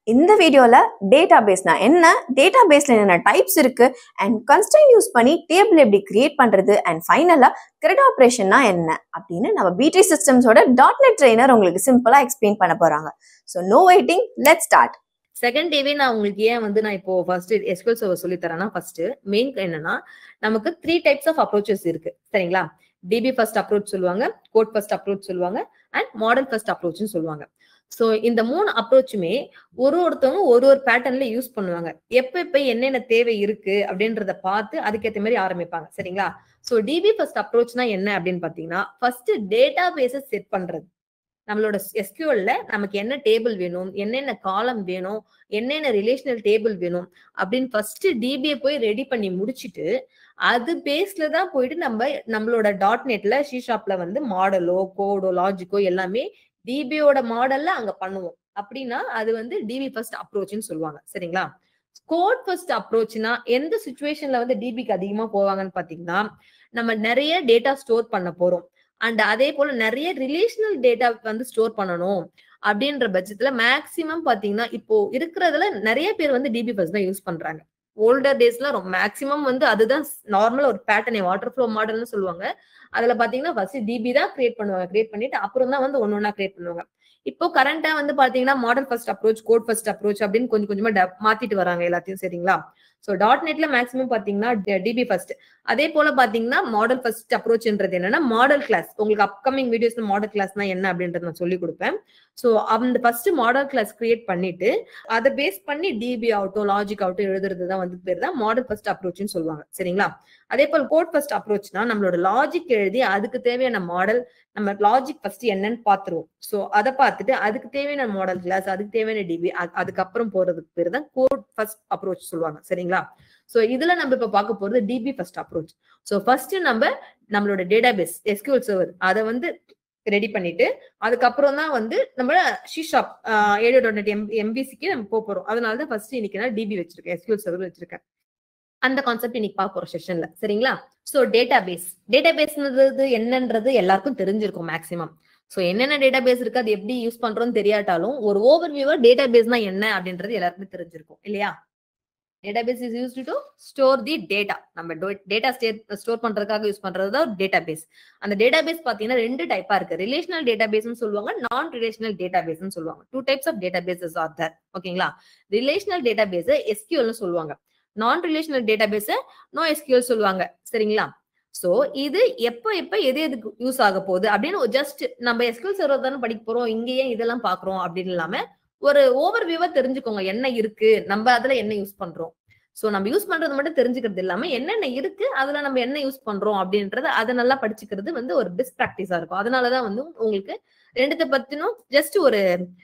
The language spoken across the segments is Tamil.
இந்த வீடியோல டேட்டாபேஸ்னா என்ன, டேட்டாபேஸ்ல என்னென்ன டைப்ஸ் இருக்கு, அண்ட் கன்ஸ்ட்ரெயின் யூஸ் பண்ணி டேபிள் எப்படி கிரியேட் பண்றது, அண்ட் ஃபைனலா கிரெட் ஆப்ரேஷன்னா என்ன அப்படின்னு நம்ம B3 சிஸ்டம்ஸோட .NET ட்ரெயினர் உங்களுக்கு சிம்பிளா எக்ஸ்பிளைன் பண்ண போறாங்க. So no waiting, let's start. Second டேவே நான் உங்களுக்கு ஏன் நான் இப்போ ஃபர்ஸ்ட் SQL சர்வர் சொல்லி தரேன்னா, ஃபர்ஸ்ட் மெயின் என்னன்னா நமக்கு 3 டைப்ஸ் ஆஃப் அப்ரோச்சஸ் இருக்கு. சரிங்களா? DB ஃபர்ஸ்ட் அப்ரோச் சொல்லுவாங்க, கோட் ஃபர்ஸ்ட் அப்ரோச் சொல்லுவாங்க, அண்ட் மாடல் ஃபர்ஸ்ட் அப்ரோச்னு சொல்லுவாங்க. ஸோ இந்த 3 அப்ரோச்சுமே ஒருத்தவங்க ஒரு பேட்டர்ன்ல யூஸ் பண்ணுவாங்க. எப்ப என்னென்ன தேவை இருக்கு அப்படின்றத பார்த்து அதுக்கேற்ற மாதிரி ஆரம்பிப்பாங்க. சரிங்களா? ஸோ DB ஃபர்ஸ்ட் அப்ரோச்னா என்ன அப்படின்னு பாத்தீங்கன்னா, ஃபர்ஸ்ட் டேட்டா பேஸை செட் பண்றது. நம்மளோட SQLல நமக்கு என்ன டேபிள் வேணும், என்னென்ன காலம் வேணும், என்னென்ன ரிலேஷனல் டேபிள் வேணும் அப்படின்னு ஃபர்ஸ்ட் DB போய் ரெடி பண்ணி முடிச்சுட்டு, அது பேஸ்ல தான் போயிட்டு நம்மளோட .NETல C# மாடலோ கோடோ லாஜிக்கோ எல்லாமே DBயோட மாடல்ல அங்க பண்ணுவோம். அப்படின்னா அது DB ஃபர்ஸ்ட் அப்ரோச்னு சொல்லுவாங்க. சரிங்களா? கோட் ஃபர்ஸ்ட் அப்ரோச்னா எந்த சிச்சுவேஷன்ல DBக்கு அதிகமா போவாங்கன்னு பாத்தீங்கன்னா, நம்ம நிறைய டேட்டா ஸ்டோர் பண்ண போறோம் அண்ட் அதே போல நிறைய ரிலேஷனல் டேட்டா ஸ்டோர் பண்ணணும் அப்படின்ற பட்சத்துல மேக்சிமம் பாத்தீங்கன்னா, இப்போ இருக்கிறதுல நிறைய பேர் DB ஃபர்ஸ்ட் தான் யூஸ் பண்றாங்க. ஓல்டர் டேஸ்ல மேக்சிமம் அதுதான் நார்மல் ஒரு பேட்டர்ன் வாட்டர் ஃப்ளோ மாடல்னு சொல்லுவாங்க. அதுல பாத்தீங்கன்னா ஃபர்ஸ்ட் DB தான் கிரியேட் பண்ணுவாங்க. கிரியேட் பண்ணிட்டு அப்புறம் தான் ஒன்னொன்னா கிரியேட் பண்ணுவாங்க. இப்போ கரண்டா பாத்தீங்கன்னா model first approach, code first approach அப்படின்னு கொஞ்சம் கொஞ்சமா மாத்திட்டு வராங்க எல்லாத்தையும். சரிங்களா? சோ .NETல மேக்ஸிமம் பாத்தீங்கன்னா DB ஃபர்ஸ்ட். அதே போல பாத்தீங்கன்னா மாடல் ஃபர்ஸ்ட் அப்ரோச்ன்றது என்னன்னா மாடல் கிளாஸ். உங்களுக்கு அப்கமிங் வீடியோஸ்ல மாடல் கிளாஸ்னா என்ன அப்படின்றத நான் சொல்லி கொடுப்பேன். சோ அந்த ஃபர்ஸ்ட் மாடல் கிளாஸ் கிரியேட் பண்ணிட்டு அதை பேஸ் பண்ணி DB ஆகட்டும் லாஜிக் ஆகட்டும் எழுதுறதுதான் பேர் தான் மாடல் ஃபர்ஸ்ட் அப்ரோச்னு சொல்லுவாங்க. சரிங்களா? அதே போல கோட் ஃபர்ஸ்ட் அப்ரோச்னா நம்மளோட லாஜிக் எழுதி அதுக்கு தேவையான மாடல், நம்ம லாஜிக் ஃபர்ஸ்ட் என்னன்னு பாத்துருவோம். சோ அதை பார்த்துட்டு அதுக்கு தேவையான மாடல் கிளாஸ், அதுக்கு தேவையான DB, அதுக்கப்புறம் போறதுக்கு பேர் தான் கோட் ஃபர்ஸ்ட் அப்ரோச் சொல்லுவாங்க. சரிங்களா? சோ இதுல நம்ம இப்ப பார்க்க போறது DB first approach. So first நம்மளோட டேட்டாபேஸ் SQL சர்வர் அதை ரெடி பண்ணிட்டு அதுக்கப்புறம் தான் நம்ம C# ADO.NET MVCக்கு நம்ம போறோம். அதனாலதான் ஃபர்ஸ்ட் இன்னைக்கு நான் DB வச்சிருக்கேன், SQL சர்வர் வச்சிருக்கேன். அந்த கான்செப்ட் இன்னைக்கு பார்க்க போறோம் செஷன்ல. சரிங்களா? சோ டேட்டாபேஸ்ன்றது என்னன்றது எல்லாருக்கும் தெரிஞ்சிருக்கும் மேக்சிமம். சோ என்னென்ன டேட்டாபேஸ் இருக்கு, அது எப்படி யூஸ் பண்றோம்னு தெரியாட்டாலும் ஒரு ஓவர்வியூவா டேட்டாபேஸ்னா என்ன அப்படின்றது எல்லாருக்குமே தெரிஞ்சிருக்கும் இல்லையா? Database is used to store the data. நம்ம டேட்டா ஸ்டோர் பண்றதுக்காக யூஸ் பண்றதுதான் டேட்டாபேஸ். அந்த டேட்டாபேஸ் பாத்தீங்கன்னா 2 டைப்பா இருக்கு. ரிலேஷனல் டேட்டாபேஸ்னு சொல்லுவாங்க, நான் ரிலேஷனல் டேட்டாபேஸ்னு சொல்லுவாங்க. 2 types of databases are there. ஓகேங்களா? ரிலேஷனல் டேட்டாபேஸ் SQLனு சொல்லுவாங்க. நான் ரிலேஷனல் டேட்டாபேஸ் NoSQL சொல்லுவாங்க. சரிங்களா? சோ இது எப்ப எதுக்கு யூஸ் ஆக போகுது அப்படின்னு ஜஸ்ட் நம்ம SQL சர்வர் தானே படிக்க போறோம், இங்க ஏன் இதெல்லாம் பாக்குறோம் அப்படின்னு இல்லாம ஒரு ஓவர்வியூவா தெரிஞ்சுக்கோங்க என்ன இருக்கு, நம்ம அதுல என்ன யூஸ் பண்றோம். சோ நம்ம யூஸ் பண்றது மட்டும் தெரிஞ்சுக்கிறது இல்லாம என்னென்ன இருக்கு, அதுல நம்ம என்ன யூஸ் பண்றோம் அப்படின்றத அதை நல்லா படிச்சுக்கிறது ஒரு பெஸ்ட் பிராக்டிஸா இருக்கும். அதனாலதான் உங்களுக்கு ரெண்டுத்தை பத்தினும் ஜஸ்ட் ஒரு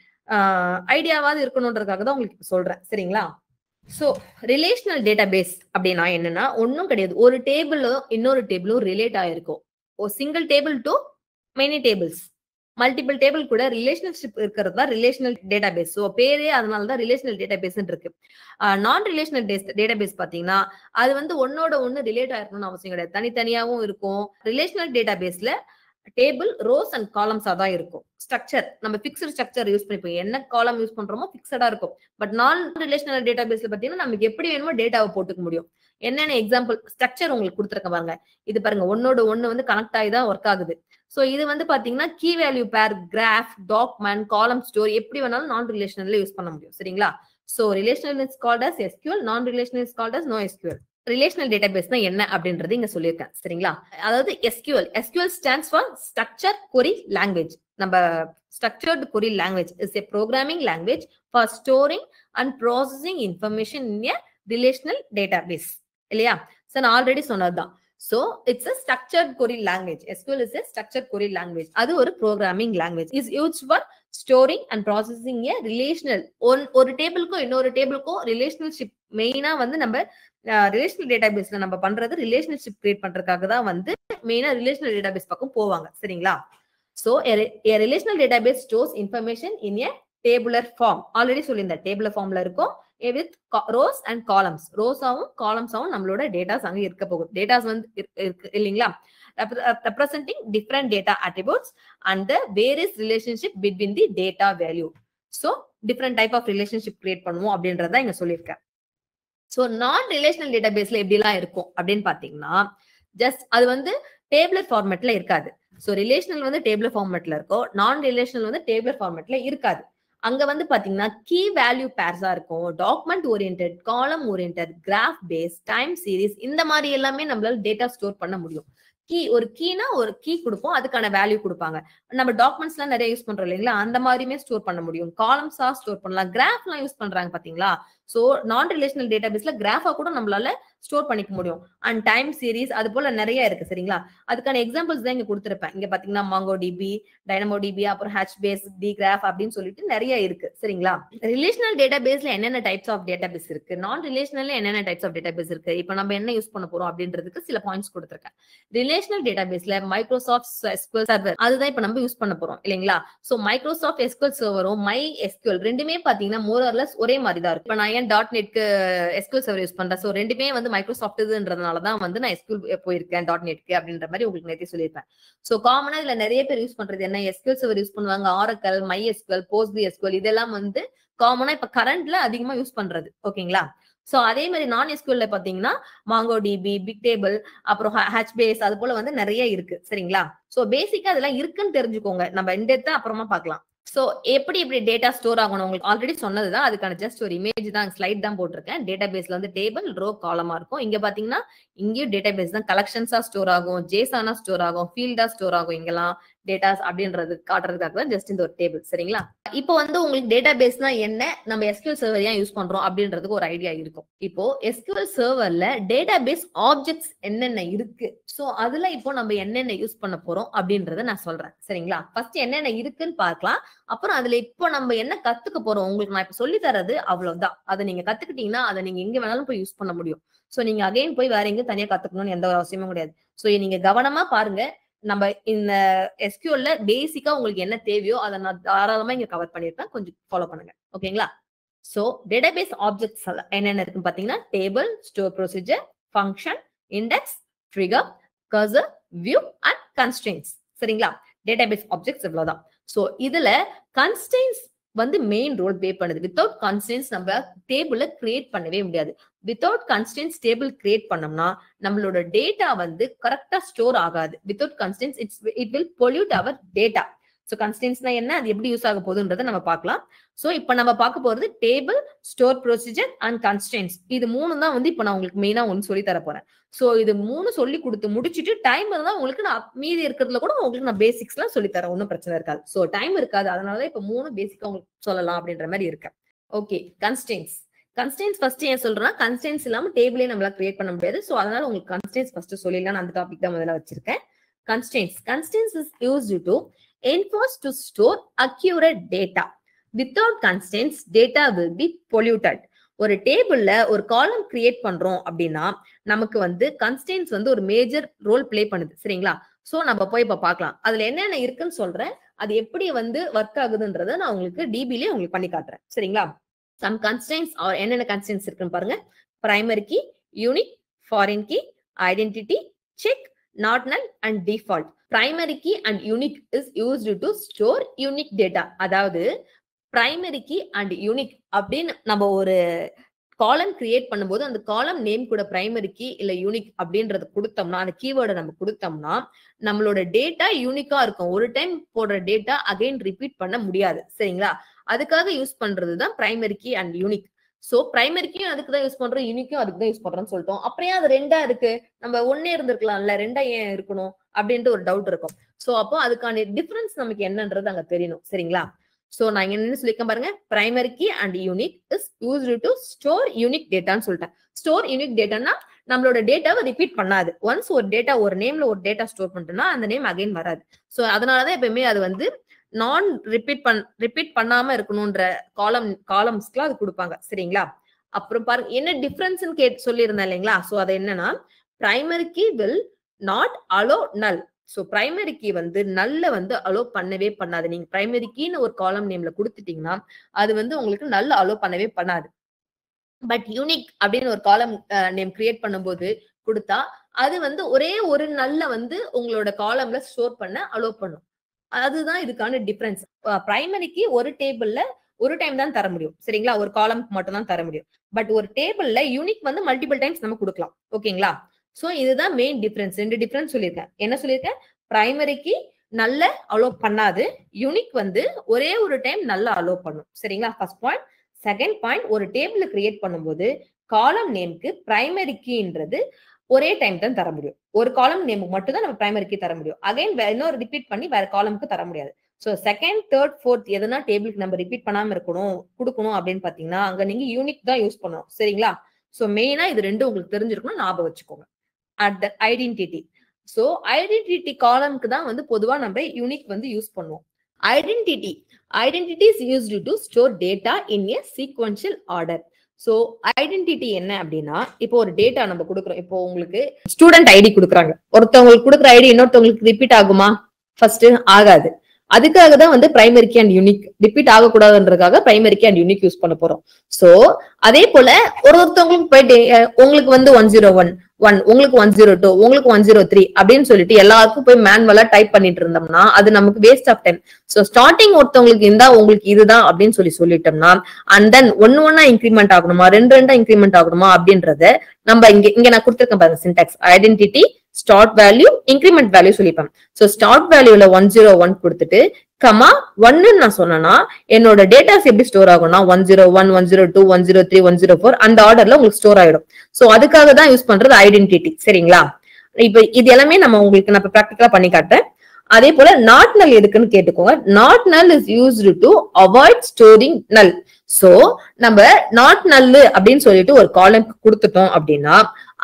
ஐடியாவாவது இருக்கணும்ன்றதுக்காக தான் உங்களுக்கு சொல்றேன். சரிங்களா? சோ ரிலேஷனல் டேட்டாபேஸ் அப்படின்னா என்னன்னா ஒன்னும் கிடையாது, ஒரு டேபிளும் இன்னொரு டேபிளும் ரிலேட் ஆயிருக்கும். ஒரு single table to many tables, multiple table கூட ரிலேஷன்ஷிப் இருக்கிறது தான் ரிலேஷனல் டேட்டாபேஸ். ஸோ பேரே அதனாலதான் ரிலேஷனல் டேட்டாபேஸ் இருக்கு. நான் ரிலேஷனல் டேட்டாபேஸ் பாத்தீங்கன்னா அது ஒன்னோட ஒன்னு ரிலேட் ஆயிருக்கணும்னு அவசியம் கிடையாது, தனித்தனியாவும் இருக்கும். ரிலேஷனல் டேட்டாபேஸ்ல டேபிள் ரோஸ் அண்ட் காலம்ஸா தான் இருக்கும். ஸ்ட்ரக்சர் நம்ம பிக்ஸ்டு ஸ்ட்ரக்சர் யூஸ் பண்ணிப்போம், என்ன காலம் யூஸ் பண்றோமோ பிக்சடா இருக்கும். பட் நான் ரிலேஷனல் டேட்டாபேஸ்ல பாத்தீங்கன்னா நமக்கு எப்படி வேணுமோ டேட்டாவை போட்டுக்க முடியும். என்னென்ன எக்ஸாம்பிள் ஸ்ட்ரக்சர் உங்களுக்கு கொடுத்துருக்க பாருங்க. இது பாருங்க, ஒன்னோட ஒன்னு கனெக்ட் ஆகி தான் ஒர்க் ஆகுது. சோ இது பாத்தீங்கன்னா key value pair, graph, document, column store எப்படி வேணாலும் நான் ரிலேஷனல்ல யூஸ் பண்ண முடியும். சரிங்களா? So relational is called as SQL, non relational is called as NoSQL. Relational டேட்டாபேஸ்னா என்ன அப்படின்றது இங்க சொல்லியிருக்கேன். சரிங்களா? அதாவது SQL stands for Structured Query Language. நம்ம Structured Query Language is a programming language for storing and processing information in a relational database. இல்லையா? சோ நான் ஆல்ரெடி சொன்னதுதான். So it's a structured query language. SQL is a structured query language. அது ஒரு programming language is used for storing and processing a relational. ஒரு டேபிளுக்கும் இன்னொரு டேபிளுக்கும் ரிலேஷனல்ஷிப் மெயினா நம்ம ரிலேஷனல் டேட்டாபேஸ்ல நம்ம பண்றது ரிலேஷன்ஷிப் கிரியேட் பண்றதுக்காக தான் மெயினா ரிலேஷனல் டேட்டாபேஸ் பக்கம் போவாங்க. சரிங்களா? So a relational database stores information in a tabular form. Already சொல்லியிருந்த டேபிளர் ஃபார்ம்ல இருக்கும் with rows and columns. ரோஸாவும் காலம்ஸாவும் நம்மளோட டேட்டாஸ் அங்க இருக்க போகுது. டேட்டாஸ் இருக்கு இல்லீங்களா? representing different data attributes and the various relationship between the data value. So different type of relationship create பண்ணுவோம் அப்படின்றத இங்க சொல்லியிருக்கேன். ஸோ நான் ரிலேஷனல் டேட்டாபேஸ்ல எப்படிலாம் இருக்கும் அப்படின்னு பாத்தீங்கன்னா, ஜஸ்ட் அது வந்து டேபிளர் ஃபார்மேட்ல இருக்காது. ஸோ ரிலேஷனல் வந்து டேபிளர் ஃபார்மேட்ல இருக்கும், நான் ரிலேஷனல் வந்து டேபிளர் ஃபார்மேட்ல இருக்காது. அங்க வந்து பாத்தீங்கன்னா கீ வேல்யூ பேர்ஸா இருக்கும், document oriented, column oriented, graph base, time series, இந்த மாதிரி எல்லாமே நம்மளால டேட்டா ஸ்டோர் பண்ண முடியும். ஒரு கீனா ஒரு கீ கொடுப்போம், அதுக்கான வேல்யூ கொடுப்பாங்க. நம்ம டாக்குமெண்ட்ஸ் எல்லாம் நிறைய யூஸ் பண்றோம் இல்லைங்களா, அந்த மாதிரியுமே ஸ்டோர் பண்ண முடியும். காலம்ஸா ஸ்டோர் பண்ணலாம், கிராஃப் எல்லாம் யூஸ் பண்றாங்க பாத்தீங்களா. சோ நான் ரிலேஷனல் டேட்டாபேஸ்ல கிராஃபா கூட நம்மளால ஸ்டோர் பண்ணிக்க முடியும். அண்ட் டைம் சீரிஸ் அது போல நிறைய இருக்கு சரிங்களா. அதுக்கான எக்ஸாம்பிள்ஸ் தான் இங்க கொடுத்திருப்பேன். இங்க பாத்தீங்கன்னா MongoDB, DynamoDB, அப்புறம் HBase, dgraph அப்படின்னு சொல்லிட்டு நிறைய இருக்கு சரிங்களா. ரிலேஷனல் டேட்டாபேஸ்ல என்னென்ன டைப்ஸ் ஆஃப் டேட்டாபேஸ் இருக்கு, நான் ரிலேஷனல்ல என்னென்ன டைப்ஸ் ஆஃப் டேட்டாபேஸ் இருக்கு, இப்போ நம்ம என்ன யூஸ் பண்ண போறோம் அப்படின்றதுக்கு சில பாயிண்ட்ஸ் கொடுத்திருக்கேன். ரிலேஷனல் டேட்டாபேஸ்ல மைக்ரோசாஃப்ட் SQL சர்வர் அதுதான் இப்ப நம்ம யூஸ் பண்ண போறோம் இல்லைங்களா. சோ மைக்ரோசாஃப்ட் SQL சர்வரும் MySQL ரெண்டுமே பாத்தீங்கன்னா மோர் ஆர் லெஸ் ஒரே மாதிரி தான் இருக்கும். நான் ஏன் .NETக்கு SQL சர்வர் யூஸ் பண்றேன், சோ ரெண்டுமே வந்து மைக்ரோசாஃப்ட் இதுன்றதுனால தான் வந்து நான் SQL போயிருக்கேன் .NETக்கு அப்படின்ற மாதிரி உங்களுக்கு நேத்தே சொல்லியிருப்பேன். சோ காமனா இதுல நிறைய பேர் யூஸ் பண்றது என்ன, SQL சர்வர் யூஸ் பண்ணுவாங்க, Oracle, MySQL, PostgreSQL இதெல்லாம் வந்து காமனா இப்ப கரண்ட்ல அதிகமா யூஸ் பண்றது ஓகேங்களா. சோ அதே மாதிரி நான் SQL பாத்தீங்கன்னா MongoDB, Bigtable, அப்புறம் HBase அது போல வந்து நிறைய இருக்கு சரிங்களா. சோ பேசிக்கா அதெல்லாம் இருக்குன்னு தெரிஞ்சுக்கோங்க, நம்ம இந்த அப்புறமா பார்க்கலாம். சோ எப்படி டேட்டா ஸ்டோர் ஆகணும் உங்களுக்கு ஆல்ரெடி சொன்னதுதான், அதுக்கான ஜஸ்ட் ஒரு இமேஜ் தான் ஸ்லைட் தான் போட்டிருக்கேன். டேட்டாபேஸ்ல வந்து டேபிள், ரோ, காலமா இருக்கும். இங்க பாத்தீங்கன்னா இங்கேயும் டேட்டாபேஸ் தான் கலெக்ஷன்ஸா ஸ்டோர் ஆகும், ஜேசானா ஸ்டோர் ஆகும், ஃபீல்டா ஸ்டோர் ஆகும். இங்கெல்லாம் டேட்டாஸ் அப்படின்றது காட்டுறதுக்காக தான் ஜஸ்ட் இந்த ஒரு டேபிள் சரிங்களா. இப்போ வந்து உங்களுக்கு டேட்டாபேஸ்னா என்ன, நம்ம SQL சர்வர் ஏன் யூஸ் பண்றோம் அப்படின்றதுக்கு ஒரு ஐடியா இருக்கும். இப்போ SQL சர்வர்ல டேட்டாபேஸ் ஆப்ஜெக்ட்ஸ் என்னென்ன இருக்கு, சோ அதுல இப்போ நம்ம என்னென்ன யூஸ் பண்ண போறோம் அப்படின்றத நான் சொல்றேன் சரிங்களா. ஃபர்ஸ்ட் என்னென்ன இருக்குன்னு பார்க்கலாம், அப்புறம் அதுல இப்போ நம்ம என்ன கத்துக்க போறோம் உங்களுக்கு நான் இப்ப சொல்லி தரது அவ்வளவுதான். அதை நீங்க கத்துக்கிட்டீங்கன்னா அதை நீங்க எங்க வேணாலும் போய் யூஸ் பண்ண முடியும். சோ நீங்க அகைன் போய் வேற எங்கேயும் தனியா கத்துக்கணும்னு எந்த ஒரு அவசியமும் கிடையாது. சோ நீங்க கவனமா பாருங்க, நம்ம இந்த SQLல பேசிக்கா உங்களுக்கு என்ன தேவையோ அதை நான் தாராளமா இங்க கவர் பண்ணிருப்பேன், கொஞ்சம் ஃபாலோ பண்ணுங்க ஓகேங்களா. சோ டேட்டாபேஸ் ஆப்ஜெக்ட்ஸ் என்னென்ன இருக்குன்னு பாத்தீங்கன்னா table, store procedure, function, index, trigger, cursor, view and constraints சரிங்களா. டேட்டாபேஸ் ஆப்ஜெக்ட்ஸ் இவ்வளவுதான். சோ இதுல கன்ஸ்ட்ரெயின்ட்ஸ் வந்து மெயின் ரோல் ப்ளே பண்ணுது. வித்தவுட் கன்ஸ்ட்ரெயின்ட்ஸ் நம்ம டேபிள கிரியேட் பண்ணவே முடியாது. வித்தவுட் கன்ஸ்ட்ரெயின்ட்ஸ் டேபிள் கிரியேட் பண்ணோம்னா நம்மளோட டேட்டா வந்து கரெக்டா ஸ்டோர் ஆகாது. Without constraints it will pollute our data. So கன்ஸ்ட்ரெயின்ட்ஸ்னா என்ன, அது எப்படி யூஸ் ஆக போகுதுன்றதை நம்ம பார்க்கலாம். சோ இப்போ நம்ம பார்க்க போறது table, store procedure and constraints. இது மூணு தான் வந்து இப்போ நான் உங்களுக்கு மெயினா ஒன்று சொல்லி தர போறேன். சோ இது மூணு சொல்லி கொடுத்து முடிச்சுட்டு டைம் இருந்தா உங்களுக்கு நான் மீதி இருக்கிறதுல கூட உங்களுக்கு நான் பேசிக்ஸ் எல்லாம் சொல்லி தரேன், ஒன்றும் பிரச்சனை இருக்காது. சோ டைம் இருக்காது, அதனாலதான் இப்ப மூணு பேசிக்கா உங்களுக்கு சொல்லலாம் அப்படின்ற மாதிரி இருக்கு. Okay, constraints. கன்ஸ்ட்ரெயின்ட்ஸ் ஃபர்ஸ்ட் ஏன் சொல்றேன்னா, கன்ஸ்ட்ரெயின்ட்ஸ் இல்லாம டேபிளே நம்மளால கிரியேட் பண்ண முடியாது. சோ அதனால உங்களுக்கு கன்ஸ்ட்ரெயின்ட்ஸ் ஃபர்ஸ்ட் சொல்லிடலாம், அந்த டாபிக் தான் முதல்ல வச்சிருக்கேன். Constraints is used to enforce to store accurate data. Without constraints, data will be polluted. ஒரு டேபிள்ல ஒரு காலம் கிரியேட் பண்றோம் அப்படின்னா நமக்கு வந்து கன்ஸ்ட்ரெயின்ட்ஸ் வந்து ஒரு மேஜர் ரோல் பிளே பண்ணுது சரிங்களா. சோ நம்ம போய் இப்ப பார்க்கலாம், அதுல என்னென்ன இருக்குன்னு சொல்றேன், அது எப்படி வந்து ஒர்க் ஆகுதுன்றத நான் உங்களுக்கு டிபிலே உங்களுக்கு பண்ணி காட்டுறேன் சரிங்களா. சம் கன்ஸ்ட்ரெயின்ட்ஸ் என்னென்ன கன்ஸ்ட்ரெயின்ட்ஸ் இருக்குன்னு பாருங்க. Primary key, unique, foreign key, identity, check, not null and default. Primary key and unique is used to store unique data. அதாவது primary key and unique அப்படின்னு நம்ம ஒரு காலம் கிரியேட் பண்ணும்போது அந்த காலம் நேம் கூட பிரைமரி கீ இல்ல யூனிக் அப்படின்றது கொடுத்தோம்னா, அந்த கீவேர்டை நம்ம கொடுத்தோம்னா நம்மளோட டேட்டா யூனிக்கா இருக்கும். ஒரு டைம் போடுற டேட்டா அகைன் ரிப்பீட் பண்ண முடியாது சரிங்களா. அதுக்காக யூஸ் பண்றதுதான் primary key and unique. So பிரைமரிக்கும் அதுக்கு தான் யூஸ் பண்றோம், யூனிக்கும் அதுக்கு தான் யூஸ் பண்றோம்னு சொல்லிட்டோம். அப்புறம் அது ரெண்டா இருக்கு, நம்ம ஒன்னே இருந்திருக்கலாம்ல, ரெண்டா ஏன் இருக்கணும் அப்படின்ட்டு ஒரு டவுட் இருக்கும். சோ அப்போ அதுக்கான டிஃபரன்ஸ் நமக்கு என்னன்றது அங்க தெரியணும் சரிங்களா. சோ நான் என்ன சொல்லிருக்கேன் பாருங்க, primary key and unique is used to store unique டேட்டான்னு சொல்லிட்டேன். ஸ்டோர் யூனிக் டேட்டானா நம்மளோட டேட்டாவை ரிப்பீட் பண்ணாது. ஒன்ஸ் ஒரு டேட்டா ஒரு நேம்ல ஒரு டேட்டா ஸ்டோர் பண்ணிட்டோம்னா அந்த நேம் அகைன் வராது. சோ அதனாலதான் எப்பயுமே அது வந்து நான் ரிப்பீட் பண்ணாம இருக்கணும்ன்ற காலம்ஸ்க்குலாம் அது கொடுப்பாங்க சரிங்களா. அப்புறம் பாருங்க என்ன டிஃபரன்ஸ் சொல்லியிருந்தேன் இல்லைங்களா. சோ அது என்னன்னா, primary key will not allow null. So primary key வந்து நல்ல வந்து அலோ பண்ணவே பண்ணாது. நீங்க பிரைமரி கீன்னு ஒரு காலம் நேம்ல கொடுத்துட்டீங்கன்னா அது வந்து உங்களுக்கு நல்ல அலோ பண்ணவே பண்ணாது. பட் யூனிக் அப்படின்னு ஒரு காலம் நேம் கிரியேட் பண்ணும்போது கொடுத்தா அது வந்து ஒரே ஒரு நல்ல வந்து உங்களோட காலம்ல ஸ்டோர் பண்ண அலோ பண்ணும். அதுதான் இதுக்கான டிஃபரன்ஸ். பிரைமரிக்கு ஒரு டேபிள்ல ஒரு டைம் தான் தர முடியும் சரிங்களா, ஒரு காலம்க்கு மட்டும் தான் தர முடியும். பட் ஒரு டேபிள்ல யூனிக் வந்து மல்டிபிள் டைம்ஸ் நம்ம கொடுக்கலாம் ஓகேங்களா. சோ இதுதான் மெயின் டிஃபரன்ஸ். ரெண்டு டிஃபரன்ஸ் சொல்லியிருக்கேன். என்ன சொல்லியிருக்கேன், பிரைமரிக்கு நல்ல அலோ பண்ணாது, யூனிக் வந்து ஒரே ஒரு டைம் நல்லா அலோ பண்ணும் சரிங்களா, ஃபர்ஸ்ட் பாயிண்ட். செகண்ட் பாயிண்ட், ஒரு டேபிள் கிரியேட் பண்ணும்போது காலம் நேம்க்கு பிரைமரி கீன்றது ஒரே டைம் தான் தர முடியும். ஒரு காலம் நேமுக்கு மட்டும் தான் நம்ம பிரைமரி கீ தர முடியும். அகைன் இன்னொரு ரிப்பீட் பண்ணி வேற காலமுக்கு தர முடியாது. சோ செகண்ட், தேர்ட், ஃபோர்த் எதனா டேபிளுக்கு நம்ம ரிப்பீட் பண்ணாம இருக்கணும் கொடுக்கணும் அப்படின்னு பாத்தீங்கன்னா அங்க நீங்க யூனிக் தான் யூஸ் பண்ணணும் சரிங்களா. சோ மெயினா இது ரெண்டும் உங்களுக்கு தெரிஞ்சிருக்கணும், ஞாபகம் வச்சுக்கோங்க. At the identity. So identity காலம்க்கு தான் வந்து பொதுவா நம்ம யூனிக் வந்து யூஸ் பண்ணுவோம். Identity is used to store data in a sequential order. So identity என்ன அப்படின்னா, இப்போ ஒரு டேட்டா நம்ம கொடுக்குறோம். இப்போ உங்களுக்கு ஸ்டூடெண்ட் ஐடி கொடுக்குறாங்க, ஒருத்தவங்களுக்கு கொடுக்குற ஐடி இன்னொருத்தவங்களுக்கு ரிப்பீட் ஆகுமா, ஃபர்ஸ்ட் ஆகாது. அதுக்காக தான் வந்து primary key and unique repeat ஆகக்கூடாதுன்றதுக்காக primary key and unique use பண்ண போறோம். சோ அதே போல ஒருத்தவங்களுக்கு போயிட்டு உங்களுக்கு வந்து 101 உங்களுக்கு 102 உங்களுக்கு 103 அப்படின்னு சொல்லிட்டு எல்லாருக்கும் போய் மேனுவலா டைப் பண்ணிட்டு இருந்தோம்னா அது நமக்கு waste of time. So starting ஒருத்தவங்களுக்கு இருந்தா உங்களுக்கு இதுதான் அப்படின்னு சொல்லிட்டோம்னா அண்ட் தென் ஒன்னா இன்க்ரிமெண்ட் ஆகணுமா ரெண்டா இன்க்ரிமெண்ட் ஆகணுமா அப்படின்றத நம்ம இங்க நான் கொடுத்திருக்கேன் பாருங்க syntax. Identity start value increment value சொல்லிப்பேன். சோ ஸ்டார்ட் வேல்யூல 101 கொடுத்துட்டு கமா 1 நான் சொன்னேன்னா என்னோட டேட்டாஸ் எப்படி ஸ்டோர் ஆகும்னா 101 102 103 104 அந்த ஆர்டர்ல உங்களுக்கு ஸ்டோர் ஆயிடும். சோ அதுக்காக தான் யூஸ் பண்றது ஐடென்டிட்டி சரிங்களா. இப்ப இது எல்லாமே நம்ம உங்களுக்கு நான் பிராக்டிகலா பண்ணி காட்டுறேன். அதே போல நாட் நல் எதுக்குன்னு கேட்டுக்கோங்க. Not null is used to avoid storing null. So நம்ம நாட் நல்லு அப்படின்னு சொல்லிட்டு ஒரு காலம் கொடுத்துட்டோம் அப்படின்னா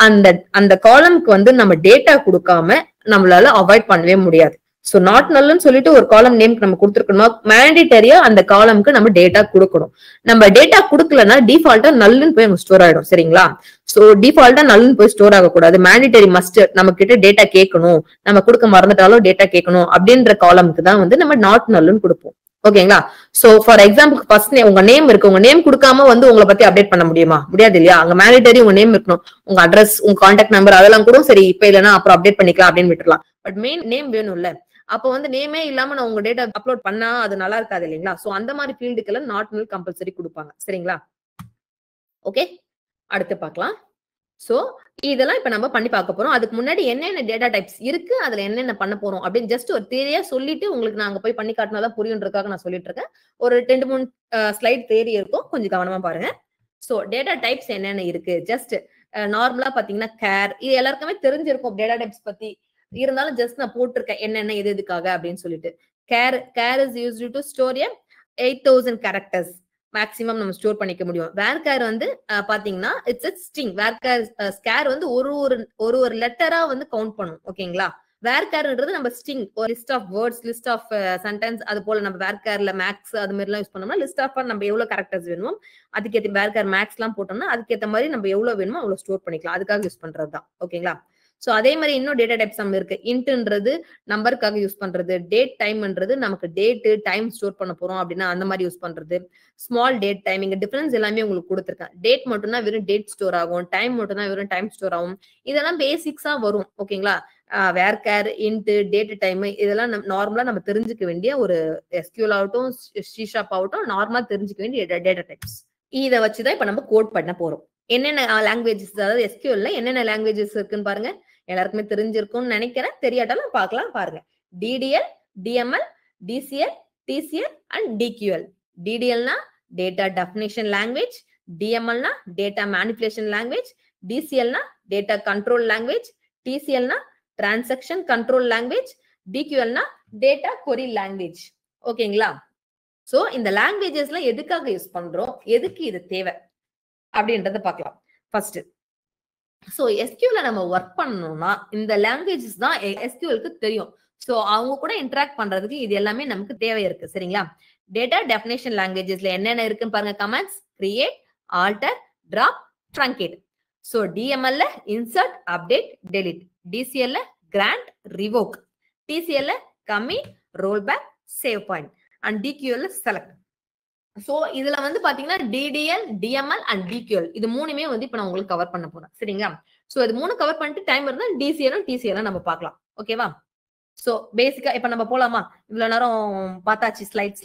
அந்த காலம்க்கு வந்து நம்ம டேட்டா கொடுக்காம நம்மளால அவாய்ட் பண்ணவே முடியாது. சோ நாட் நல்லுன்னு சொல்லிட்டு ஒரு காலம் நேம்க்கு நம்ம கொடுத்துருக்கணும், மேண்டிட்டரியா அந்த காலம்க்கு நம்ம டேட்டா கொடுக்கணும். நம்ம டேட்டா கொடுக்கலன்னா டிஃபால்ட்டா நல்லுன்னு போய் அங்க ஸ்டோர் ஆயிடும் சரிங்களா. சோ டிஃபால்ட்டா நல்லுன்னு போய் ஸ்டோர் ஆகக்கூடாது, மேண்டிட்டரி மஸ்ட் நம்ம கிட்ட டேட்டா கேட்கணும், நம்ம கொடுக்க மறந்துட்டாலும் டேட்டா கேட்கணும் அப்படின்ற காலம்க்கு தான் வந்து நம்ம நாட் நல்லுன்னு கொடுப்போம் ஓகேங்களா. சோ ஃபார் எக்ஸாம்பிள் ஃபர்ஸ்ட் உங்க நேம் இருக்கு, உங்க நேம் கொடுக்காம வந்து உங்களை பத்தி அப்டேட் பண்ண முடியுமா, முடியாது இல்லையா. அங்க மேண்டிட்டரி உங்க நேம் இருக்கணும், உங்க அட்ரஸ் உங்க கான்டாக்ட் நம்பர் அதெல்லாம் கூட சரி இப்ப இல்லைன்னா அப்புறம் அப்டேட் பண்ணிக்கலாம் அப்படின்னு விட்டுலாம். பட் மெயின் நேம் வேணும்ல. அப்ப வந்து நேமே இல்லாம நான் உங்க டேட்டா அப்லோட் பண்ணா அது நல்லா இருக்காது இல்லைங்களா. சோ அந்த மாதிரி ஃபீல்டுக்கெல்லாம் நாட் நல் கம்பல்சரி கொடுப்பாங்க சரிங்களா. ஓகே அடுத்து பார்க்கலாம். சோ இதெல்லாம் இப்ப நம்ம பண்ணி பார்க்க போறோம். அதுக்கு முன்னாடி என்னென்ன டேட்டா டைப்ஸ் இருக்கு, அதுல என்னென்ன பண்ண போறோம் அப்படின்னு ஜஸ்ட் ஒரு தியரியா சொல்லிட்டு உங்களுக்கு நான் அங்க போய் பண்ணி காட்டினாதான் புரியுன்றதுக்காக நான் சொல்லிட்டு இருக்கேன். ஒரு 2-3 ஸ்லைட் தியரி இருக்கும், கொஞ்சம் கவனமா பாருங்க. சோ டேட்டா டைப்ஸ் என்னென்ன இருக்கு, ஜஸ்ட் நார்மலா பாத்தீங்கன்னா கேர், இது எல்லாருக்குமே தெரிஞ்சிருக்கும் டேட்டா டைப்ஸ் பத்தி. இருந்தாலும் ஜஸ்ட் நான் போட்டிருக்கேன் என்னென்ன எது எதுக்காக அப்படின்னு சொல்லிட்டு. Char is used to store 8000 characters maximum நம்ம ஸ்டோர் பண்ணிக்க முடியும். வேர்கேர் வந்து பாத்தீங்கன்னா இட்ஸ் a ஸ்ட்ரிங். வேர்கேர் ஸ்கேர் வந்து ஒரு லெட்டரா வந்து கவுண்ட் பண்ணும் ஓகேங்களா. வேர்கேர்ன்றது நம்ம ஸ்ட்ரிங், ஒரு list of words, list of sentence, அது போல நம்ம வேர்கேர்ல மேக்ஸ் அது மாதிரி எல்லாம் யூஸ் பண்ணோம்னா லிஸ்ட் ஆஃப் நம்ம எவ்வளவு கேரக்டர்ஸ் வேணுமோ அதுக்கேற்ற வேர்கேர் மேக்ஸ் எல்லாம் போட்டோம்னா அதுக்கேற்ற மாதிரி நம்ம எவ்வளவு வேணுமோ அவ்வளவு ஸ்டோர் பண்ணிக்கலாம். அதுக்காக யூஸ் பண்றதுதான் ஓகேங்களா. சோ அதே மாதிரி இன்னும் டேட்டா டைப்ஸ் நம்ம இருக்கு. இன்ட்ன்றது நம்பருக்காக யூஸ் பண்றது, டேட் டைம்ன்றது நமக்கு டேட் டைம் ஸ்டோர் பண்ண போறோம் அப்படின்னா அந்த மாதிரி யூஸ் பண்றது. ஸ்மால் டேட் டைம், இங்க டிஃபரன்ஸ் எல்லாமே உங்களுக்கு கொடுத்துருக்கேன். டேட் மட்டும் தான் வெறும் டேட் ஸ்டோர் ஆகும், டைம் மட்டும் தான் வெறும் டைம் ஸ்டோர் ஆகும். இதெல்லாம் பேசிக்ஸா வரும் ஓகேங்களா. வேர்கேர், இன்ட், டேட் டைம் இதெல்லாம் நார்மலா நம்ம தெரிஞ்சுக்க வேண்டிய ஒரு எஸ்கியூஎல் ஆகட்டும் சி ஷார்ப் ஆகட்டும் நார்மலா தெரிஞ்சுக்க வேண்டிய டேட்டா டைப்ஸ். இதை வச்சுதான் இப்ப நம்ம கோட் பண்ண போறோம். என்னென்ன லாங்குவேஜஸ், அதாவது எஸ்கியூஎல்ல என்னென்ன லாங்குவேஜஸ் இருக்குன்னு பாருங்க. எல்லாருக்குமே தெரிஞ்சிருக்கும்னு நினைக்கிறேன், தெரியாட்டாலும் பார்க்கலாம் பாருங்க. DDL, DML, DCL, TCL and DQL. DDLனா டேட்டா டெஃபினிஷன் லாங்குவேஜ், DMLனா டேட்டா மேனிபுலேஷன் லாங்குவேஜ், DCLனா டேட்டா கண்ட்ரோல் லாங்குவேஜ், TCLனா டிரான்சாக்ஷன் கண்ட்ரோல் லாங்குவேஜ், DQLனா டேட்டா கொரி லாங்குவேஜ் ஓகேங்களா. சோ இந்த லாங்குவேஜஸ்ல எதுக்காக யூஸ் பண்றோம், எதுக்கு இது தேவை அப்படின்றத பார்க்கலாம். ஃபர்ஸ்ட் சோ எஸ்கியூல நம்ம ஒர்க் பண்ணணும்னா இந்த லாங்குவேஜஸ் தான் எஸ்கியூஎல்க்கு தெரியும். சோ அவங்க கூட இன்டராக்ட் பண்றதுக்கு இது எல்லாமே நமக்கு தேவை இருக்கு சரிங்களா. டேட்டா டெஃபினிஷன் லாங்குவேஜஸ்ல என்னென்ன இருக்குன்னு பாருங்க. Commands, create, alter, drop, truncate. So DMLல இன்சர்ட், அப்டேட், டெலிட். DCLல கிராண்ட், ரிவோக். TCLல commit, rollback, save point and DQLல செலக்ட். சோ இதுல வந்து பாத்தீங்கன்னா DDL, DML அண்ட் DQL இது மூணுமே வந்து இப்ப நான் உங்களுக்கு கவர் பண்ண போறேன் சரிங்களா. சோ இது மூணு கவர் பண்ணிட்டு டைம் இருந்தா DCL TCL நம்ம பார்க்கலாம் ஓகேவா. சோ பேசிக்கா இப்ப நம்ம போலாமா. இவ்வளவு நேரம் பார்த்தாச்சு ஸ்லைட்ஸ்லாம்.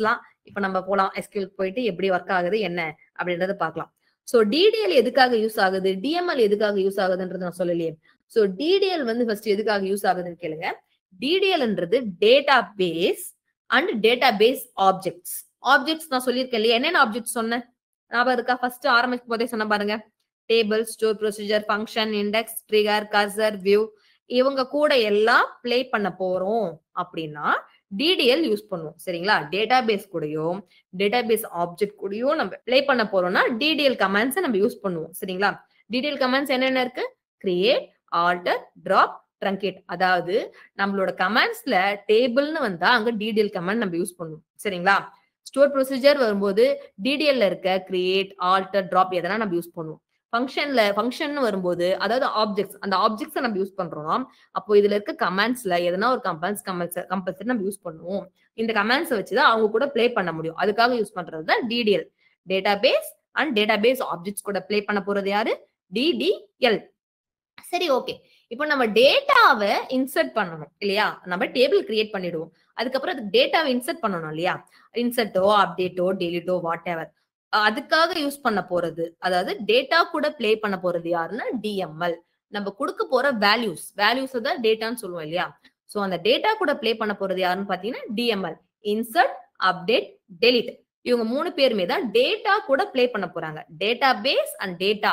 இப்ப நம்ம போலாம் எஸ்கியூஎல் போயிட்டு எப்படி ஒர்க் ஆகுது என்ன அப்படின்றத பார்க்கலாம். சோ டிடிஎல் எதுக்காக யூஸ் ஆகுது, டிஎம்எல் எதுக்காக யூஸ் ஆகுதுன்றது நான் சொல்லலையே. சோ டிடிஎல் வந்து ஃபர்ஸ்ட் எதுக்காக யூஸ் ஆகுதுன்னு கேளுங்க. டிடிஎல்ன்றது data base and data base objects. Objects நான் சொல்லியிருக்கேன் இல்லையா, என்னென்ன ஆப்ஜெக்ட்ஸ் சொன்னேன் ஞாபகம் இருக்கா? ஃபர்ஸ்ட் ஆரம்பிக்கும் போதே சொன்ன பாருங்க, table, store procedure, function, index, trigger, cursor, view, இவங்க கூட எல்லாம் பிளே பண்ண போறோம் அப்படின்னா டிடிஎல் யூஸ் பண்ணுவோம். சரிங்களா? டேட்டாபேஸ் கூடயோ டேட்டாபேஸ் ஆப்ஜெக்ட் கூடயோ நம்ம பிளே பண்ண போறோம்னா டிடிஎல் கமாண்ட்ஸ் நம்ம யூஸ் பண்ணுவோம். சரிங்களா? டிடிஎல் கமாண்ட்ஸ் என்னென்ன இருக்கு? Create, alter, drop, truncate. அதாவது நம்மளோட கமாண்ட்ஸ்ல டேபிள்னு வந்தா அங்க டிடிஎல் கமாண்ட் நம்ம யூஸ் பண்ணுவோம். சரிங்களா? ஸ்டோர் ப்ரொசீஜர் வரும்போது டிடிஎல்ல இருக்க கிரியேட், ஆல்டர், டிராப் எதனா நம்ம யூஸ் பண்ணுவோம். ஃபங்க்ஷன் வரும்போது அதாவது ஆப்ஜெக்ட்ஸ், அந்த ஆப்ஜெக்ட்ஸ் நம்ம யூஸ் பண்றோம். அப்போ இதுல இருக்க கமாண்ட்ஸ்ல எதனா ஒரு கம்பல்சரி நம்ம யூஸ் பண்ணுவோம். இந்த கமாண்ட்ஸ் வச்சுதான் அவங்க கூட பிளே பண்ண முடியும். அதுக்காக யூஸ் பண்றது தான் DDL. Database and database objects கூட பிளே பண்ண போறது யாரு? டிடிஎல். சரி, ஓகே. இப்போ நம்ம டேட்டாவை இன்சர்ட் பண்ணணும் இல்லையா? நம்ம டேபிள் கிரியேட் பண்ணிடுவோம். அதுக்கப்புறம் அதுக்கு டேட்டாவை இன்சர்ட் பண்ணணும் இல்லையா? இன்சர்ட்டோ, அப்டேட்டோ, டெலிட்டோ, வாட் எவர், அதுக்காக யூஸ் பண்ண போறது, அதாவது டேட்டா கூட பிளே பண்ண போறது யாருன்னா டிஎம்எல். நம்ம கொடுக்க போற வேல்யூஸ் தான் டேட்டான்னு சொல்லுவோம் இல்லையா? சோ அந்த டேட்டா கூட பிளே பண்ண போறது யாருன்னு பாத்தீங்கன்னா டிஎம்எல். இன்சர்ட், அப்டேட், டெலிட், இவங்க 3 பேருமே தான் டேட்டா கூட பிளே பண்ண போறாங்க. டேட்டாபேஸ் அண்ட்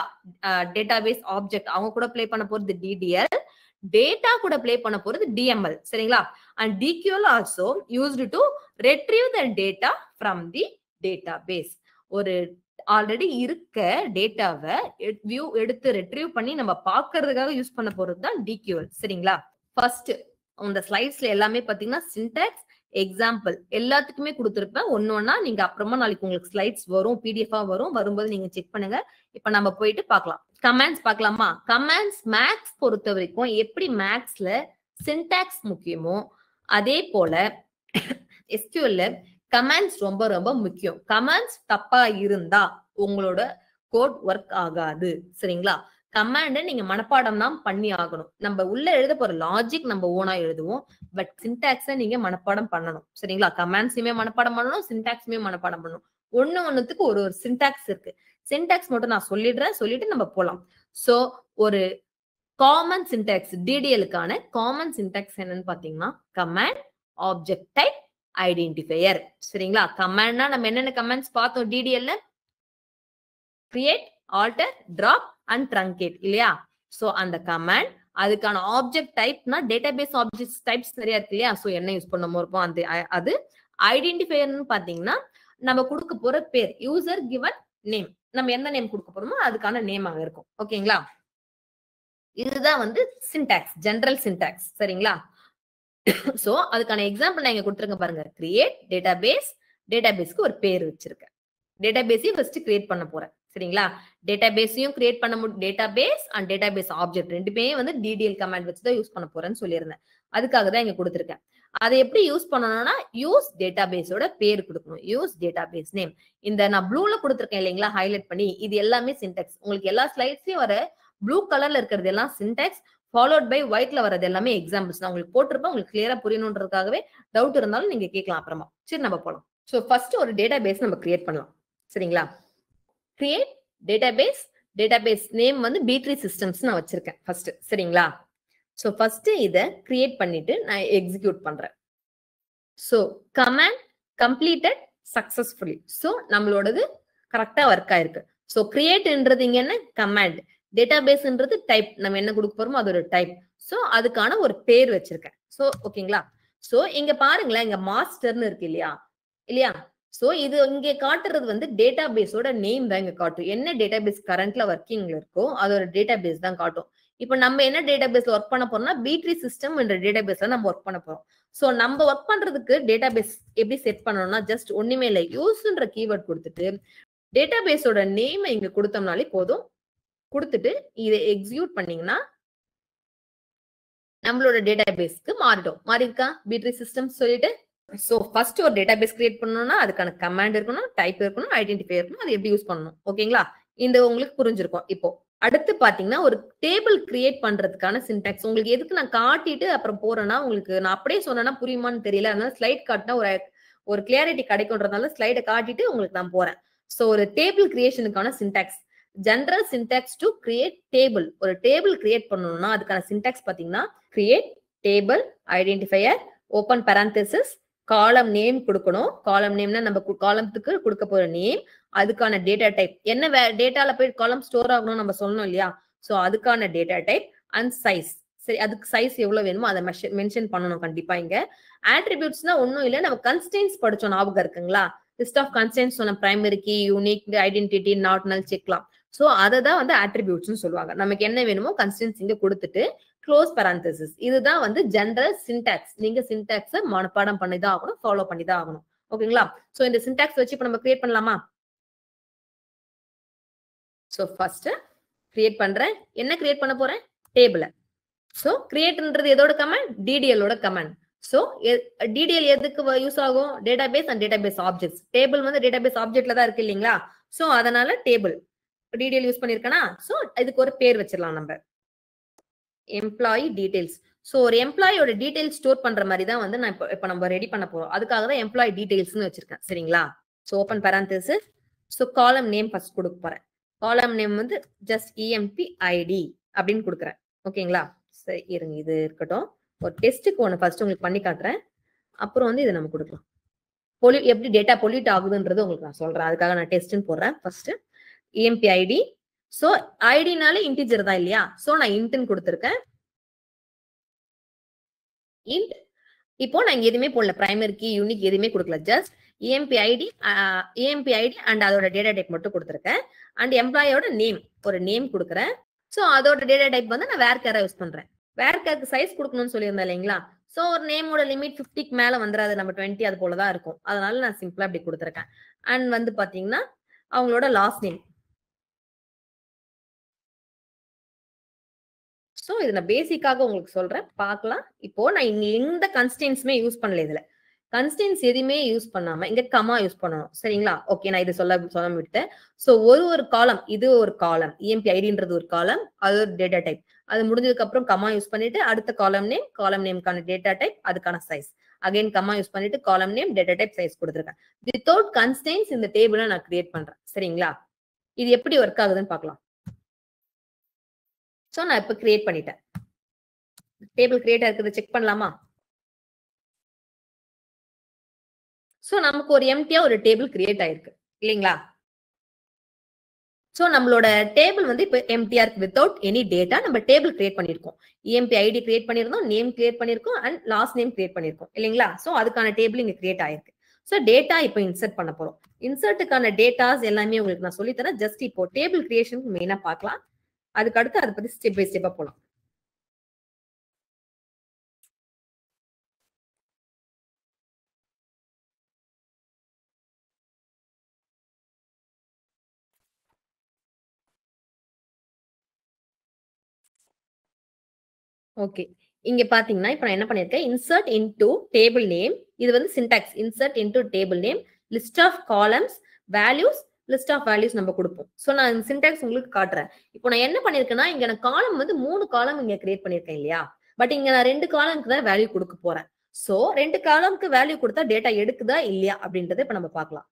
டேட்டாபேஸ் ஆப்ஜெக்ட் அவங்க கூட பிளே பண்ண போறது டிடிஎல். டேட்டா கூட பிளே பண்ண போறது டிஎம்எல். சரிங்களா? And DQL also used to retrieve the data from the database. ஒரு ஆல்ரெடி இருக்க டேட்டாவை வியூ எடுத்து ரெட்ரீவ் பண்ணி நம்ம பாக்குறதுக்காக யூஸ் பண்ண போறது தான் டிக்யூஎல். சரிங்களா? ஃபர்ஸ்ட் அந்த ஸ்லைட்ஸ்ல எல்லாமே பாத்தீங்கன்னா சின்டாக்ஸ், எக்ஸாம்பிள் எல்லாத்துக்குமே கொடுத்துருப்பேன். ஒன்னொன்னா நீங்க அப்புறமா நாளைக்கு உங்களுக்கு ஸ்லைட்ஸ் வரும், பிடிஎஃபா வரும், வரும்போது நீங்க செக் பண்ணுங்க. இப்ப நம்ம போயிட்டு பார்க்கலாம். கமாண்ட்ஸ் பார்க்கலாமா? கமாண்ட்ஸ் மேக்ஸ் பொறுத்த வரைக்கும் எப்படி மேக்ஸ்ல சின்டாக்ஸ் முக்கியமோ அதே போல எஸ்கியூஎல்ல கமாண்ட்ஸ் ரொம்ப ரொம்ப முக்கியம். கமாண்ட்ஸ் தப்பா இருந்தா உங்களோட கோட் ஒர்க் ஆகாது. சரிங்களா? கமாண்ட நீங்க மனப்பாடம் தான் பண்ணி ஆகணும். நம்ம உள்ள எழுத போற லாஜிக் நம்ம ஓனா எழுதுவோம், பட் சின்டாக்ஸ நீங்க மனப்பாடம் பண்ணணும். சரிங்களா? கமாண்ட்ஸுமே மனப்பாடம் பண்ணணும், சின்டாக்ஸுமே மனப்பாடம் பண்ணணும். ஒண்ணுத்துக்கு ஒரு சின்டாக்ஸ் இருக்கு. சின்டாக்ஸ் மட்டும் நான் சொல்லிட்டு நம்ம போலாம். சோ ஒரு காமன் சின்டாக்ஸ், டிடிஎலுக்கான காமன் சின்டாக்ஸ் என்னன்னு பாத்தீங்கன்னா கமாண்ட், ஆப்ஜெக்ட் டைப், ஐடென்டிஃபையர். சரிங்களா? கமாண்ட்னா நம்ம என்னென்ன கமாண்ட்ஸ் பார்த்தோம் டிடிஎல்ல? Create, alter, drop and truncate இல்லையா? சோ அந்த கமாண்ட், அதுக்கான ஆப்ஜெக்ட் டைப்னா டேட்டாபேஸ் ஆப்ஜெக்ட் டைப்ஸ் நிறைய இருக்கு இல்லையா? சோ என்ன யூஸ் பண்ணமோ இருப்போம் அந்த அது. ஐடென்டிஃபையர்னு பாத்தீங்கன்னா நம்ம கொடுக்க போற பேர், யூசர் கிவன் நேம், நம்ம எந்த நேம் கொடுக்க போறோமோ அதுக்கான நேம் அங்க இருக்கும். ஓகேங்களா? இதுதான் வந்து சின்டாக்ஸ், ஜெனரல் சின்டாக்ஸ். சரிங்களா? சோ அதுக்கான எக்ஸாம்பிள் நான் இங்க கொடுத்துருங்க பாருங்க. கிரியேட் டேட்டாபேஸ், டேட்டாபேஸ்க்கு ஒரு பேர் வச்சிருக்கேன். டேட்டாபேஸையும் ஃபர்ஸ்ட் கிரியேட் பண்ண போறேன். சரிங்களா? டேட்டாபேஸையும் கிரியேட் பண்ண முடியும். டேட்டாபேஸ் அண்ட் டேட்டாபேஸ் ஆப்ஜெக்ட் ரெண்டுமே வந்து டிடிஎல் கமாண்ட் வச்சு தான் யூஸ் பண்ண போறேன்னு சொல்லியிருந்தேன். அதுக்காக தான் இங்க கொடுத்துருக்கேன். அதை எப்படி யூஸ் பண்ணணும்னா யூஸ் டேட்டாபேஸோட பேர் கொடுக்கணும். Use database name. இந்த நான் ப்ளூல கொடுத்துருக்கேன் இல்லைங்களா, ஹைலைட் பண்ணி, இது எல்லாமே சின்டாக்ஸ். உங்களுக்கு எல்லா ஸ்லைட்ஸ்லயும் வர ப்ளூ கலர்ல இருக்கிறது எல்லாம் சின்டாக்ஸ், ஃபாலோட் பை ஒயிட்ல வரது எல்லாமே எக்ஸாம்பிள்ஸ். நான் உங்களுக்கு போட்டிருப்பேன், உங்களுக்கு கிளியரா புரியணுன்றதுக்காகவே. டவுட் இருந்தாலும் நீங்க கேட்கலாம் அப்புறமா. சரி, நம்ம போலாம். சோ ஃபர்ஸ்ட் ஒரு டேட்டாபேஸ் நம்ம கிரியேட் பண்ணலாம். சரிங்களா? கிரியேட் டேட்டாபேஸ், டேட்டாபேஸ் நேம் வந்து B3 சிஸ்டம்ஸ் நான் வச்சிருக்கேன் ஃபர்ஸ்ட். சரிங்களா? சோ ஃபர்ஸ்ட் இத கிரியேட் பண்ணிட்டு நான் எக்ஸிக்யூட் பண்றேன். So command completed successfully. So நம்மளோடது கரெக்டா ஒர்க் ஆயிருக்கு. சோ கிரியேட்ன்றது இங்க என்ன? கமாண்ட். டேட்டாபேஸ்ன்றது டைப், நம்ம என்ன கொடுக்க போறோமோ அது ஒரு டைப். சோ அதுக்கான ஒரு பேர் வச்சிருக்கேன். சோ ஓகேங்களா? சோ இங்க பாருங்களேன், இங்க மாஸ்டர்னு இருக்கு இல்லையா? சோ இது இங்க காட்டுறது வந்து டேட்டாபேஸோட நேம் தான் இங்க காட்டும். என்ன டேட்டாபேஸ் கரண்ட்ல ஒர்க்கிங்ல இருக்கோ அதோட டேட்டாபேஸ் தான் காட்டும். இப்ப நம்ம என்ன டேட்டாபேஸ்ல ஒர்க் பண்ண போறோம்னா B3 சிஸ்டம் என்ற டேட்டாபேஸ்ல நம்ம ஒர்க் பண்ண போறோம். சோ நம்ம ஒர்க் பண்றதுக்கு டேட்டாபேஸ் எப்படி செட் பண்ணணும்னா ஜஸ்ட் ஒண்ணுமே இல்லை, யூஸ்ன்ற கீவேர்ட் கொடுத்துட்டு டேட்டாபேஸோட நேம் இங்க கொடுத்தோம்னாலே போதும். கொடுத்துட்டு இதை எக்ஸிக்யூட் பண்ணீங்கன்னா நம்மளோட டேட்டாபேஸ்க்கு மாறிடும். மாறி இருக்கா B3 சிஸ்டம் சொல்லிட்டு? சோ ஃபர்ஸ்ட் ஒரு டேட்டாபேஸ் கிரியேட் பண்ணணும்னா அதுக்கான கமாண்ட் இருக்கணும், டைப் இருக்கணும், ஐடென்டிஃபை இருக்கணும், அது எப்படி யூஸ் பண்ணணும். ஓகேங்களா? இந்த உங்களுக்கு புரிஞ்சிருக்கும். இப்போ அடுத்து பாத்தீங்கன்னா ஒரு டேபிள் கிரியேட் பண்றதுக்கான சின்டாக்ஸ் உங்களுக்கு எதுக்கு நான் காட்டிட்டு அப்புறம் போறேன்னா உங்களுக்கு நான் அப்படியே சொன்னேன்னா புரியுமான்னு தெரியல, அதனால ஸ்லைட் காட்டினா ஒரு கிளியாரிட்டி கிடைக்கும்ன்றதுனால ஸ்லைடை காட்டிட்டு உங்களுக்கு நான் போறேன். சோ ஒரு டேபிள் கிரியேஷனுக்கான syntax, general syntax to create table. ஒரு டேபிள் கிரியேட் பண்ணணும்னா அதுக்கான சின்டாக்ஸ் பாத்தீங்கன்னா create table identifier open parenthesis column name கொடுக்கணும். காலம் நேம்னா நம்ம காலத்துக்கு கொடுக்க போற நேம், அதுக்கான டேட்டா டைப், என்ன டேட்டால போய் காலம் ஸ்டோர் ஆகணும் நம்ம சொல்லணும் இல்லையா, சோ அதுக்கான டேட்டா டைப் அண்ட் சைஸ். சரி, அதுக்கு சைஸ் எவ்வளவு வேணுமோ அதை மென்ஷன் பண்ணணும் கண்டிப்பா. இங்க ஆட்ரிபியூட்ஸ்னா ஒன்னும் இல்ல, நம்ம கன்ஸ்டன்ட்ஸ் படிச்சோம் ஞாபகம் இருக்குங்களா, லிஸ்ட் ஆஃப் கன்ஸ்டன்ட்ஸ் சொன்ன primary key, unique, identity, not null, செக்லாம். சோ அதை தான் வந்து ஆட்ரிபியூட்ஸ்னு சொல்லுவாங்க. நமக்கு என்ன வேணுமோ கன்ஸ்டன்ட்ஸ் இங்க கொடுத்துட்டு க்ளோஸ் parenthesis. இதுதான் வந்து ஜெனரல் சின்டாக்ஸ். நீங்க சின்டாக்ஸை மனப்பாடம் பண்ணி தான் ஆகணும், ஃபாலோ பண்ணி தான் ஆகணும். ஓகேங்களா? சோ இந்த சின்டாக்ஸ் வச்சு இப்ப நம்ம கிரியேட் பண்ணலாமா? சோ ஃபர்ஸ்ட் கிரியேட் பண்றேன். என்ன கிரியேட் பண்ண போறேன்? டேபிள். சோ கிரியேட்ன்றது எதோட கமாண்ட்? டிடிஎல்-ஓட கமாண்ட். சோ டிடிஎல் எதுக்கு யூஸ் ஆகும்? Database and database objects. Table வந்து டேட்டாபேஸ் ஆப்ஜெக்ட்ல தான் இருக்கு இல்லீங்களா, சோ அதனால டேபிள் டிடிஎல் யூஸ் பண்ணிருக்கனா. சோ இதுக்கு ஒரு பேர் வச்சிடலாம் நம்ம, எம்ப்ளாயி டீடைல்ஸ். சோ ஒரு எம்ப்ளாயோட டீடைல்ஸ் ஸ்டோர் பண்ற மாதிரி தான் வந்து நான் இப்ப நம்ம ரெடி பண்ண போறோம். அதுக்காக தான் எம்ப்ளாயி டீடைல்ஸ்னு வச்சிருக்கேன். சரிங்களா? So open parenthesis. So column name first கொடுக்க போறேன். காலம் நேம் வந்து ஜஸ்ட் EMPID அப்படின்னு கொடுக்குறேன். ஓகேங்களா? சரி இருங்க, இது இருக்கட்டும். ஒரு டெஸ்ட்டுக்கு ஒன்று ஃபர்ஸ்ட் உங்களுக்கு பண்ணி காட்டுறேன், அப்புறம் வந்து இதை நம்ம கொடுக்கலாம். எப்படி டேட்டா பொல்யூட் ஆகுதுன்றது உங்களுக்கு நான் சொல்றேன். அதுக்காக நான் டெஸ்ட்னு போடுறேன். First EMPID. சோ ஐடினாலே இன்டிஜர் தான் இல்லையா, சோ நான் இன்ட்னு கொடுத்திருக்கேன். இன்ட். இப்போ நான் இங்க எதுவுமே போடல, பிரைமரி கீ, யூனிக் எதுவுமே கொடுக்கல, ஜஸ்ட் EMPID அண்ட் அதோட டேட்டா டைப் மட்டும் கொடுத்திருக்கேன். அண்ட் எம்ப்ளாயோட நேம், ஒரு நேம் கொடுக்குறேன். சோ அதோட டேட்டா டைப் வந்து நான் வேர்கேரா யூஸ் பண்றேன். வேர்கேருக்கு சைஸ் கொடுக்கணும்னு சொல்லியிருந்தேன் இல்லைங்களா, சோ ஒரு நேமோட லிமிட் 50க்கு மேல வந்துடாது, நம்ம 20 அது போலதான் இருக்கும். அதனால நான் சிம்பிளா இப்படி கொடுத்திருக்கேன். அண்ட் வந்து பாத்தீங்கன்னா அவங்களோட லாஸ்ட் நேம். சோ இது நான் பேசிக்காக உங்களுக்கு சொல்றேன், பார்க்கலாம். இப்போ நான் எந்த கன்ஸ்டன்ட்ஸுமே யூஸ் பண்ணல. இதுல கன்ஸ்டன்ட்ஸ் எதுவுமே யூஸ் பண்ணாம இங்க கமா யூஸ் பண்ணணும். சரிங்களா? ஓகே, நான் இது சொல்ல விட்டேன். சோ ஒரு காலம், இது ஒரு காலம், EMPIDன்றது ஒரு காலம், அது ஒரு டேட்டா டைப். அது முடிஞ்சதுக்கு அப்புறம் கமா யூஸ் பண்ணிட்டு அடுத்த காலம் நேம்க்கான டேட்டா டைப், அதுக்கான சைஸ். அகைன் கமா யூஸ் பண்ணிட்டு column name, data type, size கொடுத்துருக்கேன். வித்தவுட் கன்ஸ்டன்ட்ஸ் இந்த டேபிளை நான் கிரியேட் பண்றேன். சரிங்களா? இது எப்படி ஒர்க் ஆகுதுன்னு பார்க்கலாம். சோ நான் இப்ப கிரியேட் பண்ணிட்டேன். டேபிள் கிரியேட் ஆகுது, செக் பண்ணலாமா? சோ நமக்கு ஒரு எம்டியா ஒரு டேபிள் கிரியேட் ஆயிருக்கு இல்லீங்களா? சோ நம்மளோட டேபிள் வந்து இப்ப எம்டியா இருக்கு, வித்தவுட் எனி டேட்டா. நம்ம டேபிள் கிரியேட் பண்ணிருக்கோம், EMPID கிரியேட் பண்ணிருந்தோம், நேம் கிரியேட் பண்ணிருக்கோம், அண்ட் லாஸ்ட் நேம் கிரியேட் பண்ணிருக்கோம் இல்லீங்களா? சோ அதுக்கான டேபிள் இங்க கிரியேட் ஆயிருக்கு. சோ டேட்டா இப்போ இன்சர்ட் பண்ண போறோம். இன்சர்ட்டுக்கான டேட்டாஸ் எல்லாமே உங்களுக்கு நான் சொல்லி தரேன். ஜஸ்ட் இப்போ டேபிள் கிரியேஷனுக்கு மெயினா பார்க்கலாம். அதுக்கு அடுத்து அதை பத்தி ஸ்டெப் பை ஸ்டெப்பா போலாம். ஓகே, இங்க பாத்தீங்கன்னா இப்ப நான் என்ன பண்ணிருக்கேன், இன்சர்ட் இன்டு டேபிள் நேம். இது வந்து syntax, insert into table name, list of columns, values, list of values நம்ம கொடுப்போம். சோ நான் சின்டாக்ஸ் உங்களுக்கு காட்டுறேன். இப்போ நான் என்ன பண்ணிருக்கேன்னா, இங்க நான் காலம் வந்து 3 காலம் இங்க கிரியேட் பண்ணிருக்கேன் இல்லையா, பட் இங்க நான் 2 காலம்க்கு தான் வேல்யூ கொடுக்க போறேன். சோ 2 காலம்க்கு வேல்யூ கொடுத்தா டேட்டா எடுக்குதா இல்லையா அப்படின்றத இப்ப நம்ம பார்க்கலாம்.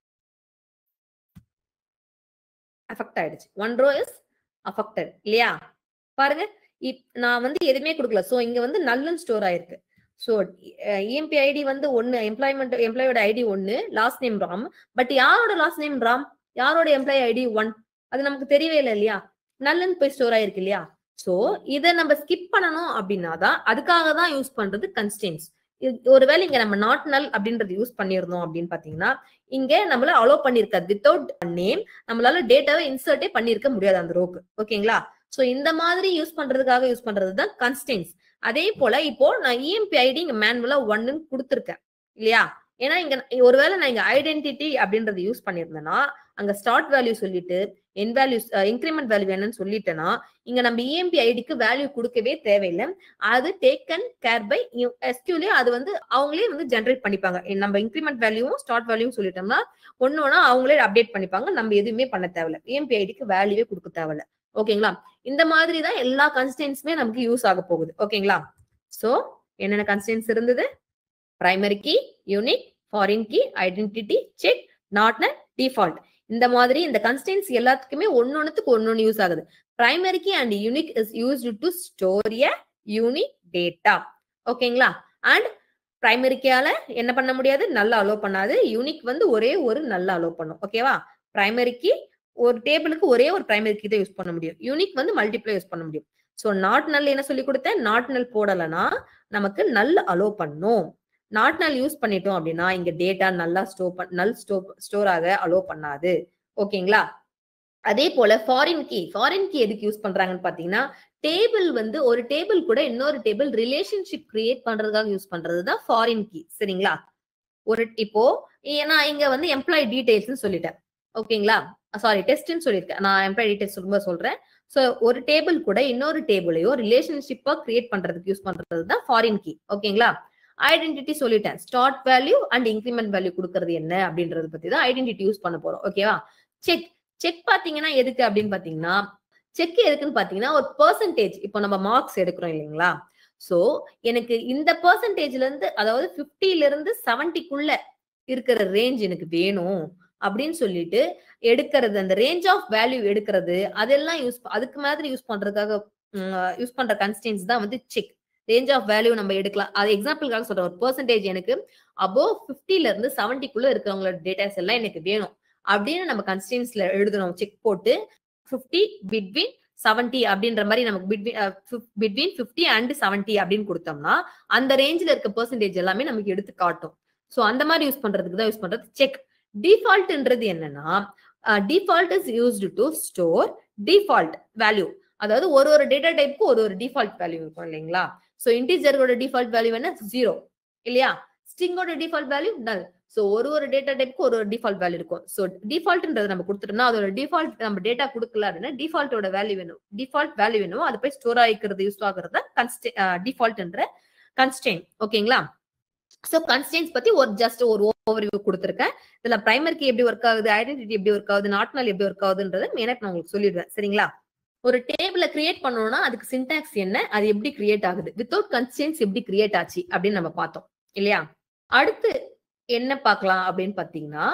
அஃபெக்ட் ஆயிடுச்சு, 1 row is affected இல்லையா? பாருங்க, நான் வந்து எதுவுமே கொடுக்கல. சோ இங்க வந்து நல்லன் ஸ்டோர் ஆயிருக்கு. சோ EMPID வந்து 1, எம்ப்ளாயோட ID 1, last name Ram. But யாரோட லாஸ்ட் நேம் ராம், யாரோட எம்ப்ளாயி ஐடி 1, அது நமக்கு தெரியவே இல்லை இல்லையா, நல்லன் போய் ஸ்டோர் ஆயிருக்கு இல்லையா? சோ இதை நம்ம ஸ்கிப் பண்ணணும் அப்படின்னா தான், அதுக்காக தான் யூஸ் பண்றது கன்ஸ்டன்ட்ஸ். ஒருவேளை இங்க நம்ம நாட் நல் அப்படின்றது யூஸ் பண்ணிருந்தோம் அப்படின்னு பாத்தீங்கன்னா, இங்க நம்மள அலோ பண்ணிருக்காது. வித்தவுட் நேம் நம்மளால டேட்டாவை இன்சர்ட்டே பண்ணிருக்க முடியாது அந்த ரோக்கு. ஓகேங்களா? சோ இந்த மாதிரி யூஸ் பண்றதுக்காக யூஸ் பண்றது தான் கன்ஸ்டன்ட்ஸ். அதே போல இப்போ நான் EMPID இங்க மேனுவலா 1ன்னு கொடுத்திருக்கேன் இல்லையா? ஏன்னா இங்க ஒருவேளை நான் இங்க ஐடென்டிட்டி அப்படின்றது யூஸ் பண்ணிருந்தேன்னா, அங்க ஸ்டார்ட் வேல்யூ சொல்லிட்டு என் வேல்யூஸ் இன்கிரிமெண்ட் வேல்யூ என்னன்னு சொல்லிட்டேன்னா, இங்க நம்ம EMPIDக்கு வேல்யூ கொடுக்கவே தேவையில்லை. அது டேக்கன் கேர் பை SQL. அது வந்து அவங்களே வந்து ஜெனரேட் பண்ணிப்பாங்க. நம்ம இன்கிரிமெண்ட் வேல்யூவும் ஸ்டார்ட் வேல்யூவும் சொல்லிட்டோம்னா ஒன்னொன்னா அவங்களே அப்டேட் பண்ணிப்பாங்க. நம்ம எதுவுமே பண்ண தேவையில்ல, EMPIDக்கு வேல்யூவே கொடுக்க தேவையில்ல. ஓகேங்களா? இந்த மாதிரி தான் எல்லா கன்ஸ்டன்ட்ஸுமே நமக்கு யூஸ் ஆக போகுது. ஓகேங்களா? சோ என்னென்ன கன்ஸ்டன்ட்ஸ் இருந்தது? Primary key, unique, foreign key, identity, check, not null, default. இந்த மாதிரி இந்த கன்ஸ்டன்ட்ஸ் எல்லாத்துக்குமே ஒன்னொன்னுக்கு ஒன்னொன்னு யூஸ் ஆகுது. Primary key and unique is used to store a unique data. ஓகேங்களா? அண்ட் பிரைமரி கீயால என்ன பண்ண முடியாது, நல்லா அலோ பண்ணாது. யூனிக் வந்து ஒரே ஒரு நல்லா அலோ பண்ணும். ஓகேவா? பிரைமரி கீ ஒரு டேபிளுக்கு ஒரே ஒரு பிரைமரி கீ தான் யூஸ் பண்ண முடியும். யூனிக் வந்து மல்டிப்ளை யூஸ் பண்ண முடியும். சோ நாட் நல் என்ன சொல்லி கொடுத்தேன், நாட் நல் போடலனா நமக்கு நல் அலோ பண்ணும். நாட் நல் யூஸ் பண்ணிட்டோம் அப்படின்னா இங்க டேட்டா நல்லா ஸ்டோர் ஆக அலோ பண்ணாது. ஓகேங்களா? அதே போல ஃபாரின் கீ எதுக்கு யூஸ் பண்றாங்கன்னு பாத்தீங்கன்னா, டேபிள் வந்து ஒரு டேபிள் கூட இன்னொரு டேபிள் ரிலேஷன்ஷிப் கிரியேட் பண்றதுக்காக யூஸ் பண்றதுதான் ஃபாரின் கீ. சரிங்களா? ஒரு இப்போ நான் இங்க வந்து எம்ப்ளாயி டீடைல்ஸ் சொல்லிட்டேன். ஓகேங்களா? சாரி, டெஸ்ட்னு சொல்லியிருக்கேன். நான் எம்ப்ளாயி டீடைல்ஸ் சொல்லும்போது சொல்றேன். சோ ஒரு டேபிள் கூட இன்னொரு டேபிளையோ ரிலேஷன்ஷிப்பா கிரியேட் பண்றதுக்கு யூஸ் பண்றது தான் ஃபாரின் கீ. ஓகேங்களா? ஐடென்டிட்டி சொல்லிட்டேன். Start value and increment value கொடுக்கறது என்ன அப்படின்றது பத்தி தான் ஐடென்டிட்டி யூஸ் பண்ண போறோம். ஓகேவா? செக் பாத்தீங்கன்னா எதுக்கு அப்படின்னு பாத்தீங்கன்னா, செக் எதுக்குன்னு பாத்தீங்கன்னா ஒரு பெர்சன்டேஜ். இப்போ நம்ம மார்க்ஸ் எடுக்கிறோம் இல்லைங்களா? சோ எனக்கு இந்த பெர்சன்டேஜ்ல இருந்து, அதாவது 50ல இருந்து 70க்குள்ள இருக்கிற ரேஞ்ச் எனக்கு வேணும் அப்படின்னு சொல்லிட்டு எடுக்கிறது, அந்த ரேஞ்ச் ஆஃப் வேல்யூ எடுக்கிறது, அதெல்லாம் அதுக்கு மாதிரி யூஸ் பண்றதுக்காக யூஸ் பண்ற கன்ஸ்டன்ட்ஸ் தான் வந்து செக். ரேஞ்ச் ஆஃப் வேல்யூ நம்ம எடுக்கலாம். அது எக்ஸாம்பிளுக்காக சொல்றேன். ஒரு பெர்சன்டேஜ் எனக்கு அபோவ் 50ல இருந்து 70க்குள்ள இருக்கிறவங்களோட டேட்டாஸ் எல்லாம் எனக்கு வேணும் அப்படின்னு நம்ம கன்ஸ்டன்ட்ஸ்ல எழுதணும். செக் போட்டு 50 பிட்வீன் 70 அப்படின்ற மாதிரி நமக்கு பிட்வீன் 50 அண்ட் 70 அப்படின்னு கொடுத்தோம்னா அந்த ரேஞ்சில் இருக்க பெர்சன்டேஜ் எல்லாமே நமக்கு எடுத்து காட்டும். சோ அந்த மாதிரி யூஸ் பண்றதுக்கு தான் யூஸ் பண்றது செக். டிஃபால்ட்ன்றது என்னன்னா, default is used to store default value. அதாவது ஒரு டேட்டா டைப்புக்கு ஒரு டிஃபால்ட் வேல்யூ இருக்கும் இல்லைங்களா? சோ இன்டிஜரோட டிஃபால்ட் வேல்யூ என்ன, 0 இல்லையா? ஸ்ட்ரிங்கோட டிஃபால்ட் வேல்யூ நல். சோ ஒரு டேட்டா டைப்புக்கு ஒரு டிஃபால்ட் வேல்யூ இருக்கும். சோ டிஃபால்ட்ன்றது நம்ம கொடுத்துட்டோம்னா அதோட டிஃபால்ட் நம்ம டேட்டா கொடுக்கல அப்படின்னா டிஃபால்ட்டோட வேல்யூ வேணும், டிஃபால்ட் வேல்யூ வேணும், அது போய் ஸ்டோர் ஆகிக்கிறது யூஸ் ஆகுறத டிஃபால்ட்ன்ற கன்ஸ்ட்ரெயின். ஓகேங்களா? சோ கன்ஸ்ட்ரெயின்ஸ் பத்தி ஜஸ்ட் ஒரு ஓவர்வியூ கொடுத்திருக்கேன். இதுல பிரைமரி கீ எப்படி ஒர்க் ஆகுது, ஐடென்டிட்டி எப்படி ஒர்க் ஆகுது, நாட் நல் எப்படி ஒர்க் ஆகுதுன்றத மெயினா நான் உங்களுக்கு சொல்லிடுவேன். சரிங்களா? ஒரு டேபிள கிரியேட் பண்ணணும்னா அதுக்கு சின்டாக்ஸ் என்ன, அது எப்படி கிரியேட் ஆகுது, வித்தவுட் கன்ஸ்ட்ரெயின்ஸ் எப்படி கிரியேட் ஆச்சு அப்படின்னு நம்ம பார்த்தோம் இல்லையா? அடுத்து என்ன பார்க்கலாம் அப்படின்னு பாத்தீங்கன்னா,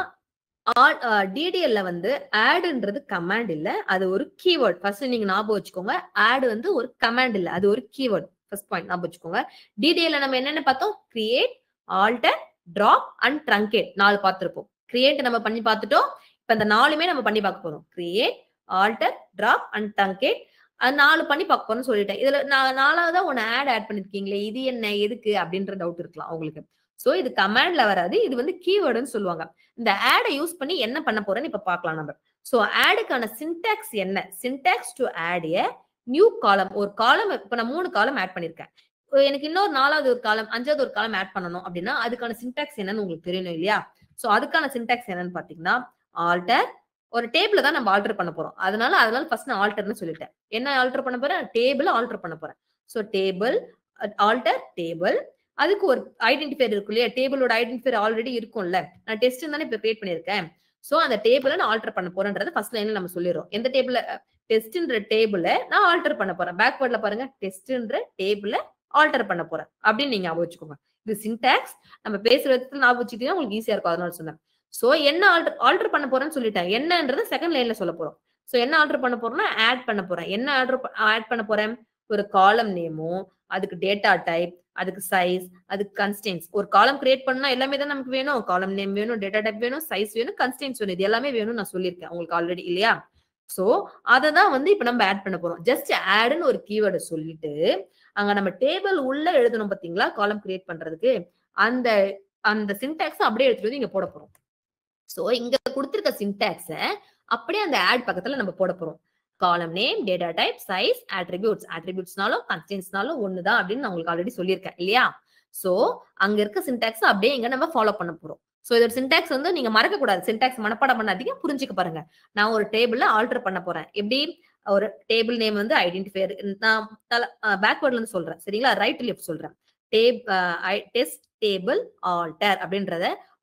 டிடிஎல்ல வந்து ஆட்ன்றது கமாண்ட் இல்ல, அது ஒரு கீவேர்ட். ஃபர்ஸ்ட் நீங்க ஞாபகம் வச்சுக்கோங்க. ஆட் வந்து ஒரு கமாண்ட் இல்ல, அது ஒரு கீவேர்ட். ஃபர்ஸ்ட் பாயிண்ட் ஞாபகம் வச்சுக்கோங்க. டிடிஎல்ல நம்ம என்னென்ன பார்த்தோம், create, alter, drop and truncate 4 பார்த்திருப்போம். கிரியேட் நம்ம பண்ணி பார்த்துட்டோம். இப்ப இந்த 4மே நம்ம பண்ணி பார்க்க போறோம். Create, alter, drop and truncate. அது 4 பண்ணி பார்க்க போறோம்னு சொல்லிட்டேன். இதுல 4வதா ஒன்னு ஆட் பண்ணிருக்கீங்களே, இது என்ன, எதுக்கு அப்படின்ற டவுட் இருக்கலாம் உங்களுக்கு. சோ இது கமாண்ட்ல வராது, இது வந்து கீவேர்டுன்னு சொல்லுவாங்க. இந்த ஆடை யூஸ் பண்ணி என்ன பண்ண போறேன்னு இப்ப பார்க்கலாம் நம்ம. சோ ஆடுக்கான சின்டாக்ஸ் என்ன, syntax to add a new column. ஒரு காலம், இப்ப நான் 3 காலம் ஆட் பண்ணிருக்கேன். எனக்கு இன்னொரு 4வது ஒரு காலம், 5வது ஒரு காலம் ஆட் பண்ணணும் அப்படின்னா அதுக்கான சின்டாக்ஸ் என்னன்னு உங்களுக்கு தெரியணும் இல்லையா? சோ அதுக்கான சின்டாக்ஸ் என்னன்னு பாத்தீங்கன்னா, ஆல்டர். ஒரு டேபிள் தான் நம்ம ஆல்டர் பண்ண போறோம். அதனால ஃபர்ஸ்ட் நான் ஆல்டர்னு சொல்லிட்டேன். என்ன ஆல்டர் பண்ண போறேன், டேபிள் ஆல்டர் பண்ண போறேன். So table, alter table. அதுக்கு ஒரு ஐடென்டிஃபையர் இருக்கும் இல்லையா? டேபிளோட ஐடென்டிஃபையர் ஆல்ரெடி இருக்கும்ல. நான் டெஸ்ட் தானே இப்ப கிரியேட் பண்ணிருக்கேன். சோ அந்த டேபிளை நான் ஆல்டர் பண்ண போறேன்றத ஃபர்ஸ்ட் லைன்ல நம்ம சொல்லிடுறோம். எந்த டேபிள், டெஸ்ட்ன்ற டேபிளை நான் ஆல்டர் பண்ண போறேன். பேக்வர்ட்ல பாருங்க, டெஸ்ட்ன்ற டேபிளை ஆல்டர் பண்ண போறேன் அப்படின்னு நீங்க ஞாபகம் வச்சுக்கோங்க. இது சின்டாக்ஸ். நம்ம பேசுற விதத்துல ஞாபகம் வச்சுக்கிட்டீங்கன்னா உங்களுக்கு ஈஸியா இருக்கும், அதனால சொன்னேன். சோ என்ன ஆல்டர் பண்ண போறேன்னு சொல்லிட்டேன். என்னன்றது செகண்ட் லைன்ல சொல்ல போறோம். சோ என்ன ஆல்டர் பண்ண போறோம்னா ஆட் பண்ண போறேன். என்ன ஆட் பண்ண போறேன், ஒரு காலம் நேமும், அதுக்கு டேட்டா டைப், அதுக்கு சைஸ், அதுக்கு கன்ஸ்டன்ட்ஸ். ஒரு காலம் கிரியேட் பண்ணா எல்லாமே தான் நமக்கு வேணும். காலம் நேம் வேணும், டேட்டா டைப் வேணும், சைஸ் வேணும், கன்ஸ்டன்ட்ஸ் வேணும். இது எல்லாமே வேணும் நான் சொல்லியிருக்கேன் உங்களுக்கு ஆல்ரெடி இல்லையா? சோ அததான் வந்து இப்ப நம்ம ஆட் பண்ண போறோம். ஜஸ்ட் ஆட்னு ஒரு கீவேர்டை சொல்லிட்டு அங்க நம்ம டேபிள் உள்ள எழுதணும் பாத்தீங்களா, காலம் கிரியேட் பண்றதுக்கு, அந்த அந்த சின்டாக்ஸ் அப்படியே எடுத்துட்டு வந்து இங்க போட போறோம். சோ இங்க கொடுத்திருக்க சின்டாக்ஸ அப்படியே அந்த ஆட் பக்கத்துல நம்ம போட போறோம். Column name, data type, size, attributes. அட்ரிபியூட்ஸ்னாலும் கன்ஸ்டன்ட்ஸ்னாலும் ஒண்ணுதான் அப்படின்னு நான் உங்களுக்கு ஆல்ரெடி சொல்லியிருக்கேன் இல்லையா? சோ அங்க இருக்க சின்டாக்ஸ் அப்படியே இங்க நம்ம ஃபாலோ பண்ண போறோம். சோ இதோட சின்டாக்ஸ் வந்து நீங்க மறக்க கூடாது. சின்டாக்ஸ் மனப்பாடம் பண்ணாதீங்க, புரிஞ்சுக்க பாருங்க. நான் ஒரு டேபிள்ல ஆல்டர் பண்ண போறேன். எப்படி, ஒரு டேபிள் நேம் வந்து ஐடென்டிஃபையர். நான் பேக்வர்ட்ல இருந்து சொல்றேன் சரிங்களா, ரைட் லெஃப்ட் சொல்றேன். டெஸ்ட் டேபிள் ஆல்டர் அப்படின்றத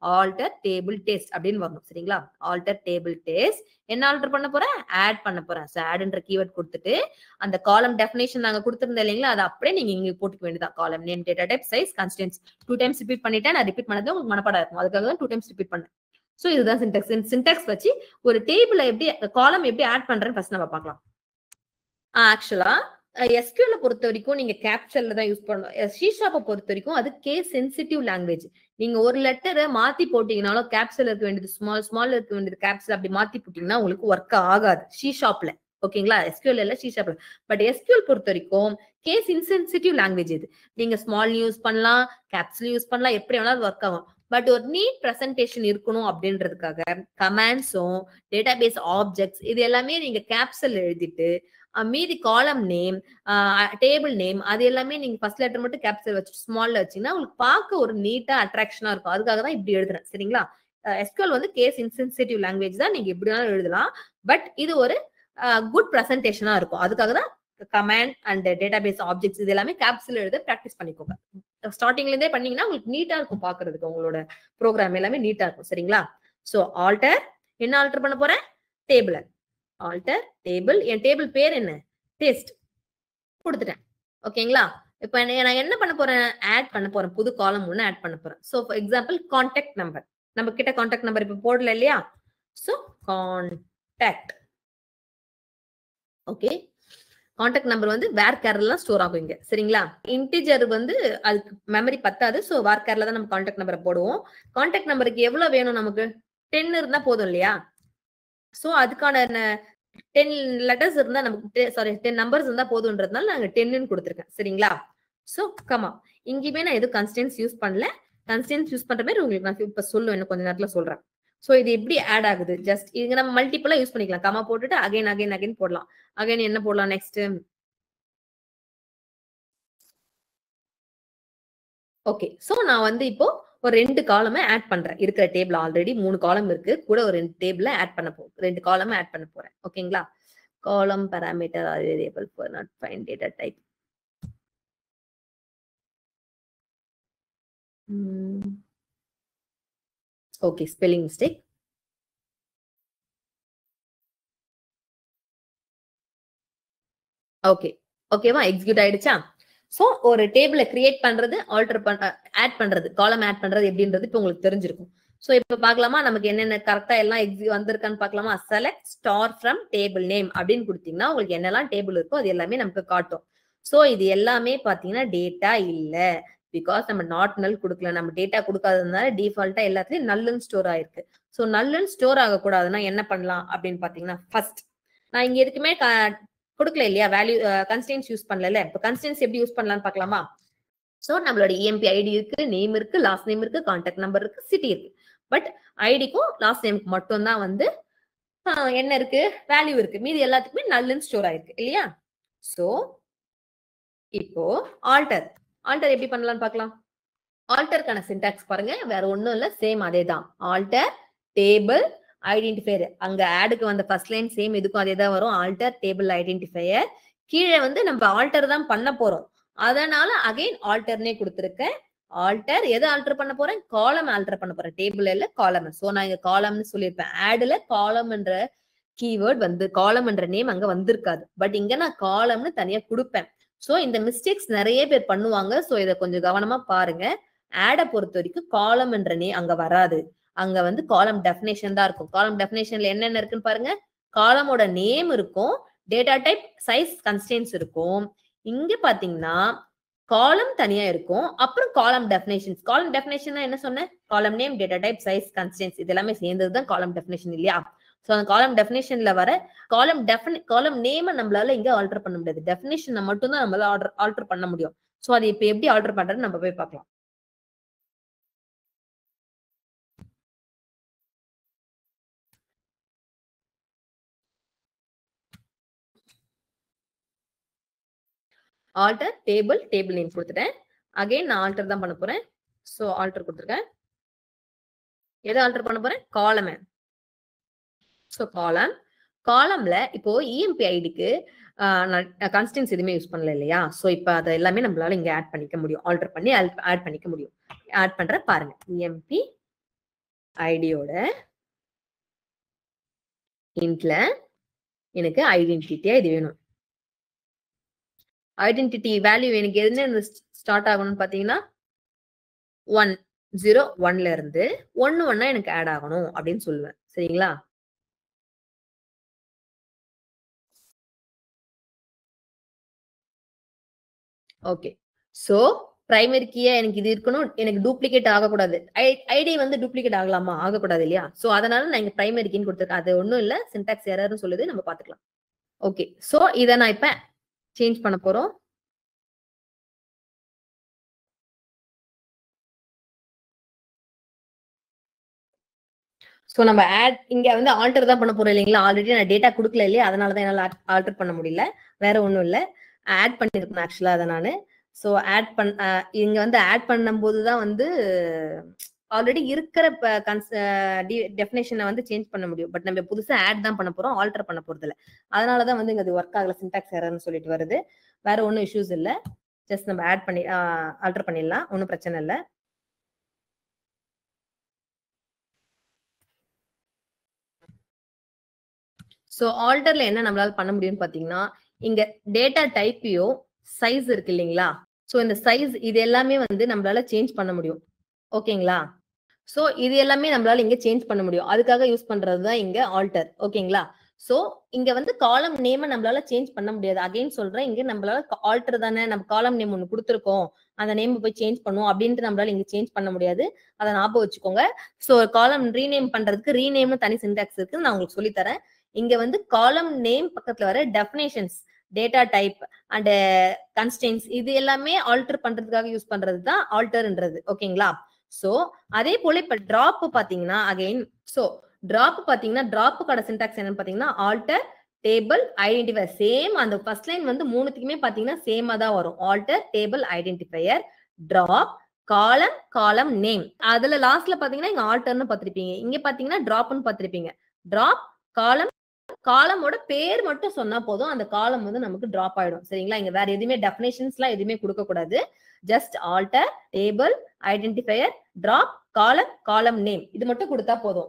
ஆல்டர் டேபிள் டெஸ்ட் அப்படின்னு வரணும் சரிங்களா. ஆல்டர் டேபிள் டெஸ்ட் என்ன ஆல்டர் பண்ண போறேன், ஆட் பண்ண போறேன். ஸோ ஆட்ன்ற கீவேர்ட் கொடுத்துட்டு அந்த காலம் டெஃபினேஷன் நாங்க கொடுத்திருந்தோம் இல்லைங்களா, அதை அப்படியே நீங்க இங்க போட்டுக்க வேண்டியதான். Column name, data type, size, constants 2 times repeat பண்ணிட்டேன். நான் ரிப்பீட் பண்ணது உங்களுக்கு மனப்பாடம் இருக்கும், அதுக்காக தான் 2 டைம்ஸ் ரிப்பீட் பண்ணேன். சோ இதுதான் சின்டாக்ஸ். சின்டாக்ஸ் வச்சு ஒரு டேபிள எப்படி காலம் எப்படி ஆட் பண்றேன்னு ஃபர்ஸ்ட் நம்ம பார்க்கலாம். ஆக்சுவலா எஸ்கியூஎல் பொறுத்த வரைக்கும் நீங்க கேப்சர்ல தான் யூஸ் பண்ணணும். சி ஷார்ப்பை பொறுத்த வரைக்கும் அது கேஸ் சென்சிட்டிவ் லாங்குவேஜ். நீங்க ஒரு லெட்டரை மாத்தி போட்டீங்கனாலும் கேப்சல் இருக்க வேண்டியது ஸ்மால் இருக்க வேண்டியது கேப்சல் அப்படி மாத்தி போட்டீங்கன்னா உங்களுக்கு ஒர்க் ஆகாது சி ஷார்ப்ல. ஓகேங்களா, எஸ்கியூஎல் இல்ல சி ஷார்ப்ல. பட் எஸ்கியூஎல் பொறுத்த வரைக்கும் கேஸ் இன்சென்சிட்டிவ் லாங்குவேஜ் இது. நீங்க ஸ்மால் யூஸ் பண்ணலாம், கேப்சல் யூஸ் பண்ணலாம், எப்படி வேணாலும் ஒர்க் ஆகும். பட் ஒரு நீட் பிரசன்டேஷன் இருக்கணும் அப்படின்றதுக்காக கமாண்ட்ஸும் டேட்டாபேஸ் ஆப்ஜெக்ட்ஸ் இது எல்லாமே நீங்க கேப்சல் எழுதிட்டு மீதி காலம் நேம், டேபிள் நேம் அது எல்லாமே நீங்க ஃபர்ஸ்ட் லெட்டர் மட்டும் கேப்சல் வச்சு ஸ்மால்ல வச்சீங்கன்னா உங்களுக்கு பார்க்க ஒரு நீட்டா அட்ராக்ஷனா இருக்கும். அதுக்காக தான் இப்படி எழுதுறேன் சரிங்களா. எஸ்கியூஎல் வந்து கேஸ் இன்சென்சிட்டிவ் லாங்குவேஜ் தான், நீங்க எப்படி வேணாலும் எழுதலாம். பட் இது ஒரு குட் பிரசன்டேஷனா இருக்கும். அதுக்காக தான் கமாண்ட் அண்ட் டேட்டாபேஸ் ஆப்ஜெக்ட்ஸ் இது எல்லாமே கேப்சல் எழுத பிராக்டிஸ் பண்ணிக்கோங்க. ஸ்டார்டிங்ல இருந்தே பண்ணீங்கன்னா உங்களுக்கு நீட்டா இருக்கும் பாக்குறதுக்கு, உங்களோட ப்ரோக்ராம் எல்லாமே நீட்டா இருக்கும் சரிங்களா. சோ ஆல்டர் என்ன ஆல்டர் பண்ண போறேன், டேபிள். ஆல்டர் டேபிள், என் டேபிள் பேர் என்ன, டெஸ்ட் கொடுத்துட்டேன். ஓகேங்களா. இப்ப நான் என்ன பண்ண போறேன், ஆட் பண்ண போறேன், புது காலம் ஒண்ணு ஆட் பண்ண போறேன். So for example contact number, நம்ம கிட்ட கான்டாக்ட் நம்பர் இப்ப போடல இல்லையா. So contact. Okay, contact number வந்து வேர் கேர்லாம் ஸ்டோர் ஆகும் இங்க சரிங்களா. இன்டிஜர் வந்து அதுக்கு மெமரி பத்தாது. சோ வேர் கேர்ல தான் நம்ம கான்டாக்ட் நம்பரை போடுவோம். கான்டாக்ட் நம்பருக்கு எவ்வளவு வேணும், நமக்கு 10 இருந்தா போதும் இல்லையா. சோ அதுக்கான 10 லெட்டர்ஸ் இருந்தா நமக்கு 10 நம்பர்ஸ் இருந்தா போதும்ன்றதுனால நாங்க 10ன்னு கொடுத்துருக்கேன் சரிங்களா. சோ கமா, இங்கேயுமே நான் எதுவும் கன்ஸ்டன்ஸ் யூஸ் பண்ணல. கன்ஸ்டன்ஸ் யூஸ் பண்ற மாதிரி உங்களுக்கு நான் இப்ப சொல்லுவேன், இன்னும் கொஞ்ச நேரத்துல சொல்றேன். சோ இது எப்படி ஆட் ஆகுது, ஜஸ்ட் இது நம்ம மல்டிபிளா யூஸ் பண்ணிக்கலாம். கமா போட்டுட்டு அகைன் அகைன் அகைன் போடலாம். அகைன் என்ன போடலாம் நெக்ஸ்ட். ஓகே, சோ நான் வந்து இப்போ ஒரு 2 காலமை ஆட் பண்றேன். இருக்கிற டேபிள் ஆல்ரெடி 3 காலம் இருக்கு, கூட ஒரு 2 டேபிள ஆட் பண்ண போறேன், 2 காலம் ஆட் பண்ண போறேன். ஓகேங்களா. Column parameter or variable for not find data type. Okay, spelling mistake. Okay, ஓகேவா, எக்ஸிக்யூட் ஆயிடுச்சா. சோ ஒரு டேபிள கிரியேட் பண்றது, ஆல்டர் ஆட் பண்றது, காலம் ஆட் பண்றது எப்படின்றது இப்போ உங்களுக்கு தெரிஞ்சிருக்கும். சோ இப்ப பாக்கலாமா, நமக்கு என்னென்ன கரெக்டா எல்லாம் வந்திருக்கான்னு பாக்கலாமா. Select star from table name அப்படின்னு கொடுத்தீங்கன்னா உங்களுக்கு என்னெல்லாம் டேபிள் இருக்கோ அது எல்லாமே நமக்கு காட்டும். சோ இது எல்லாமே பாத்தீங்கன்னா டேட்டா இல்ல, பிகாஸ் நம்ம நாட் நல் கொடுக்கல. நம்ம டேட்டா கொடுக்காததுனால டிஃபால்ட்டா எல்லாத்துலயும் நல்லுன்னு ஸ்டோர் ஆயிருக்கு. சோ நல்லுன்னு ஸ்டோர் ஆகக்கூடாதுன்னா என்ன பண்ணலாம் அப்படின்னு பாத்தீங்கன்னா, ஃபர்ஸ்ட் நான் இங்க எதுக்குமே கொடுக்கல இல்லையா, வேல்யூ கன்ஸ்டன்ஸ் யூஸ் பண்ணல. இப்ப கன்ஸ்டன்ஸ் எப்படி யூஸ் பண்ணலாம்னு பார்க்கலாமா. சோ நம்மளோட இஎம்பி ஐடி இருக்கு, நேம் இருக்கு, லாஸ்ட் நேம் இருக்கு, கான்டாக்ட் நம்பர் இருக்கு, சிட்டி இருக்கு. பட் ஐடிக்கும் லாஸ்ட் நேமுக்கு மட்டும் தான் வந்து என்ன இருக்கு, வேல்யூ இருக்கு. மீதி எல்லாத்துக்குமே நல்லுன்னு ஸ்டோர் ஆயிருக்கு இல்லையா. சோ இப்போ ஆல்டர் எப்படி பண்ணலாம்னு பார்க்கலாம். ஆல்டருக்கான சின்டாக்ஸ் பாருங்க, வேற ஒண்ணும் இல்ல, சேம் அதே தான். ஆல்டர் டேபிள் ஐடென்டிஃபையர், அங்க ஆடுக்கு வந்த ஃபர்ஸ்ட் லைன் சேம் இதுக்கும் அதே தான் வரும். ஆல்டர் டேபிள் ஐடென்டிஃபையர், கீழே வந்து நம்ம ஆல்டர் தான் பண்ண போறோம், அதனால அகைன் ஆல்டர்னே கொடுத்துருக்கேன். ஆல்டர் எதை ஆல்டர் பண்ண போறேன், காலம் ஆல்டர் பண்ண போறேன், டேபிள் இல்ல காலம். சோ நான் இங்க காலம்னு சொல்லியிருப்பேன். ஆடுல காலம் என்ற கீவேர்ட் வந்து காலம் என்ற நேம் அங்க வந்திருக்காது, பட் இங்க நான் காலம்னு தனியா கொடுப்பேன். சோ இந்த மிஸ்டேக்ஸ் நிறைய பேர் பண்ணுவாங்க. சோ இதை கொஞ்சம் கவனமா பாருங்க. ஆட பொறுத்த வரைக்கும் காலம் என்ற நேம் அங்க வராது, அங்க வந்து காலம் டெஃபினேஷன் தான் இருக்கும். காலம் டெஃபினேஷன்ல என்னென்ன இருக்குன்னு பாருங்க. காலமோட நேம் இருக்கும், டேட்டா டைப், சைஸ், கன்ஸ்டன்ஸ் இருக்கும். இங்க பாத்தீங்கன்னா காலம் தனியா இருக்கும், அப்புறம் காலம் டெஃபினேஷன்ஸ். காலம் டெஃபினேஷன் என்ன சொன்னேன், column name, data type, size, constants இது எல்லாமே சேர்ந்ததுதான் காலம் டெஃபினேஷன் இல்லையா. சோ அந்த காலம் டெஃபினேஷன்ல வர காலம் நேம் நம்மளால இங்க ஆல்டர் பண்ண முடியாது, டெஃபினேஷன் மட்டும் தான் நம்மளால ஆல்டர் பண்ண முடியும். சோ அது இப்ப எப்படி ஆல்டர் பண்றதுன்னு நம்ம போய் பார்க்கலாம். ஆல்டர் டேபிள் நேம் கொடுத்துட்டேன். அகைன் நான் ஆல்டர் தான் பண்ண போறேன். சோ ஆல்டர் கொடுத்துருக்கேன். எதை ஆல்டர் பண்ண போறேன், காலம். சோ காலம்ல இப்போ இஎம்பி ஐடிக்கு கன்ஸ்டன்ஸ் எதுவுமே யூஸ் பண்ணல இல்லையா. சோ இப்ப அதை எல்லாமே நம்மளால இங்க ஆட் பண்ணிக்க முடியும், ஆல்டர் பண்ணி ஆட் பண்ணிக்க முடியும். ஆட் பண்ற பாருங்க, இஎம்பி ஐடியோட இன்ட்ல எனக்கு ஐடென்டிட்டியா இது வேணும். ஐடென்டிட்டி வேல்யூ எனக்கு எதுன்னு ஸ்டார்ட் ஆகணும்னு பாத்தீங்கன்னா 101ல இருந்து 11 எனக்கு ஆட் ஆகணும் அப்படின்னு சொல்லுவேன். சரிங்களா? ஓகே. சோ பிரைமரி கீயா எனக்கு இது இருக்கணும். எனக்கு டூப்ளிகேட் ஆகக்கூடாது. ஐடி வந்து டூப்ளிகேட் ஆகலாமா? ஆகக்கூடாது இல்லையா? சோ அதனால நான் இங்க பிரைமரி கீன்னு கொடுத்துருக்கேன். அது ஒண்ணும் இல்ல, சின்டாக்ஸ் எரர்னு சொல்லுது, நம்ம பாத்துக்கலாம். ஓகே. சோ இத நான் இப்ப சேஞ்ச் பண்ண போறோம். சோ நம்ம ஆட் இங்க வந்து ஆல்டர் தான் பண்ண போறோம் இல்லைங்களா? ஆல்ரெடி நான் டேட்டா கொடுக்கல இல்லையா? அதனால தான் என்னால ஆல்டர் பண்ண முடியல. வேற ஒண்ணும் இல்ல. ஆட் பண்ணிருக்கேன் ஆக்சுவலா அத நானு. சோ ஆட் இங்க வந்து ஆட் பண்ணும்போது தான் வந்து ஆல்ரெடி இருக்கிற டெஃபினேஷனை வந்து சேஞ்ச் பண்ண முடியும். பட் நம்ம புதுசா ஆட் தான் பண்ண போறோம், ஆல்டர் பண்ண போறது இல்ல. அதனால தான் வந்து இங்க அது ஒர்க் ஆகல, சின்டாக்ஸ் எரர்னு சொல்லிட்டு வருது. வேற ஒண்ணும் இஷ்யூஸ் இல்ல. ஜஸ்ட் நம்ம ஆட் பண்ணி ஆல்டர் பண்ணிடலாம், ஒன்றும் பிரச்சனை இல்லை. சோ ஆல்டர்ல என்ன நம்மளால பண்ண முடியும்னு பாத்தீங்கன்னா, இங்க டேட்டா டைப்பையோ சைஸ் இருக்கு இல்லைங்களா? சோ இந்த சைஸ் இது எல்லாமே வந்து நம்மளால சேஞ்ச் பண்ண முடியும். ஓகேங்களா? சோ இது எல்லாமே நம்மளால இங்க சேஞ்ச் பண்ண முடியும். அதுக்காக யூஸ் பண்றதுதான் இங்க ஆல்டர். ஓகேங்களா? சோ இங்க வந்து காலம் நேம நம்மளால சேஞ்ச் பண்ண முடியாது. அகைன் சொல்றேன், இங்க நம்மளால ஆல்டர் தானே, நம்ம காலம் நேம் ஒண்ணு கொடுத்துருக்கோம், அந்த நேம் போய் சேஞ்ச் பண்ணுவோம் அப்படின்ட்டு நம்மளால இங்க சேஞ்ச் பண்ண முடியாது. அதை ஞாபகம் வச்சுக்கோங்க. சோ காலம் ரீநேம் பண்றதுக்கு ரீநேம்னு தனி சின்டாக்ஸ் இருக்கு, நான் உங்களுக்கு சொல்லி தரேன். இங்க வந்து காலம் நேம் பக்கத்துல வர definitions, data type and constants இது எல்லாமே ஆல்டர் பண்றதுக்காக யூஸ் பண்றது தான் ஆல்டர்ன்றது. ஓகேங்களா? சோ அதே போல இப்ப டிராப் பாத்தீங்கன்னா அகைன், சோ டிராப் பாத்தீங்கன்னா டிராப்புக்கான சின்டாக்ஸ் என்னன்னு பாத்தீங்கன்னா ஆல்டர் டேபிள் ஐடென்டிஃபையர். சேம் அந்த ஃபர்ஸ்ட் லைன் வந்து மூணுத்துக்குமே பாத்தீங்கன்னா சேமா தான் வரும். Alter table identifier drop column column name. அதுல லாஸ்ட்ல பாத்தீங்கன்னா இங்க ஆல்டர்னு பாத்திருப்பீங்க, இங்க பாத்தீங்கன்னா டிராப்னு பாத்திருப்பீங்க. டிராப் காலம், காலமோட பேர் மட்டும் சொன்னா போதும், அந்த காலம் வந்து நமக்கு டிராப் ஆயிடும். சரிங்களா? இங்க வேற எதுவுமே டெஃபினேஷன்ஸ் எல்லாம் எதுவுமே கொடுக்க கூடாது. Just alter table identifier drop column column name இது மட்டும் கொடுத்தா போதும்.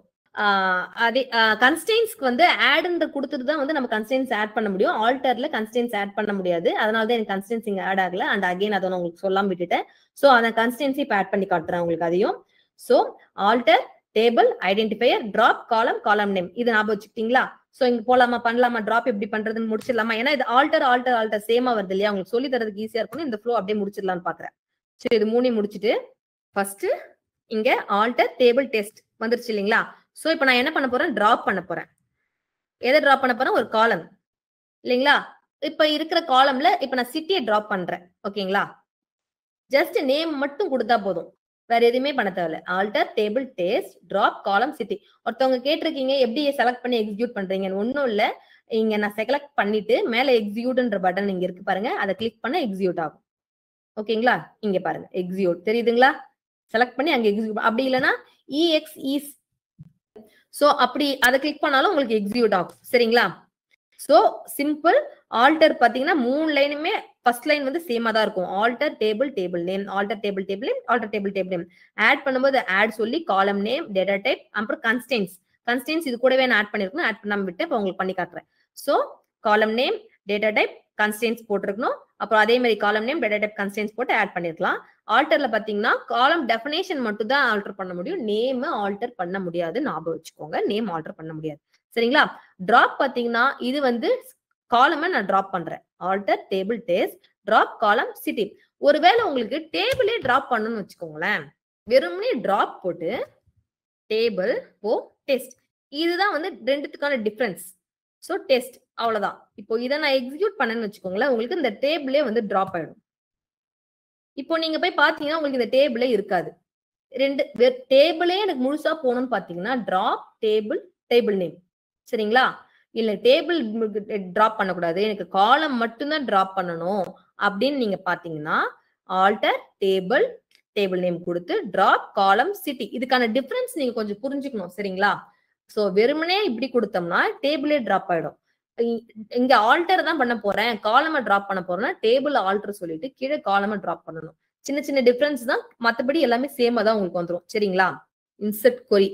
அதே கன்ஸ்டன்ட்ஸ்க்கு வந்து ஆட்ன்ற கொடுத்துட்டு தான் வந்து நம்ம கன்ஸ்டன்ட்ஸ் ஆட் பண்ண முடியும். ஆல்டர்ல கன்ஸ்டன்ட்ஸ் ஆட் பண்ண முடியாது. அதனால தான் எனக்கு கன்ஸ்டன்ட்ஸ் இங்க ஆட் ஆகல. அண்ட் அகைன் அதை நான் உங்களுக்கு சொல்லாம விட்டுட்டேன். சோ அந்த கன்ஸ்டன்ட்ஸ் இப்ப ஆட் பண்ணி காட்டுறேன் உங்களுக்கு அதையும். So alter table identifier drop column column name இது ஞாபகம் வச்சுக்கிட்டீங்களா? சோ இங்க போலாமா, பண்ணலாமா, டிராப் எப்படி பண்றதுன்னு முடிச்சிடலாமா? ஏன்னா இது ஆல்டர் ஆல்டர் ஆல்டர் சேமா வருது இல்லையா? உங்களுக்கு சொல்லி தரதுக்கு ஈஸியா இருக்கும். இந்த ஃப்ளோ அப்படியே முடிச்சிடலாம்னு பாக்குறேன். சரி, இது மூணையும் முடிச்சிட்டு ஃபர்ஸ்ட் இங்க ஆல்டர் டேபிள் டெஸ்ட் வந்துருச்சு இல்லைங்களா? சோ இப்ப நான் என்ன பண்ண போறேன், டிராப் பண்ண போறேன். எதை டிராப் பண்ண போறேன்? ஒரு காலம் இல்லைங்களா? இப்ப இருக்கிற காலம்ல இப்ப நான் சிட்டியை டிராப் பண்றேன். ஓகேங்களா? ஜஸ்ட் நேம் மட்டும் கொடுத்தா போதும், வேற எதுவுமே பண்ண தேவையில்ல. Alter table test drop column city. ஒருத்தவங்க கேட்டிருக்கீங்க எப்படி செலக்ட் பண்ணி எக்ஸிக்யூட் பண்றீங்கன்னு. ஒன்னும் இல்ல, இங்க நான் செலக்ட் பண்ணிட்டு மேல எக்ஸிக்யூட்ன்ற பட்டன் இங்க இருக்கு பாருங்க, அதை கிளிக் பண்ண எக்ஸிக்யூட் ஆகும். ஓகேங்களா? இங்க பாருங்க எக்ஸிக்யூட் தெரியுதுங்களா? செலக்ட் பண்ணி அங்க எக்ஸிக்யூட், அப்படி இல்லைன்னா EXE, சோ அப்படி அதை கிளிக் பண்ணாலும் உங்களுக்கு எக்ஸிக்யூட் ஆகும். சரிங்களா? So simple. ஆல்டர் பாத்தீங்கன்னா 3 லைனுமே ஃபர்ஸ்ட் லைன் வந்து சேமா தான் இருக்கும். Alter table table name, alter table table name, alter table table name. Add பண்ணும்போது ஆட் சொல்லி காலம் நேம் டேட்டா டைப் அப்புறம் கன்ஸ்டன்ட்ஸ் இது கூடவே நான் ஆட் பண்ணிருக்கணும், ஆட் பண்ணாம விட்டு இப்ப உங்களுக்கு பண்ணி காட்டுறேன். So column name data type constants போட்டிருக்கணும், அப்புறம் அதே மாதிரி column name data type constants போட்டு ஆட் பண்ணிருக்கலாம். ஆல்டர்ல பாத்தீங்கன்னா காலம் டெஃபினேஷன் மட்டும் தான் ஆல்டர் பண்ண முடியும், நேம் ஆல்டர் பண்ண முடியாது. ஞாபகம் வச்சுக்கோங்க, நேம் ஆல்டர் பண்ண முடியாது. சரிங்களா? டிராப் பாத்தீங்கன்னா இது வந்து காலமை நான் டிராப் பண்றேன். Alter table test drop column city. ஒருவேளை உங்களுக்கு டேபிளே டிராப் பண்ணணும்னு வச்சுக்கோங்களேன், வெறுமனே டிராப் போட்டு டேபிள் ஓ டெஸ்ட், இதுதான் வந்து ரெண்டுத்துக்கான டிஃபரன்ஸ். சோ டெஸ்ட் அவ்வளவுதான். இப்போ இதை நான் எக்ஸிக்யூட் பண்ணேன்னு வச்சுக்கோங்களேன், உங்களுக்கு இந்த டேபிளே வந்து டிராப் ஆயிடும். இப்போ நீங்க போய் பாத்தீங்கன்னா உங்களுக்கு இந்த டேபிளே இருக்காது. ரெண்டு டேபிளே எனக்கு முழுசா போகணும்னு பாத்தீங்கன்னா டிராப் டேபிள் டேபிள் நேம். சரிங்களா? இல்ல டேபிள் டிராப் பண்ணக்கூடாது, எனக்கு காலம் மட்டும்தான் டிராப் பண்ணணும் அப்படின்னு நீங்க பாத்தீங்கன்னா ஆல்டர் டேபிள் டேபிள் நேம் கொடுத்து டிராப் காலம் சிட்டி. இதுக்கான டிஃபரன்ஸ் நீங்க கொஞ்சம் புரிஞ்சுக்கணும். சரிங்களா? சோ வெறுமனே இப்படி கொடுத்தோம்னா டேபிளே டிராப் ஆயிடும். இங்க ஆல்டர் தான் பண்ண போறேன், காலமை டிராப் பண்ண போறேன்னா டேபிள் ஆல்டர் சொல்லிட்டு கீழே காலமை டிராப் பண்ணணும். சின்ன சின்ன டிஃபரன்ஸ் தான், மத்தபடி எல்லாமே சேமா தான் உங்களுக்கு வந்துடும். சரிங்களா? இன்சர்ட் கொரி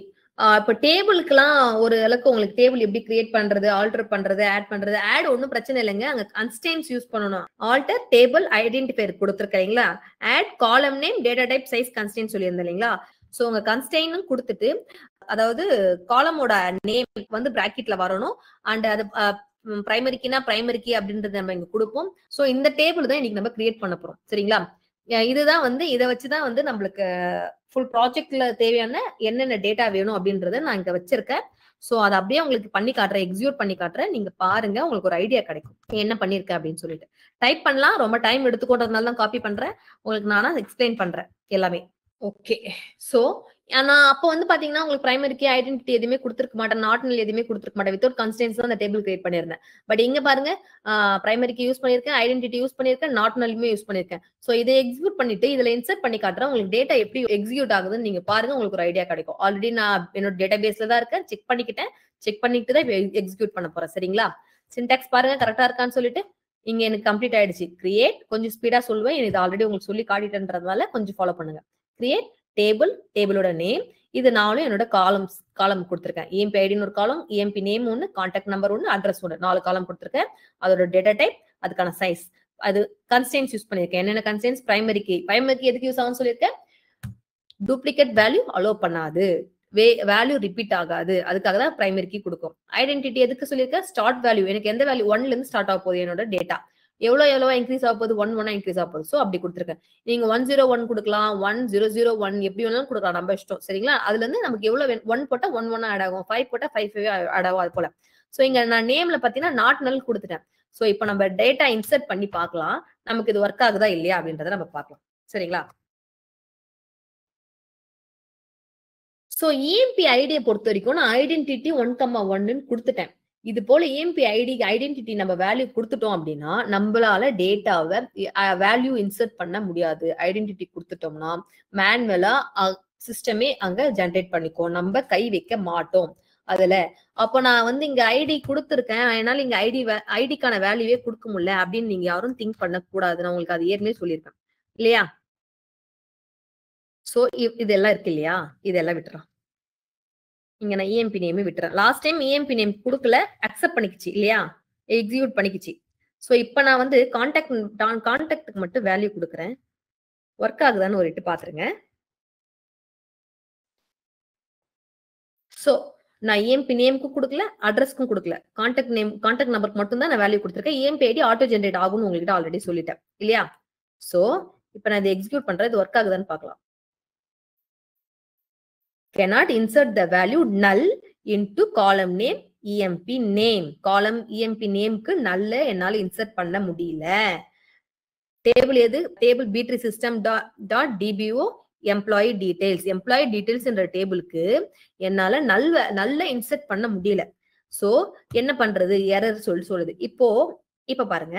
இப்ப டேபிளுக்குலாம் ஒரு அளவுக்கு உங்களுக்கு டேபிள் எப்படி கிரியேட் பண்றது, ஆல்டர் பண்றது, ஆட் பண்றது, ஆட் ஒன்றும் பிரச்சனை இல்லைங்க. அங்க கன்ஸ்டன்ட்ஸ் யூஸ் பண்ணணும். ஆல்டர் டேபிள் ஐடென்டிஃபையர் கொடுத்துருக்கீங்களா, add column name data type size constant சொல்லியிருந்தேன் இல்லைங்களா. ஸோ உங்க கன்ஸ்டன்ட் கொடுத்துட்டு, அதாவது காலமோட நேம் வந்து பிராக்கெட்ல வரணும். அண்ட் அது பிரைமரிக்குனா பிரைமரிக்கு அப்படின்றது நம்ம இங்க கொடுப்போம். ஸோ இந்த டேபிள் தான் இன்னைக்கு நம்ம கிரியேட் பண்ண போறோம். சரிங்களா. இதுதான் வந்து இதை வச்சுதான் வந்து நம்மளுக்கு ஃபுல் ப்ராஜெக்ட்ல தேவையான என்னென்ன டேட்டா வேணும் அப்படின்றத நான் இங்க வச்சிருக்கேன். சோ அதை அப்படியே உங்களுக்கு பண்ணி காட்டுறேன், எக்ஸிக்யூட் பண்ணி காட்டுறேன். நீங்க பாருங்க, உங்களுக்கு ஒரு ஐடியா கிடைக்கும் என்ன பண்ணிருக்கேன் அப்படின்னு சொல்லிட்டு. டைப் பண்ணலாம், ரொம்ப டைம் எடுத்துக்கொண்டதுனால தான் காப்பி பண்றேன். உங்களுக்கு நானா எக்ஸ்பிளைன் பண்றேன் எல்லாமே. ஓகே. சோ நான் அப்போ வந்து பாத்தீங்கன்னா உங்களுக்கு பிரைமரிக்கு ஐடென்டிட்டி எதுவுமே கொடுத்துருக்க மாட்டேன், நாட்னல் எதுவுமே கொடுத்துருக்க மாட்டேன். வித்வுட் கன்ஸ்டன்ஸ் தான் அந்த டேபிள் கிரியேட் பண்ணிருந்தேன். பட் இங்க பாருங்க, பிரைமரிக்கு யூஸ் பண்ணிருக்கேன், ஐடென்டிட்டி யூஸ் பண்ணிருக்கேன், நாட்னலுமே யூஸ் பண்ணிருக்கேன். சோ இதை எக்ஸிக்யூட் பண்ணிட்டு இதுல இன்சர்ட் பண்ணி காட்டுறேன். உங்களுக்கு டேட்டா எப்படி எக்ஸிக்யூட் ஆகுதுன்னு நீங்க பாருங்க, உங்களுக்கு ஒரு ஐடியா கிடைக்கும். ஆல்ரெடி நான் என்னோட டேட்டா பேஸ்ல தான் இருக்கேன், செக் பண்ணிட்டு தான் எக்ஸிக்யூட் பண்ண போறேன். சரிங்களா. சின்டாக்ஸ் பாருங்க கரெக்டா இருக்கான்னு சொல்லிட்டு. இங்க எனக்கு கம்ப்ளீட் ஆயிடுச்சு. கிரியேட், கொஞ்சம் ஸ்பீடா சொல்லுவேன், இது ஆல்ரெடி உங்களுக்கு சொல்லி காட்டிட்டேன்றதுனால கொஞ்சம் ஃபாலோ பண்ணுங்க. கிரியேட் டேபிளோட நேம், இது நாலும் என்னோட காலம் கொடுத்திருக்கேன். EMP ஐடின்னு ஒரு காலம், EMP நேம் ஒன்னு, கான்டாக்ட் நம்பர் ஒன்னு, அட்ரஸ் ஒன்னு, 4 காலம் கொடுத்திருக்கேன். அதோட டேட்டா டைப், அதுக்கான சைஸ், அது கன்ஸ்டன்ட்ஸ் யூஸ் பண்ணிருக்கேன். என்னென்ன கன்ஸ்டன்ட்ஸ், பிரைமரிக்கு எதுக்கு யூஸ் ஆகும்னு சொல்லியிருக்கேன். டூப்ளிகேட் வேல்யூ அலோ பண்ணாது, வேல்யூ ரிப்பீட் ஆகாது, அதுக்காக தான் பிரைமரிக்கு கொடுக்கும். ஐடென்டிட்டி எதுக்கு சொல்லியிருக்கேன், ஸ்டார்ட் வேல்யூ, எனக்கு எந்த வேல்யூ 1ல இருந்து ஸ்டார்ட் ஆக போகுது என்னோட டேட்டா, எவ்வளவு இன்க்ரீஸ் ஆக போகுது, 1 இன்க்ரீஸ் ஆக போகுது. சோ அப்படி கொடுத்துருக்கேன். நீங்க 101 கொடுக்கலாம், 1001 எப்படி வேணாலும் கொடுக்கலாம், நம்ம இஷ்டம். சரிங்களா. அதுல இருந்து நமக்கு எவ்வளவு 1 போட்டா 1 ஆட் ஆகும், 5 போட்டா 5 ஆட் ஆகும், அது போல. சோ இங்க நான் நேம்ல பாத்தீங்கன்னா நாட் நல் கொடுத்துட்டேன். சோ இப்போ நம்ம டேட்டா இன்சர்ட் பண்ணி பார்க்கலாம், நமக்கு இது ஒர்க் ஆகுதா இல்லையா அப்படின்றத நம்ம பார்க்கலாம். சரிங்களா. சோ EMP ஐடியை பொறுத்த வரைக்கும் நான் ஐடென்டிட்டி 1,1 கொடுத்துட்டேன். இது போல EMP ஐடென்டிட்டி நம்ம வேல்யூ கொடுத்துட்டோம் அப்படின்னா நம்மளால டேட்டாவை வேல்யூ இன்சர்ட் பண்ண முடியாது. ஐடென்டிட்டி கொடுத்துட்டோம்னா மேனுவலா சிஸ்டமே அங்க ஜெனரேட் பண்ணிக்கோ, நம்ம கை வைக்க மாட்டோம் அதுல. அப்ப நான் வந்து இங்க ஐடி கொடுத்துருக்கேன், அதனால இங்க ஐடிக்கான வேல்யூவே கொடுக்க முடியல அப்படின்னு நீங்க யாரும் திங்க் பண்ண கூடாது. நான் உங்களுக்கு அது ஏற்கனவே சொல்லியிருக்கேன் இல்லையா. சோ இதெல்லாம் இருக்கு இல்லையா, இதெல்லாம் விட்டுறோம். இங்க நான் EMP நேம் விட்டுறேன். லாஸ்ட் டைம் EMP நேம் கொடுக்கல, அக்செப்ட் பண்ணிக்கிச்சு இல்லையா, எக்ஸிக்யூட் பண்ணிக்கிச்சு. சோ இப்போ நான் வந்து கான்டாக்ட்க்கு மட்டும் வேல்யூ கொடுக்குறேன். ஒர்க் ஆகுதான்னு ஒரு இட்டு பாத்துருங்க. சோ நான் EMP நேமுக்கு கொடுக்கல, அட்ரஸ்க்கும் கொடுக்கல, கான்டாக்ட் நம்பருக்கு மட்டும் தான் நான் வேல்யூ கொடுத்துருக்கேன். EMP ஐடி ஆட்டோ ஜெனரேட் ஆகும்னு உங்ககிட்ட ஆல்ரெடி சொல்லிட்டேன் இல்லையா. சோ இப்போ நான் இதை எக்ஸிக்யூட் பண்றேன், இது ஒர்க் ஆகுதான்னு பார்க்கலாம். cannot insert the value null into column name EMP name. column EMP nameக்கு null என்னால இன்சர்ட் பண்ண முடியல. டேபிள் எது, table B-tree system dot DBO employee details. employee details என்ற டேபிளுக்கு என்னால நல்ல இன்சர்ட் பண்ண முடியல. சோ என்ன பண்றது, எரர் சொல்லுது. இப்போ பாருங்க,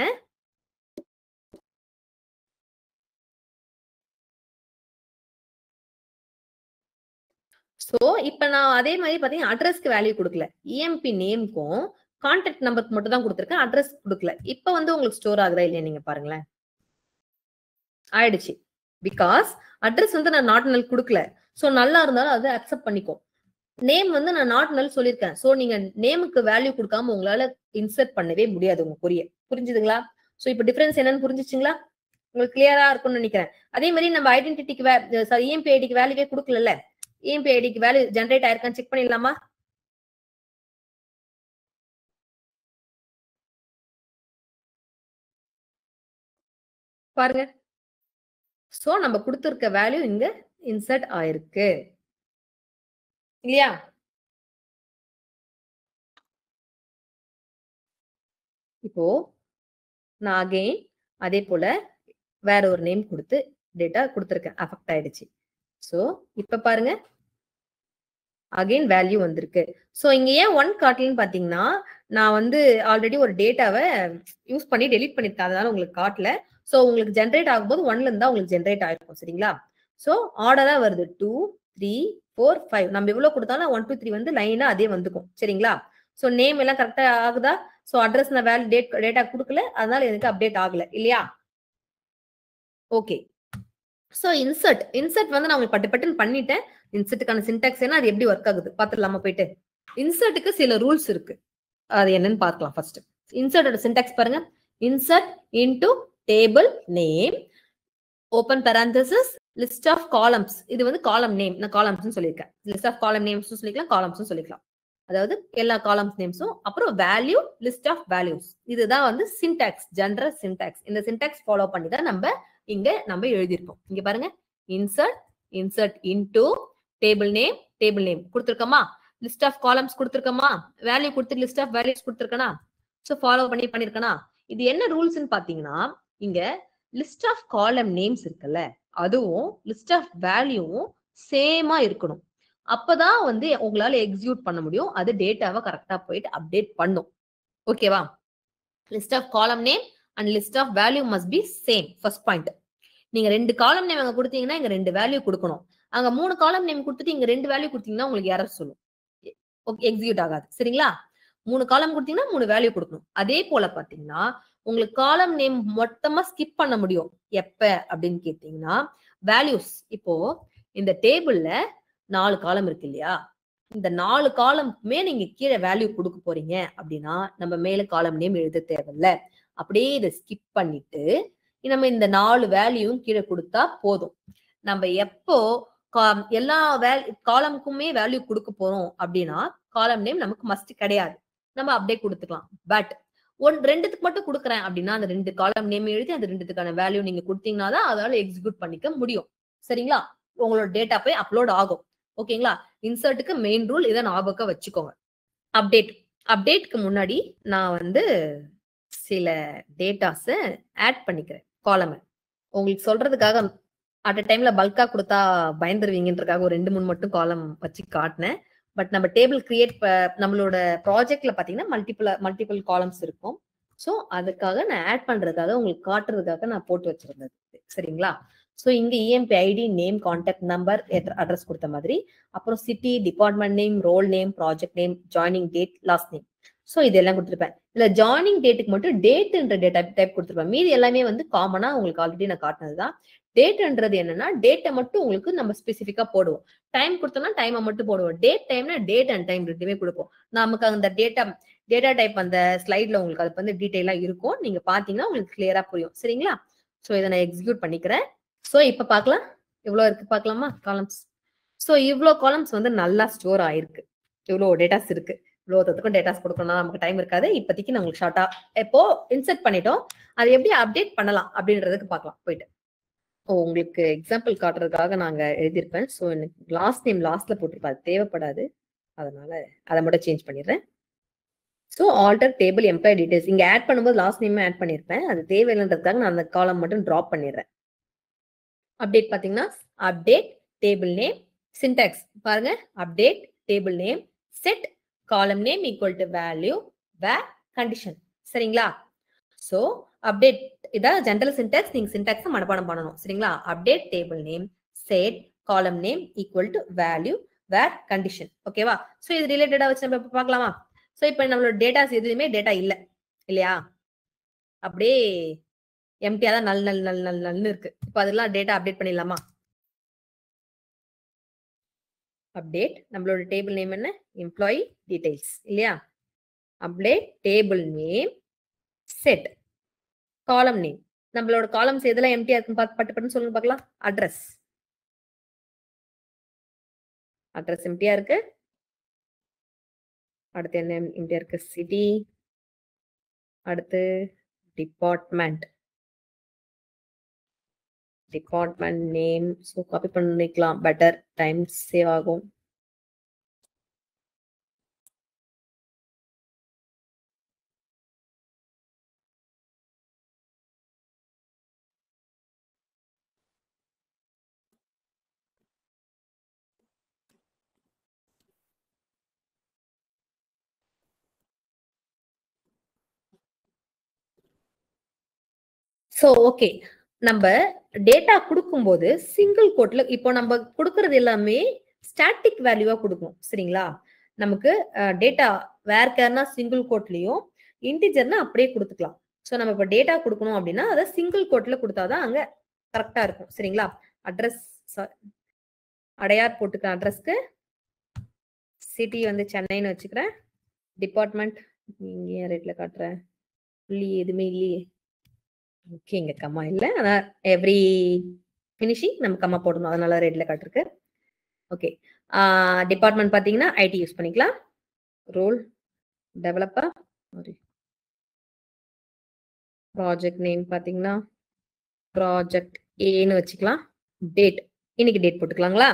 சோ இப்ப நான் அதே மாதிரி பாத்தீங்கன்னா அட்ரஸ்க்கு வேல்யூ கொடுக்கல, EMP நேம்க்கும் கான்டாக்ட் நம்பருக்கு மட்டும் தான் கொடுத்துருக்கேன், அட்ரஸ் கொடுக்கல. இப்ப வந்து உங்களுக்கு ஸ்டோர் ஆகுதா இல்லையா நீங்க பாருங்களேன். ஆயிடுச்சு. பிகாஸ் அட்ரஸ் வந்து நான் நாட் நல் கொடுக்கல. சோ நல்லா இருந்தாலும் அதை அக்செப்ட் பண்ணிக்கும். நேம் வந்து நான் நாட் நல் சொல்லியிருக்கேன். சோ நீங்க நேமுக்கு வேல்யூ கொடுக்காம உங்களால இன்சர்ட் பண்ணவே முடியாது உங்க கொரிய. புரிஞ்சுதுங்களா. சோ இப்ப டிஃபரன்ஸ் என்னன்னு புரிஞ்சிச்சுங்களா, உங்களுக்கு கிளியரா இருக்கும்னு நினைக்கிறேன். அதே மாதிரி நம்ம ஐடென்டிட்டிக்கு EMP ஐடிக்கு வேல்யூவே கொடுக்கல, EMP ஐடிக்கு வேல்யூ ஜெனரேட் ஆயிருக்கான்னு செக் பண்ணிடலாமா. பாருங்க. சோ நம்ம கொடுத்திருக்க வேல்யூ இங்க இன்சர்ட் ஆயிருக்கு இல்லையா. இப்போ நான் அகைன் அதே போல வேற ஒரு நேம் கொடுத்து டேட்டா கொடுத்திருக்கேன், அஃபெக்ட் ஆயிடுச்சு. சோ இப்ப பாருங்க அகைன் வேல்யூ வந்திருக்கு. சோ இங்க ஏன் 1 காட்டலன்னு பாத்தீங்கன்னா நான் வந்து ஆல்ரெடி ஒரு டேட்டாவை யூஸ் பண்ணி டெலிட் பண்ணிருக்கேன், அதனால உங்களுக்கு காட்டல. சோ உங்களுக்கு ஜென்ரேட் ஆகும்போது 1ல இருந்தா உங்களுக்கு ஜென்ரேட் ஆயிருக்கும். சரிங்களா. சோ ஆர்டரா வருது 2 3 4 5. நம்ம எவ்வளவு கொடுத்தாலும் 1 2 3 வந்து லைனா அதே வந்துக்கும். சரிங்களா. சோ நேம் எல்லாம் கரெக்டா ஆகுதா. சோ அட்ரஸ் நான் வேல்யூ டேட்டா கொடுக்கல, அதனால எனக்கு அப்டேட் ஆகல இல்லையா. ஓகே. ஸோ இன்சர்ட் வந்து நான் உங்களுக்கு பட்டுன்னு பண்ணிட்டேன். இன்சர்ட்டுக்கான சின்டாக்ஸ் என்ன, அது எப்படி ஒர்க் ஆகுது பாத்துடலாமா போயிட்டு. இன்சர்ட்டுக்கு சில ரூல்ஸ் இருக்கு, அது என்னன்னு பார்க்கலாம். ஃபர்ஸ்ட் இன்சர்ட்டோட சின்டாக்ஸ் பாருங்க. Insert into table name open parenthesis list of columns. இது வந்து காலம் நேம், நான் காலம்ஸ் சொல்லியிருக்கேன். லிஸ்ட் ஆஃப் காலம் நேம்ஸ் சொல்லிக்கலாம், காலம்ஸ் சொல்லிக்கலாம். அதாவது எல்லா காலம்ஸ் நேம்ஸும், அப்புறம் வேல்யூ லிஸ்ட் ஆஃப் வேல்யூஸ். இதுதான் வந்து சின்டாக்ஸ், ஜெனரல் சின்டாக்ஸ். இந்த சின்டாக்ஸ் ஃபாலோ பண்ணி தான் நம்ம எழுதியிருக்கோம். இங்க பாருங்க, இன்சர்ட் இன்டு டேபிள் நேம் கொடுத்துருக்கோமா, லிஸ்ட் ஆஃப் காலம்ஸ் கொடுத்துருக்கோமா, வேல்யூ கொடுத்து லிஸ்ட் ஆஃப் வேல்யூஸ் கொடுத்துருக்கனா. ஸோ ஃபாலோ பண்ணிருக்கனா. இது என்ன ரூல்ஸ்ன்னு பாத்தீங்கன்னா, இங்க லிஸ்ட் ஆஃப் காலம் நேம்ஸ் இருக்குல்ல, அதுவும் லிஸ்ட் ஆஃப் வேல்யூவும் சேமா இருக்கணும். அப்பதான் வந்து உங்களால எக்ஸிக்யூட் பண்ண முடியும். அது டேட்டாவை கரெக்டா போயிட்டு அப்டேட் பண்ணும். ஓகேவா? List of column name and list of value must be same. First point. நீங்க 2 காலம் நேம் அங்க கொடுத்தீங்கன்னா இங்க 2 வேல்யூ கொடுக்கணும். அங்க 3 காலம் நேம் கொடுத்துட்டு இங்க 2 வேல்யூ கொடுத்தீங்கன்னா உங்களுக்கு எரர் சொல்லும், எக்ஸிக்யூட் ஆகாது. சரிங்களா? 3 காலம் கொடுத்தீங்கன்னா 3 வேல்யூ கொடுக்கணும். அதே போல பாத்தீங்கன்னா உங்களுக்கு காலம் நேம் மொத்தமா ஸ்கிப் பண்ண முடியும் எப்ப அப்படின்னு கேட்டீங்கன்னா, வேல்யூஸ். இப்போ இந்த டேபிள்ல 4 காலம் இருக்கு இல்லையா, இந்த 4 காலமுமே நீங்க கீழே வேல்யூ கொடுக்க போறீங்க அப்படின்னா நம்ம மேல காலம் நேம் எழுத தேவையில்ல. அப்படியே இதை ஸ்கிப் பண்ணிட்டு நம்ம இந்த 4 வேல்யூவும் கீழே கொடுத்தா போதும். நம்ம எப்போ எல்லா காலமுக்குமே வேல்யூ கொடுக்க போறோம் அப்படின்னா காலம் நேம் நமக்கு மஸ்ட் கிடையாது, நம்ம அப்படியே கொடுத்துக்கலாம். பட் 2த்துக்கு மட்டும் கொடுக்குறேன் அப்படின்னா அந்த 2 காலம் நேம் எழுதி அந்த 2த்துக்கான வேல்யூ நீங்க கொடுத்தீங்கன்னா தான் அதால எக்ஸிக்யூட் பண்ணிக்க முடியும். சரிங்களா? உங்களோட டேட்டா போய் அப்லோட் ஆகும். ஓகேங்களா? இன்சர்ட்டுக்கு மெயின் ரூல் இதை ஞாபகம் வச்சுக்கோங்க. அப்டேட்க்கு முன்னாடி நான் வந்து சில டேட்டாஸ ஆட் பண்ணிக்கிறேன் காலம். உங்களுக்கு சொல்றதுக்காக அட் அ டைம்ல பல்கா கொடுத்தா பயந்துருவீங்கன்றதுக்காக ஒரு 2-3 மட்டும் காலம் வச்சு காட்டினேன். பட் நம்ம டேபிள் கிரியேட் நம்மளோட ப்ராஜெக்ட்ல பாத்தீங்கன்னா மல்டிபிள் காலம்ஸ் இருக்கும். ஸோ அதுக்காக நான் ஆட் பண்றதுக்காக உங்களுக்கு காட்டுறதுக்காக நான் போட்டு வச்சிருந்தது. சரிங்களா? ஸோ இங்க EMP ID, name, contact number, address கொடுத்த மாதிரி, அப்புறம் city, department name, role name, project name, joining date, last name. So இதெல்லாம் கொடுத்துருப்பேன். இதுல ஜாயினிங் டேட்டுக்கு மட்டும் டேட்ன்ற டேட்டா டைப் கொடுத்துருப்பேன். மீதி எல்லாமே வந்து காமனா உங்களுக்கு ஆல்ரெடி நான் காட்டினதுதான். டேட்ன்றது என்னன்னா டேட்டை மட்டும் உங்களுக்கு நம்ம ஸ்பெசிஃபிக்கா போடுவோம். டைம் கொடுத்தோம்னா டைமை மட்டும் போடுவோம். டைம்னா டேட் அண்ட் டைம் ரெண்டுமே கொடுப்போம். நமக்கு அந்த டேட்டா டைப் அந்த ஸ்லைட்ல உங்களுக்கு அது வந்து டீடைலா இருக்கும். நீங்க பாத்தீங்கன்னா உங்களுக்கு கிளியரா புரியும். சரிங்களா? ஸோ இதை நான் எக்ஸிக்யூட் பண்ணிக்கிறேன். ஸோ இப்ப பார்க்கலாம் எவ்வளவு இருக்கு பார்க்கலாமா காலம்ஸ். ஸோ இவ்வளோ காலம்ஸ் வந்து நல்லா ஸ்டோர் ஆயிருக்கு. இவ்வளோ டேட்டாஸ் இருக்கு. இவ்வளோத்துக்கும் டேட்டாஸ் கொடுக்கணும்னா நமக்கு டைம் இருக்காது. இப்போதைக்கு நான் உங்களுக்கு ஷார்ட்டா இப்போ இன்சர்ட் பண்ணிட்டோம், அதை எப்படி அப்டேட் பண்ணலாம் அப்படின்றதுக்கு பார்க்கலாம் போயிட்டு. உங்களுக்கு எக்ஸாம்பிள் காட்டுறதுக்காக நாங்க எழுதியிருப்பேன். ஸோ எனக்கு லாஸ்ட் நேம் லாஸ்ட்ல போட்டிருப்பேன், அது தேவைப்படாது. அதனால அதை மட்டும் சேஞ்ச் பண்ணிடுறேன். So alter table employee details இங்க ஆட் பண்ணும்போது லாஸ்ட் நேம் ஆட் பண்ணியிருப்பேன், அது தேவையில்லைன்றதுக்காக நான் அந்த காலம் மட்டும் ட்ராப் பண்ணிடுறேன். அப்டேட் பாத்தீங்கன்னா அப்டேட் டேபிள் நேம் சின்டாக்ஸ் பாருங்க. Update table name set column name equal to value where condition. சரிங்களா? ஸோ அப்டேட் இதான் ஜெனரல் சின்டாக்ஸ். நீங்க சின்டாக்ஸ் மனப்பாடம் பண்ணணும். சரிங்களா? Update table name set column name equal to value where condition. ஓகேவா? ஸோ இது ரிலேட்டடா வச்சு நம்ம பார்க்கலாமா? ஸோ இப்போ நம்மளோட டேட்டாஸ் எதுவுமே டேட்டா இல்லை இல்லையா, அப்படியே எம்டியா தான் நல்ல இருக்கு. இப்போ அதெல்லாம் டேட்டா அப்டேட் பண்ணிடலாமா? அப்டேட் நம்மளோட டேபிள் நேம் என்ன, எம்ப்ளாயி டீடைல்ஸ் இல்லையா? Update table name set column name. நம்மளோட காலம்ஸ் எதெல்லாம் எம்டியா இருக்குன்னு பட்டு சொல்லுங்க பார்க்கலாம். அட்ரஸ் எம்டியா இருக்கு. அடுத்து என்ன எம்டியா இருக்கு? சிட்டி. அடுத்து டிபார்ட்மெண்ட் நேம். ஸோ காப்பி பண்ணிக்கலாம், பெட்டர் டைம் சேவ் ஆகும். ஸோ ஓகே, நம்ம டேட்டா கொடுக்கும்போது சிங்கிள் கோட்ல இப்போ நம்ம கொடுக்கறது எல்லாமே ஸ்டாட்டிக் வேல்யூவா கொடுக்கும். சரிங்களா? நமக்கு டேட்டா வேர்கேர்னா சிங்கிள் கோட்லயும், இன்டிஜர்னா அப்படியே கொடுத்துக்கலாம். ஸோ நம்ம இப்போ டேட்டா கொடுக்கணும் அப்படின்னா அதை சிங்கிள் கோட்ல கொடுத்தாதான் அங்க கரெக்டா இருக்கும். சரிங்களா? அட்ரஸ் அடையார் போட்டுக்கிறேன். அட்ரஸ்க்கு சிட்டி வந்து சென்னைன்னு வச்சுக்கிறேன். டிபார்ட்மெண்ட் இங்க ஏன் ரேட்ல காட்டுறேன், புள்ளி எதுவுமே இல்லையே. ஓகே, இங்க கம்மா இல்லை, ஆனா எவ்ரி ஃபினிஷிங் நம்ம கம்மா போடணும், அதனால ரேட்ல காட்டிருக்கு. ஓகே, டிபார்ட்மெண்ட் பாத்தீங்கன்னா ஐடி யூஸ் பண்ணிக்கலாம். ரோல் டெவலப்பர், ப்ராஜெக்ட் நேம் பாத்தீங்கன்னா ப்ராஜெக்ட் ஏன்னு வச்சுக்கலாம். டேட் இன்னைக்கு டேட் போட்டுக்கலாங்களா,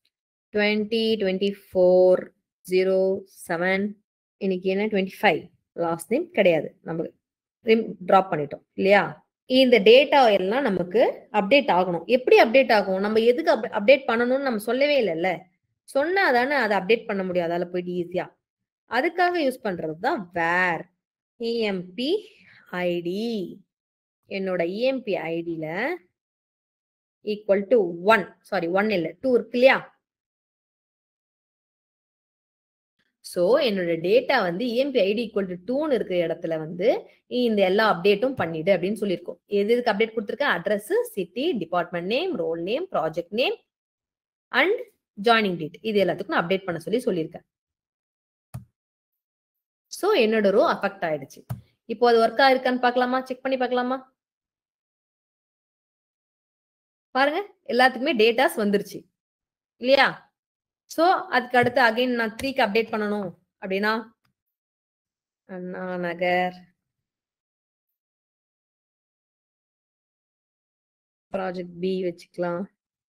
2024/07. இன்னைக்கு என்ன 25. லாஸ்ட் நேம் கிடையாது, நம்ம டிராப் பண்ணிட்டோம் இல்லையா. இந்த டேட்டா எல்லாம் நமக்கு அப்டேட் ஆகணும். எப்படி அப்டேட் ஆகும், நம்ம எதுக்கு அப்டேட் பண்ணணும்னு நம்ம சொல்லவே இல்லைல்ல. சொன்னா தானே அதை அப்டேட் பண்ண முடியாது, அதில் போயிட்டு ஈஸியா. அதுக்காக யூஸ் பண்றது தான் வேர் இஎம்பி ஐடி. என்னோட இஎம்பி ஐடியில ஈக்குவல் டு 1, சாரி 1 இல்ல 2 இருக்கு இல்லையா. சோ என்னோட டேட்டா வந்து இஎம்பி ஐடி ஈக்குவல் டு 2ன்னு இருக்கிற இடத்துல வந்து இந்த எல்லா அப்டேட்டும் பண்ணிடு அப்படின்னு சொல்லியிருக்கோம். எதுக்கு அப்டேட் கொடுத்துருக்கேன், address, city, department name, role name, project name and joining date, இது எல்லாத்துக்கும் நான் அப்டேட் பண்ண சொல்லியிருக்கேன். சோ என்னோட ரோ அஃபெக்ட் ஆயிடுச்சு. இப்போ அது ஒர்க் ஆயிருக்கான்னு பார்க்கலாமா, செக் பண்ணி பார்க்கலாமா. பாருங்க, எல்லாத்துக்குமே டேட்டாஸ் வந்துருச்சு இல்லையா. சோ அதுக்கு அடுத்து அகைன் நான் 3க்கு அப்டேட் பண்ணணும் அப்படின்னா அண்ணா நகர் ப்ராஜெக்ட் பி வச்சுக்கலாம்.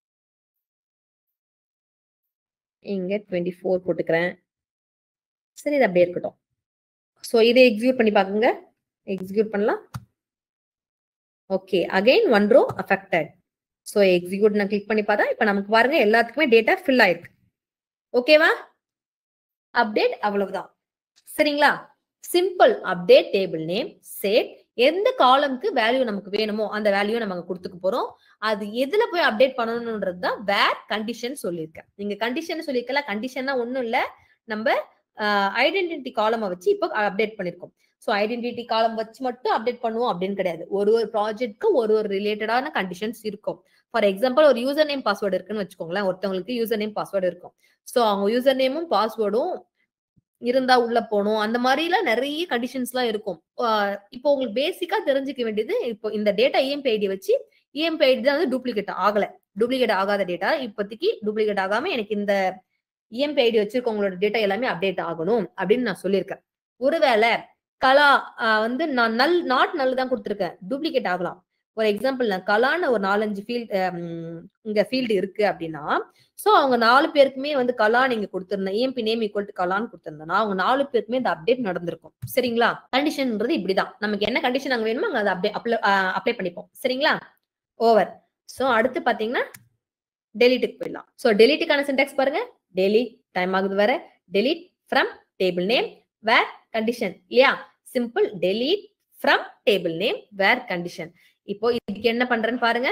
இங்க 24 போட்டுக்கிறேன். சரி, இது அப்படியே இருக்கட்டும். சோ இதை எக்ஸிக்யூட் பண்ணி பாக்குங்க. எக்ஸிக்யூட் பண்ணலாம். Okay, again 1 row affected. So execute நான் கிளிக் பண்ணி பார்த்தா இப்ப நமக்கு பாருங்க எல்லாத்துக்குமே டேட்டா ஃபில் ஆயிருக்கு. ஓகேவா, அப்டேட் அவ்வளவுதான். சரிங்களா, simple. Update table name, set எந்த காலம்க்கு வேல்யூ நமக்கு வேணுமோ அந்த வேல்யூ நம்ம கொடுத்துக்க போறோம். அது எதுல போய் அப்டேட் பண்ணணும்ன்றது தான் வேர் கண்டிஷன் சொல்லியிருக்கேன். நீங்க கண்டிஷன் சொல்லிருக்கல, கண்டிஷன்னா ஒண்ணும் இல்ல, நம்ம ஐடென்டிட்டி காலமை வச்சு இப்போ அப்டேட் பண்ணிருக்கோம். ஸோ ஐடென்டிட்டி காலம் வச்சு மட்டும் அப்டேட் பண்ணுவோம் அப்படின்னு கிடையாது. ஒரு ப்ராஜெக்ட்க்கு ஒரு ரிலேட்டடான கண்டிஷன்ஸ் இருக்கும். ஃபார் எக்ஸாம்பிள், ஒரு யூசர் நேம் பாஸ்வேர்டு இருக்குன்னு வச்சுக்கோங்களேன். ஒருத்தவங்களுக்கு யூசர் நேம் பாஸ்வேர்டு இருக்கும். ஸோ அவங்க யூசர் நேமும் பாஸ்வேர்டும் இருந்தா உள்ள போகணும், அந்த மாதிரி எல்லாம் நிறைய கண்டிஷன்ஸ் எல்லாம் இருக்கும். இப்போ உங்களுக்கு பேசிக்கா தெரிஞ்சுக்க வேண்டியது, இப்போ இந்த டேட்டா இஎம்பி ஐடி வச்சு, இஎம்பி ஐடி தான் வந்து டூப்ளிகேட் ஆகல, டூப்ளிகேட் ஆகாத டேட்டா இப்போதைக்கு டூப்ளிகேட் ஆகாம எனக்கு இந்த இஎம்பி ஐடி வச்சிருக்கவங்களோட டேட்டா எல்லாமே அப்டேட் ஆகணும் அப்படின்னு நான் சொல்லியிருக்கேன். ஒருவேளை கலா வந்து நான் நாட் நல் தான் கொடுத்துருக்கேன், டூப்ளிகேட் ஆகலாம். ஃபார் எக்ஸாம்பிள், நான் கலான்னு ஒரு 4-5 இங்க ஃபீல்டு இருக்கு அப்படின்னா, சோ அவங்க 4 பேருக்குமே வந்து கலா நீங்க கொடுத்திருந்தேன், இஎம்பி நேம் ஈக்குவல் டு கலான்னு கொடுத்திருந்தேன்னா அவங்க 4 பேருக்குமே இந்த அப்டேட் நடந்திருக்கும். சரிங்களா, கண்டிஷன்ன்றது இப்படிதான். நமக்கு என்ன கண்டிஷன் அங்க வேணுமோ அங்க அதை அப்ளை பண்ணிப்போம். சரிங்களா, ஓவர். சோ அடுத்து பாத்தீங்கன்னா டெலிட்டுக்கு போயிடலாம். சோ டெலிட்டுக்கான சின்டாக்ஸ் பாருங்க. டெலிட், டைம் ஆகுது வர, delete from table name where condition இல்லையா. Simple, delete from table name where condition. இப்போ இதுக்கு என்ன பண்றேன்னு பாருங்க.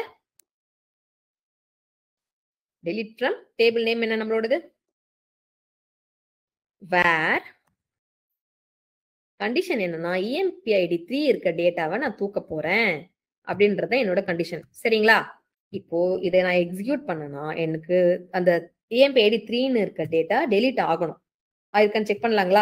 டெலிட் ஃப்ரம் டேபிள் நேம் என்ன நம்மளோடது, வேர் கண்டிஷன் என்னன்னா இஎம்பி ஐடி 3 இருக்க டேட்டாவை நான் தூக்க போறேன் அப்படின்றத என்னோட கண்டிஷன். சரிங்களா, இப்போ இதை நான் எக்ஸிக்யூட் பண்ணனா எனக்கு அந்த இஎம்பி ஐடி 3ன்னு இருக்க டேட்டா டெலிட் ஆகணும். அதுக்கான செக் பண்ணலாங்களா.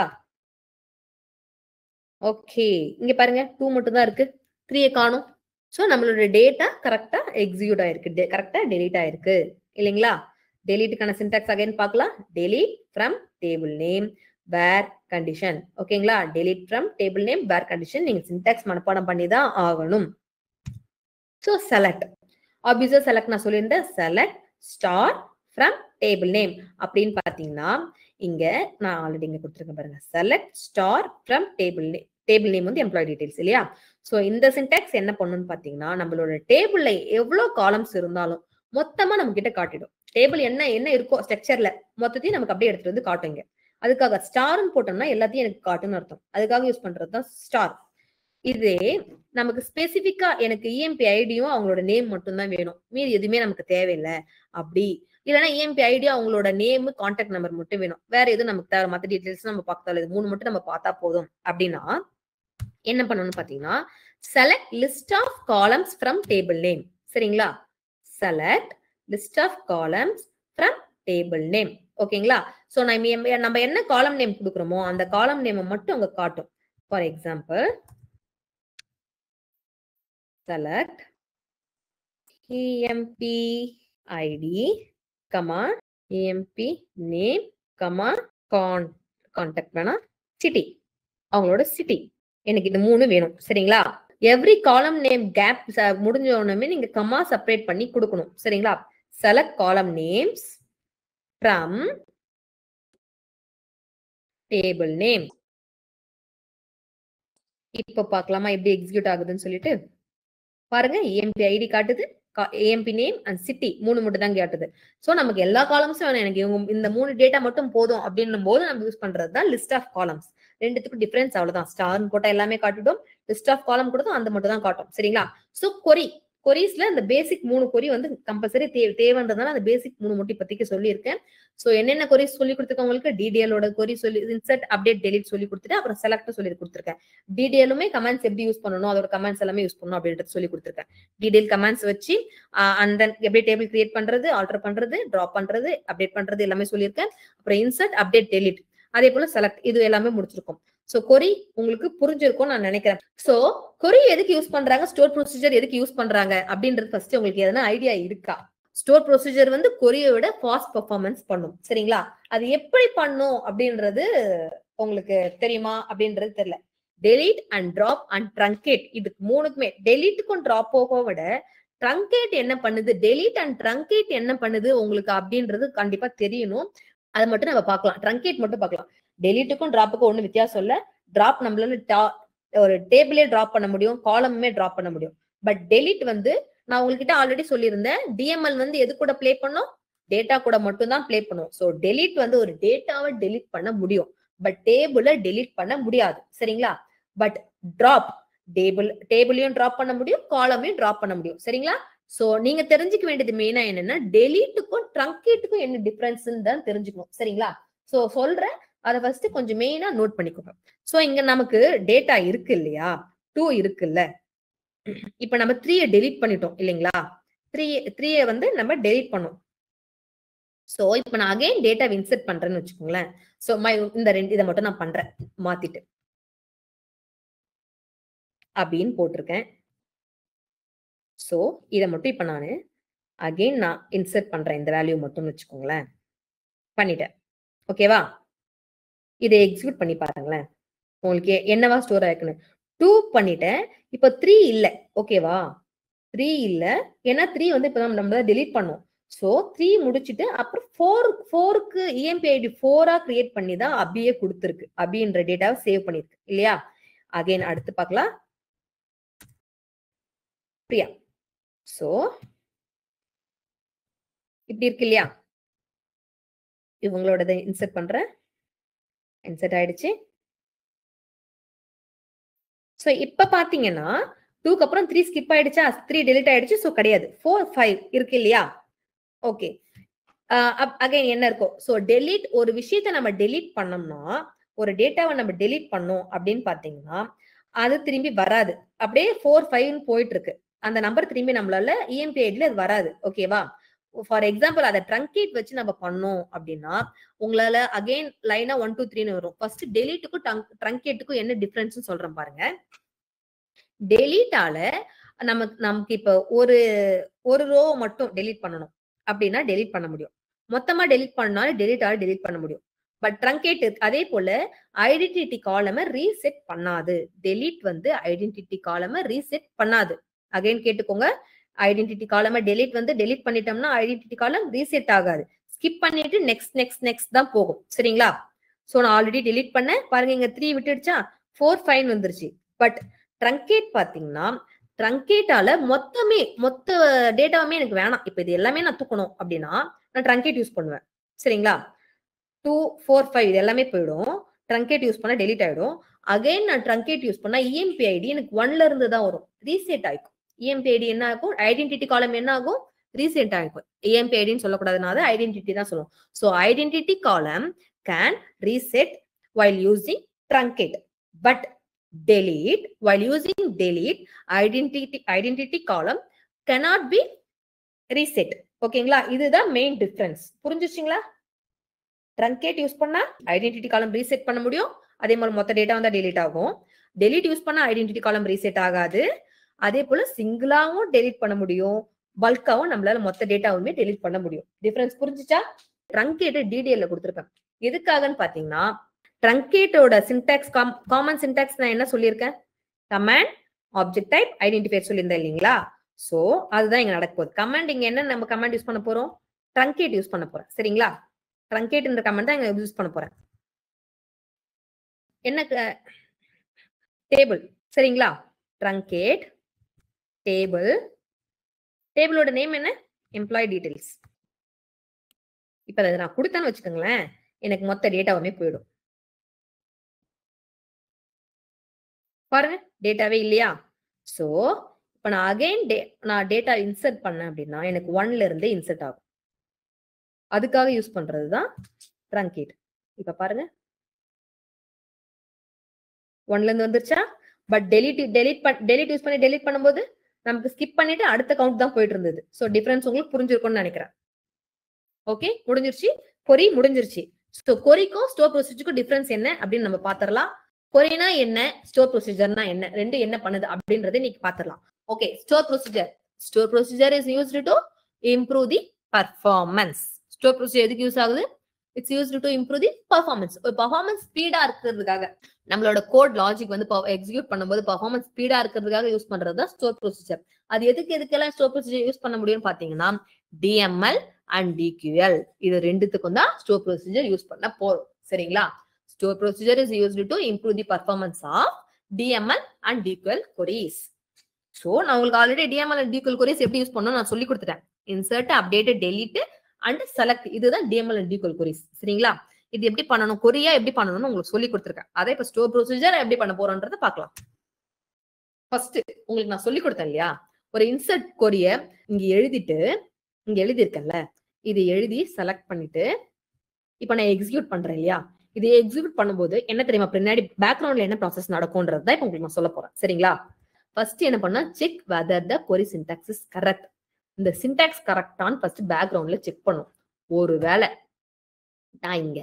ஓகே, இங்க பாருங்க 2 மட்டும் தான் இருக்கு, 3 காணும். சோ நம்மளோட டேட்டா கரெக்டா எக்ஸிக்யூட் ஆயிருக்கு, கரெக்டா டெலிட் ஆயிருக்கு இல்லைங்களா. டெலிட்டுக்கான சின்டாக்ஸ் அகைன் பார்க்கலாம். Delete from table name where condition. ஓகேங்களா, delete from table name where condition நீங்க சின்டாக்ஸ் மனப்பாடம் பண்ணி தான் ஆகணும். சோ செலக்ட், ஆப்வியஸா செலக்ட் நான் சொல்லியிருந்தேன். Select star from table name அப்படின்னு பாத்தீங்கன்னா இங்க நான் ஆல்ரெடி இங்க கொடுத்துருக்கேன் பாருங்க. Select star from table name, table name வந்து எம்ப்ளாயி டீடைல்ஸ் இல்லையா. சோ இந்த சின்டாக்ஸ் என்ன பண்ணணும்னு பாத்தீங்கன்னா நம்மளோட டேபிள்ல எவ்வளவு காலம்ஸ் இருந்தாலும் மொத்தமா நம்ம கிட்ட காட்டிடும். டேபிள் என்ன என்ன இருக்கோ ஸ்ட்ரக்சர்ல மொத்தத்தையும் நமக்கு அப்படியே எடுத்துட்டு வந்து காட்டுங்க. அதுக்காக ஸ்டார்னு போட்டோம்னா எல்லாத்தையும் எனக்கு காட்டுன்னு அர்த்தம். அதுக்காக யூஸ் பண்றதுதான் ஸ்டார். இதே நமக்கு ஸ்பெசிபிக்கா எனக்கு இஎம்பி ஐடியும் அவங்களோட நேம் மட்டும் தான் வேணும், மீதி எதுவுமே நமக்கு தேவையில்லை அப்படி இல்லைன்னா இஎம்பி ஐடியா அவங்களோட நேம் கான்டாக்ட் நம்பர் மட்டும் வேணும், வேற எதுவும் நமக்கு தேவை, மற்ற டீடைல்ஸ் நம்ம பார்த்தாலும் இது 3 மட்டும் நம்ம பார்த்தா போதும் அப்படின்னா என்ன பண்ணணும்னு பாத்தீங்கன்னா select list of columns from table name. சரிங்களா, select list of columns from table name. ஓகேங்களா? சோ நம்ம என்ன காலம் நேம் கொடுக்குறோமோ அந்த காலம் நேம் மட்டும் அங்க காட்டும். For example select emp id, emp name, contact வேணா city, அவங்களோட சிட்டி. எனக்கு இது 3 வேணும். சரிங்களா? எவ்ரி காலம் நேம் கேப் முடிஞ்ச உடனே நீங்க கமா செப்பரேட் பண்ணி கொடுக்கணும். சரிங்களா? செலக்ட் காலம் நேம்ஸ் ஃப்ரம் டேபிள் நேம். இப்ப பார்க்கலாமா எப்படி எக்ஸிக்யூட் ஆகுதுன்னு சொல்லிட்டு. பாருங்க, EMP ஐடி காட்டுது, EMP நேம் அண்ட் சிட்டி 3 மட்டும் தான் காட்டுது. சோ நமக்கு எல்லா காலம்ஸும் வேணும். எனக்கு இந்த 3 டேட்டா மட்டும் போதும் அப்படின்னும் போது நம்ம யூஸ் பண்றது தான் லிஸ்ட் ஆஃப் காலம்ஸ். ரெண்டுத்துக்கும் டிஃபரன்ஸ் அவ்வளவுதான். ஸ்டார் போட்டா எல்லாமே காட்டிடும், லிஸ்ட் ஆஃப் காலம் கொடுத்தா அந்த மட்டும் தான் காட்டும். சரிங்களா? சோ கொரிஸ்ல இந்த பேசிக் 3 கொரி வந்து கம்பல்சரி தேவைன்றதுனால அந்த பேசிக் 3 மட்டும் இப்போதைக்கு சொல்லியிருக்கேன். சோ என்னென்ன கொரிஸ் சொல்லி கொடுத்துருக்கேன் உங்களுக்கு? டிடிஎலோட கொரி சொல்லி, இன்சர்ட் அப்டேட் டெலிட் சொல்லி கொடுத்துட்டு அப்புறம் செலக்ட் சொல்லி கொடுத்துருக்கேன். டிடிஎலுமே கமெண்ட்ஸ் எப்படி யூஸ் பண்ணணும், அதோட கமெண்ட்ஸ் எல்லாமே யூஸ் பண்ணணும் அப்படின்றது சொல்லி கொடுத்துருக்கேன். டிடிஎல் கமெண்ட்ஸ் வச்சு அண்ட் தென் எப்படி டேபிள் கிரியேட் பண்றது, ஆல்டர் பண்றது, டிராப் பண்றது, அப்டேட் பண்றது எல்லாமே சொல்லியிருக்கேன். அப்புறம் இன்சர்ட் அப்டேட் டெலிட், அதே போல செலக்ட், இது எல்லாமே முடிச்சிருக்கோம். சோ கொரி உங்களுக்கு புரிஞ்சிருக்கும் நான் நினைக்கிறேன். சோ கொரி எதுக்கு யூஸ் பண்றாங்க, ஸ்டோர் ப்ரொசீஜர் எதுக்கு யூஸ் பண்றாங்க அப்படின்றது ஃபர்ஸ்ட் உங்களுக்கு எதனா ஐடியா இருக்கா? ஸ்டோர் ப்ரொசீஜர் வந்து கொரியோட ஃபாஸ்ட் பெர்ஃபார்மன்ஸ் பண்ணும். சரிங்களா? அது எப்படி பண்ணும் அப்படின்றது உங்களுக்கு தெரியுமா அப்படின்றது தெரியல. Delete and drop and truncate, இதுக்கு 3க்குமே டெலீட்டுக்கும் டிராப்போவை விட ட்ரங்கேட் என்ன பண்ணுது, டெலீட் அண்ட் ட்ரங்கேட் என்ன பண்ணுது உங்களுக்கு அப்படின்றது கண்டிப்பா தெரியணும். அதை மட்டும் நம்ம பார்க்கலாம். ட்ரங்கேட் மட்டும் பார்க்கலாம். டெலீட்டுக்கும் டிராப்புக்கும் ஒன்றும் வித்தியாசம் இல்லை. டிராப் நம்மளால ஒரு டேபிளே டிராப் பண்ண முடியும், காலமுமே டிராப் பண்ண முடியும். பட் டெலீட் வந்து நான் உங்ககிட்ட ஆல்ரெடி சொல்லியிருந்தேன், டிஎம்எல் வந்து எது கூட பிளே பண்ணும், டேட்டா கூட மட்டும் தான் பிளே பண்ணும். ஸோ டெலீட் வந்து ஒரு டேட்டாவை டெலீட் பண்ண முடியும், பட் டேபிளை டெலீட் பண்ண முடியாது. சரிங்களா? பட் டிராப் டேபிளையும் டிராப் பண்ண முடியும், காலமையும் டிராப் பண்ண முடியும். சரிங்களா? சோ நீங்க தெரிஞ்சுக்க வேண்டியது மெயினா என்னன்னா டெலீட்டுக்கும் ட்ரங்கேட்டுக்கும் என்ன டிஃபரன்ஸ் தான் தெரிஞ்சுக்கணும். சரிங்களா? சோ சொல்றேன், அதை ஃபர்ஸ்ட் கொஞ்சம் மெயினா நோட் பண்ணிக்கோங்க. சோ இங்க நமக்கு டேட்டா இருக்கு இல்லையா, 2 இருக்குல்ல. இப்ப நம்ம 3 டெலீட் பண்ணிட்டோம் இல்லைங்களா? 3 வந்து நம்ம டெலீட் பண்ணோம். சோ இப்ப நான் அகைன் டேட்டா இன்சர்ட் பண்றேன்னு வச்சுக்கோங்களேன். சோ இந்த 2 இதை மட்டும் நான் பண்றேன், மாத்திட்டு அப்படின்னு போட்டிருக்கேன். சோ இதை மட்டும் இப்ப நான் அகைன் நான் இன்சர்ட் பண்றேன், இந்த வேல்யூ மட்டும் வச்சுக்கோங்களேன். பண்ணிட்டேன். ஓகேவா? இதை எக்ஸிக்யூட் பண்ணி பாருங்களேன், உங்களுக்கு என்னவா ஸ்டோர் ஆயிருக்குன்னு. 2 பண்ணிட்டேன், இப்ப 3 இல்ல. ஓகேவா? 3 இல்ல, ஏன்னா 3 வந்து இப்ப நம்ம டெலீட் பண்ணோம். சோ 3 முடிச்சிட்டு அப்புறம் 4க்கு EMP ஐடி 4ஆ கிரியேட் பண்ணி தான் அப்படியே கொடுத்துருக்கு, அப்படின்ற டேட்டாவை சேவ் பண்ணிருக்கு இல்லையா? அகைன் அடுத்து பார்க்கலாம். பிரியா. சோ இப்படி இருக்கு இல்லையா? இவங்களோட இன்சர்ட் பண்றேன், இன்சர்ட் ஆயிடுச்சு. சோ இப்ப பாத்தீங்கன்னா 2க்கு அப்புறம் 3 ஸ்கிப் ஆயிடுச்சா, 3 டெலிட் ஆயிடுச்சு. சோ கிடையாது, 4 5 இருக்கு இல்லையா? ஓகே. அகைன் என்ன இருக்கும்? சோ டெலீட், ஒரு விஷயத்தை நம்ம டெலீட் பண்ணோம்னா, ஒரு டேட்டாவை நம்ம டெலீட் பண்ணோம் அப்படின்னு பாத்தீங்கன்னா அது திரும்பி வராது. அப்படியே 4 5 போயிட்டு இருக்கு. அந்த நம்பர் திரும்பி நம்மளால EMP ஐடில அது வராது. ஓகேவா? ஃபார் எக்ஸாம்பிள் அதை ட்ரங்கேட் வச்சு நம்ம பண்ணோம் அப்படின்னா உங்களால அகைன் லைனா 1 2 3ன்னு வரும். ஃபர்ஸ்ட் டெலீட்டுக்கும் ட்ரங்கேட்டுக்கும் என்ன டிஃபரன்ஸ் சொல்றேன் பாருங்க. டெலீட்டால நமக்கு இப்ப ஒரு ரோவை மட்டும் டெலீட் பண்ணணும் அப்படின்னா டெலீட் பண்ண முடியும். மொத்தமா டெலீட் பண்ணாலும் டெலீட்டால டெலீட் பண்ண முடியும். பட் ட்ரங்கேட் அதே போல ஐடென்டிட்டி காலமை ரீசெட் பண்ணாது. டெலீட் வந்து ஐடென்டிட்டி காலமை ரீசெட் பண்ணாது. அகைன் கேட்டுக்கோங்க, ஐடென்டிட்டி காலமை டெலீட் வந்து டெலீட் பண்ணிட்டோம்னா ஐடென்டிட்டி காலம் ரீசெட் ஆகாது. ஸ்கிப் பண்ணிட்டு நெக்ஸ்ட் நெக்ஸ்ட் நெக்ஸ்ட் தான் போகும். சரிங்களா? சோ நான் ஆல்ரெடி டெலீட் பண்ணேன் பாருங்க, இங்க 3 விட்டுடுச்சா, 4 5 வந்துருச்சு. பட் ட்ரங்கேட் பாத்தீங்கன்னா ட்ரங்கேட்டால மொத்த டேட்டாவுமே எனக்கு வேணாம், இப்ப இது எல்லாமே நான் தூக்கணும் அப்படின்னா நான் ட்ரங்கேட் யூஸ் பண்ணுவேன். சரிங்களா? 2 4 5 இது எல்லாமே போயிடும். ட்ரங்கேட் யூஸ் பண்ணா டெலீட் ஆயிடும். அகைன் நான் ட்ரங்கேட் யூஸ் பண்ணா EMP ஐடி எனக்கு 1ல இருந்து தான் வரும், ரீசெட் ஆயிக்கும். EMP ஐடி என்ன ஆகும், ஐடென்டிட்டி காலம் என்ன ஆகும், ரீசெட் ஆயிக்கும். EMP ஐடின்னு சொல்லக்கூடாதுனால ஐடென்டிட்டி தான் சொல்லுவோம். So identity column can reset while using truncate, but delete while using delete identity column cannot be reset. ஓகேங்களா? இதுதான் மெயின் டிஃபரன்ஸ். புரிஞ்சுச்சுங்களா? ட்ரங்கேட் யூஸ் பண்ணா ஐடென்டிட்டி காலம் ரீசெட் பண்ண முடியும். அதே மாதிரி மொத்த டேட்டா வந்து டெலீட் ஆகும். டெலீட் யூஸ் பண்ணா ஐடென்டிட்டி காலம் ரீசெட் ஆகாது. அதே போல சிங்கிளாவும் டெலீட் பண்ண முடியும், பல்காவும் நம்மளால மொத்த டேட்டாவுமே டெலீட் பண்ண முடியும். டிஃபரன்ஸ் புரிஞ்சுச்சா? ட்ரங்கேட் டிடிஎல்ல கொடுத்துருக்கேன். எதுக்காகன்னு பாத்தீங்கன்னா, ட்ரங்கேட்டோட சின்டாக்ஸ் காமன் சின்டாக்ஸ் நான் என்ன சொல்லியிருக்கேன்? கமாண்ட், ஆப்ஜெக்ட் டைப், ஐடென்டிஃபையர் சொல்லியிருந்தேன் இல்லைங்களா? சோ அதுதான் இங்க நடக்க போகுது. கமாண்ட் இங்க என்ன நம்ம கமாண்ட் யூஸ் பண்ண போறோம்? ட்ரங்கேட் யூஸ் பண்ண போறேன். சரிங்களா? ட்ரங்கேட் என்ற கமாண்ட் தான் இங்க யூஸ் பண்ண போறேன். என்ன டேபிள். சரிங்களா? Truncate table. டேபிளோட நேம் என்ன? Employee details. இப்ப அதை நான் கொடுத்தேன்னு வச்சுக்கோங்களேன், எனக்கு மொத்த டேட்டாவுமே போயிடும். பாருங்க, டேட்டாவே இல்லையா? சோ இப்ப நான் அகைன் நான் டேட்டா இன்சர்ட் பண்ணேன் அப்படின்னா எனக்கு 1ல இருந்தே இன்சர்ட் ஆகும். அதுக்காக யூஸ் பண்றதுதான் ட்ரங்கேட். இப்ப பாருங்க, 1ல இருந்து வந்துருச்சா? பட் டெலிட் யூஸ் பண்ணி டெலிட் பண்ணும்போது நமக்கு ஸ்கிப் பண்ணிட்டு அடுத்த கவுண்ட் தான் போயிட்டு இருந்தது. சோ டிஃபரன்ஸ் உங்களுக்கு புரிஞ்சிருக்கும்னு நினைக்கிறேன். ஓகே, முடிஞ்சிருச்சு. கொரி முடிஞ்சிருச்சு. சோ கொரிக்கும் ஸ்டோர் ப்ரொசீஜருக்கும் டிஃபரன்ஸ் என்ன அப்படின்னு நம்ம பாத்திரலாம். கொரினா என்ன, ஸ்டோர் ப்ரொசீஜர்னா என்ன, ரெண்டு என்ன பண்ணுது அப்படின்றதை நீங்க பாத்திரலாம். Okay, store procedure is used to improve the performance. Store procedure எதுக்கு யூஸ் ஆகுது? It's used to improve the performance. Performance ஸ்பீடா இருக்கிறதுக்காக, நம்மளோட கோட் லாஜிக் வந்து எக்ஸிக்யூட் பண்ணும்போது பர்ஃபார்மன்ஸ் ஸ்பீடா இருக்கிறதுக்காக யூஸ் பண்றது தான் ஸ்டோர் ப்ரொசீஜர். அது எதுக்கெல்லாம் ஸ்டோர் ப்ரொசீஜர் யூஸ் பண்ண முடியும்னு பாத்தீங்கன்னா, டிஎம்எல் அண்ட் டிக்யூஎல் இது ரெண்டுத்துக்கும் தான் ஸ்டோர் ப்ரொசீஜர் யூஸ் பண்ண போறோம். சரிங்களா? Store procedure is used to improve the performance of DML and DQL queries. So நான் உங்களுக்கு already DML and DQL queries எப்படி யூஸ் பண்ணணும் நான் சொல்லி கொடுத்துட்டேன். Insert, update, delete and select, இதுதான் டிஎம்எல் அண்ட் டிக்யூஎல் queries. சரிங்களா? இது எப்படி பண்ணணும், கொரியா எப்படி பண்ணணும்னு உங்களுக்கு சொல்லி கொடுத்துருக்கேன். அதே இப்ப ஸ்டோர் ப்ரொசீஜர் எப்படி பண்ண போறோம்ன்றத பார்க்கலாம். ஃபர்ஸ்ட் உங்களுக்கு நான் சொல்லி கொடுத்தேன் இல்லையா, ஒரு இன்சர்ட் கொரிய இங்க எழுதிட்டு, இங்க எழுதியிருக்கேன்ல, இது எழுதி செலக்ட் பண்ணிட்டு இப்ப நான் எக்ஸிக்யூட் பண்றேன் இல்லையா, இது எக்ஸிக்யூட் பண்ணும்போது என்ன தெரியுமா, பின்னாடி பேக்ரவுண்ட்ல என்ன ப்ராசஸ் நடக்கும்ன்றத இப்ப உங்களுக்கு நான் சொல்ல போறேன். சரிங்களா? ஃபர்ஸ்ட் என்ன பண்ணா, check whether the query syntax is correct. இந்த சின்டாக்ஸ் கரெக்டான்னு ஃபர்ஸ்ட் பேக்ரவுண்ட்ல செக் பண்ணும். ஒருவேளை நான் இங்க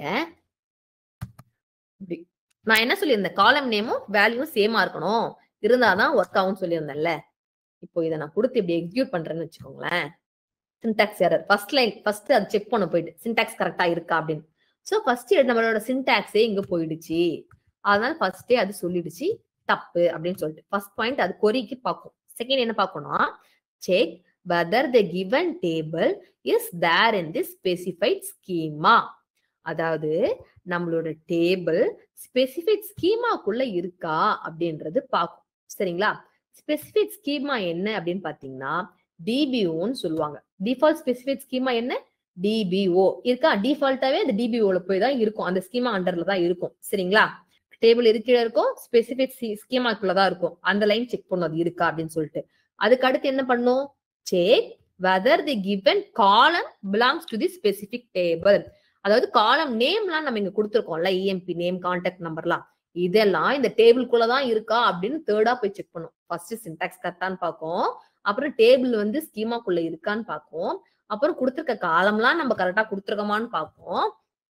நான் என்ன சொல்லியிருந்தேன், காலம் நேமும் வேல்யூவும் சேமா இருக்கணும், இருந்தாதான் ஒர்க் ஆகும்னு சொல்லியிருந்தேன்ல. இப்போ இதை நான் கொடுத்து இப்படி எக்ஸிக்யூட் பண்றேன்னு வச்சுக்கோங்களேன், syntax error first line first அது செக் பண்ண போயிட்டு சின்டாக்ஸ் கரெக்டா இருக்கா அப்படின்னு. சோ ஃபர்ஸ்ட் நம்மளோட சின்டாக்ஸே இங்க போயிடுச்சு, அதனால ஃபர்ஸ்டே அது சொல்லிடுச்சு தப்பு அப்படின்னு சொல்லிட்டு ஃபர்ஸ்ட் பாயிண்ட் அது கொரிக்கு பார்க்கும். செகண்ட் என்ன பார்க்கணும்னா, check whether the given table is there in this specified schema. அதாவது நம்மளோட டேபிள் ஸ்பெசிபிக் ஸ்கீமாக்குள்ள இருக்கா அப்படின்றது பார்க்கும். சரிங்களா? ஸ்பெசிபிக் ஸ்கீமா என்ன அப்படின்னு பாத்தீங்கன்னா டிபிஓன்னு சொல்லுவாங்க. டிஃபால்ட் ஸ்பெசிபிக் ஸ்கீமா என்ன? டிபிஓ இருக்கா? டிஃபால்ட்டாவே அந்த டிபிஓல போய் தான் இருக்கும், அந்த ஸ்கீமா அண்டர்ல தான் இருக்கும். சரிங்களா? டேபிள் இருக்கிற இருக்கும், ஸ்பெசிபிக் ஸ்கீமாக்குள்ளதான் இருக்கும், அந்த லைன் செக் பண்ணும் அது இருக்கா அப்படின்னு சொல்லிட்டு. அதுக்கு அடுத்து என்ன பண்ணும், check whether the given column belongs to the specific table. அதாவது காலம் நேம்லாம் நம்ம இங்க கொடுத்துருக்கோம்ல, இஎம்பி நேம், கான்டாக்ட் நம்பர்லாம், இதெல்லாம் இந்த டேபிள்குள்ளதான் இருக்கா அப்படின்னு தேர்டா போய் செக் பண்ணும். ஃபர்ஸ்ட் சின்டாக்ஸ் கரெக்டான்னு பார்க்கும், அப்புறம் டேபிள் வந்து ஸ்கீமாக்குள்ள இருக்கான்னு பார்க்கும், அப்புறம் கொடுத்துருக்க காலம்லாம் நம்ம கரெக்டா கொடுத்துருக்கோமான்னு பார்க்கும்.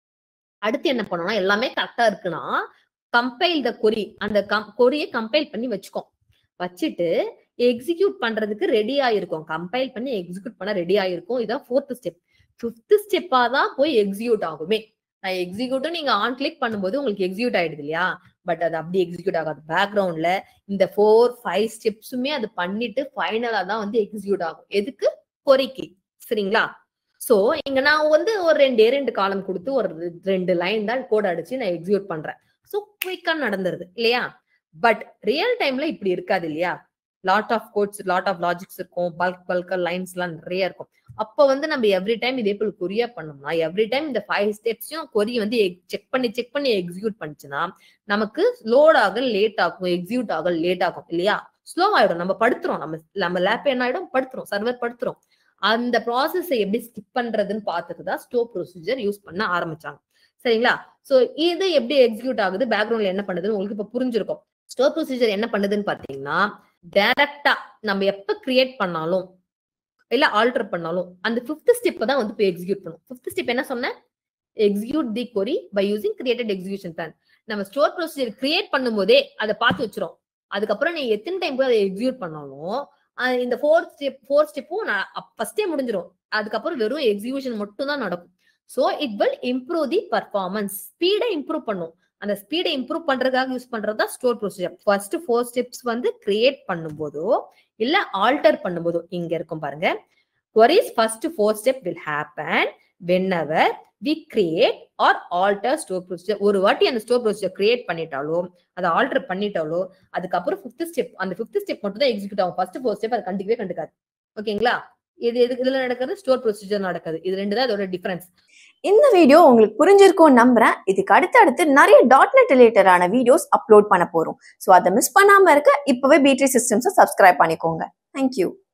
அடுத்து என்ன பண்ணணும்னா, எல்லாமே கரெக்டா இருக்குன்னா கம்பைல் த கொரி, அந்த கொரியை கம்பைல் பண்ணி வச்சுக்கோம். வச்சுட்டு எக்ஸிக்யூட் பண்றதுக்கு ரெடி ஆயிருக்கும், கம்பைல் பண்ணி எக்ஸிக்யூட் பண்ண ரெடி ஆயிருக்கும். இதான் 4th ஸ்டெப். 5th ஸ்டெப்பா தான் போய் எக்ஸிக்யூட் ஆகுமே. நான் எக்ஸிக்யூட்டும் நீங்க ஆன் கிளிக் பண்ணும்போது உங்களுக்கு எக்ஸிக்யூட் ஆயிடுது இல்லையா, பட் அது அப்படி எக்ஸிக்யூட் ஆகாது. பேக்ரவுண்ட்ல இந்த 4-5 ஸ்டெப்ஸுமே அது பண்ணிட்டு ஃபைனலா தான் வந்து எக்ஸிக்யூட் ஆகும். எதுக்கு? கொரிக்கு. சரிங்களா? சோ இங்க நான் வந்து ஒரு 2 காலம் கொடுத்து ஒரு 2 லைன் தான் கோட் அடிச்சு நான் எக்ஸிக்யூட் பண்றேன். சோ குயிக்கா நடந்துருது இல்லையா? பட் ரியல் டைம்ல இப்படி இருக்காது இல்லையா, lot of codes, lot of logics இருக்கும், பல்கா லைன்ஸ் எல்லாம் நிறைய இருக்கும். அப்ப வந்து நம்ம எவ்ரி டைம் இதே போல கொரியா பண்ணோம்னா, எவ்ரி டைம் இந்த 5 ஸ்டெப்ஸையும் கொரி வந்து செக் பண்ணி எக்ஸிக்யூட் பண்ணுச்சுன்னா நமக்கு லோட் ஆக லேட் ஆகும், எக்ஸிக்யூட் ஆக லேட் ஆகும் இல்லையா, ஸ்லோ ஆயிடும். நம்ம படுத்துறோம், நம்ம லேப் என்ன ஆயிடும், படுத்துறோம், சர்வர் படுத்துறோம். அந்த ப்ராசஸை எப்படி ஸ்கிப் பண்றதுன்னு பார்த்துட்டு தான் ஸ்டோர் ப்ரொசீஜர் யூஸ் பண்ண ஆரம்பிச்சாங்க. சரிங்களா? சோ இது எப்படி எக்ஸிக்யூட் ஆகுது, பேக்ரவுண்ட்ல என்ன பண்ணுதுன்னு உங்களுக்கு இப்ப புரிஞ்சிருக்கும். ஸ்டோர் ப்ரொசீஜர் என்ன பண்ணுதுன்னு பாத்தீங்கன்னா, டைரக்டா நம்ம எப்ப கிரியேட் பண்ணாலும் இல்ல ஆல்டர் பண்ணாலும் அந்த 5th ஸ்டெப் தான் வந்து போய் எக்ஸிக்யூட் பண்ணும். 5th ஸ்டெப் என்ன சொன்னேன்? Execute the query by using created execution plan. நம்ம ஸ்டோர் ப்ரொசீஜர் கிரியேட் பண்ணும்போதே அதை பார்த்து வச்சிரும். அதுக்கப்புறம் நீ எத்தனை டைம் போய் அதை எக்ஸிக்யூட் பண்ணாலும் இந்த 4 ஸ்டெப்பும் ஃபர்ஸ்டே முடிஞ்சிடும். அதுக்கப்புறம் வெறும் எக்ஸிக்யூஷன் மட்டும் தான் நடக்கும். So it will improve the performance. ஸ்பீடை இம்ப்ரூவ் பண்ணும். அந்த ஸ்பீடை இம்ப்ரூவ் பண்றதுக்காக யூஸ் பண்றது தான் ஸ்டோர் ப்ரொசீஜர். ஃபர்ஸ்ட் 4 ஸ்டெப்ஸ் வந்து கிரியேட் பண்ணும்போதோ இல்ல ஆல்டர் பண்ணும்போதோ இங்க இருக்கும் பாருங்க. queries first 4 step will happen whenever we create or alter store procedure. ஒரு வாட்டி அந்த ஸ்டோர் ப்ரொசீஜர் கிரியேட் பண்ணிட்டாலோ அதை ஆல்டர் பண்ணிட்டாலோ அதுக்கப்புறம் 5th ஸ்டெப், அந்த 5th ஸ்டெப் மட்டும் தான் எக்ஸிக்யூட் ஆகும். ஃபர்ஸ்ட் 4 ஸ்டெப் அது கண்டிக்கவே கண்டுக்காது. ஓகேங்களா? இது இதுல நடக்கிறது ஸ்டோர் ப்ரொசீஜர் நடக்குது. இது ரெண்டு தான் இதோட டிஃபரன்ஸ். இந்த வீடியோ உங்களுக்கு புரிஞ்சிருக்கும் நம்புறேன். இதுக்கு அடுத்து நிறைய .NET ரிலேட்டடான வீடியோஸ் அப்லோட் பண்ண போறோம். ஸோ அதை மிஸ் பண்ணாம இருக்க இப்பவே B3 சிஸ்டம்ஸை சப்ஸ்கிரைப் பண்ணிக்கோங்க. தேங்க்யூ.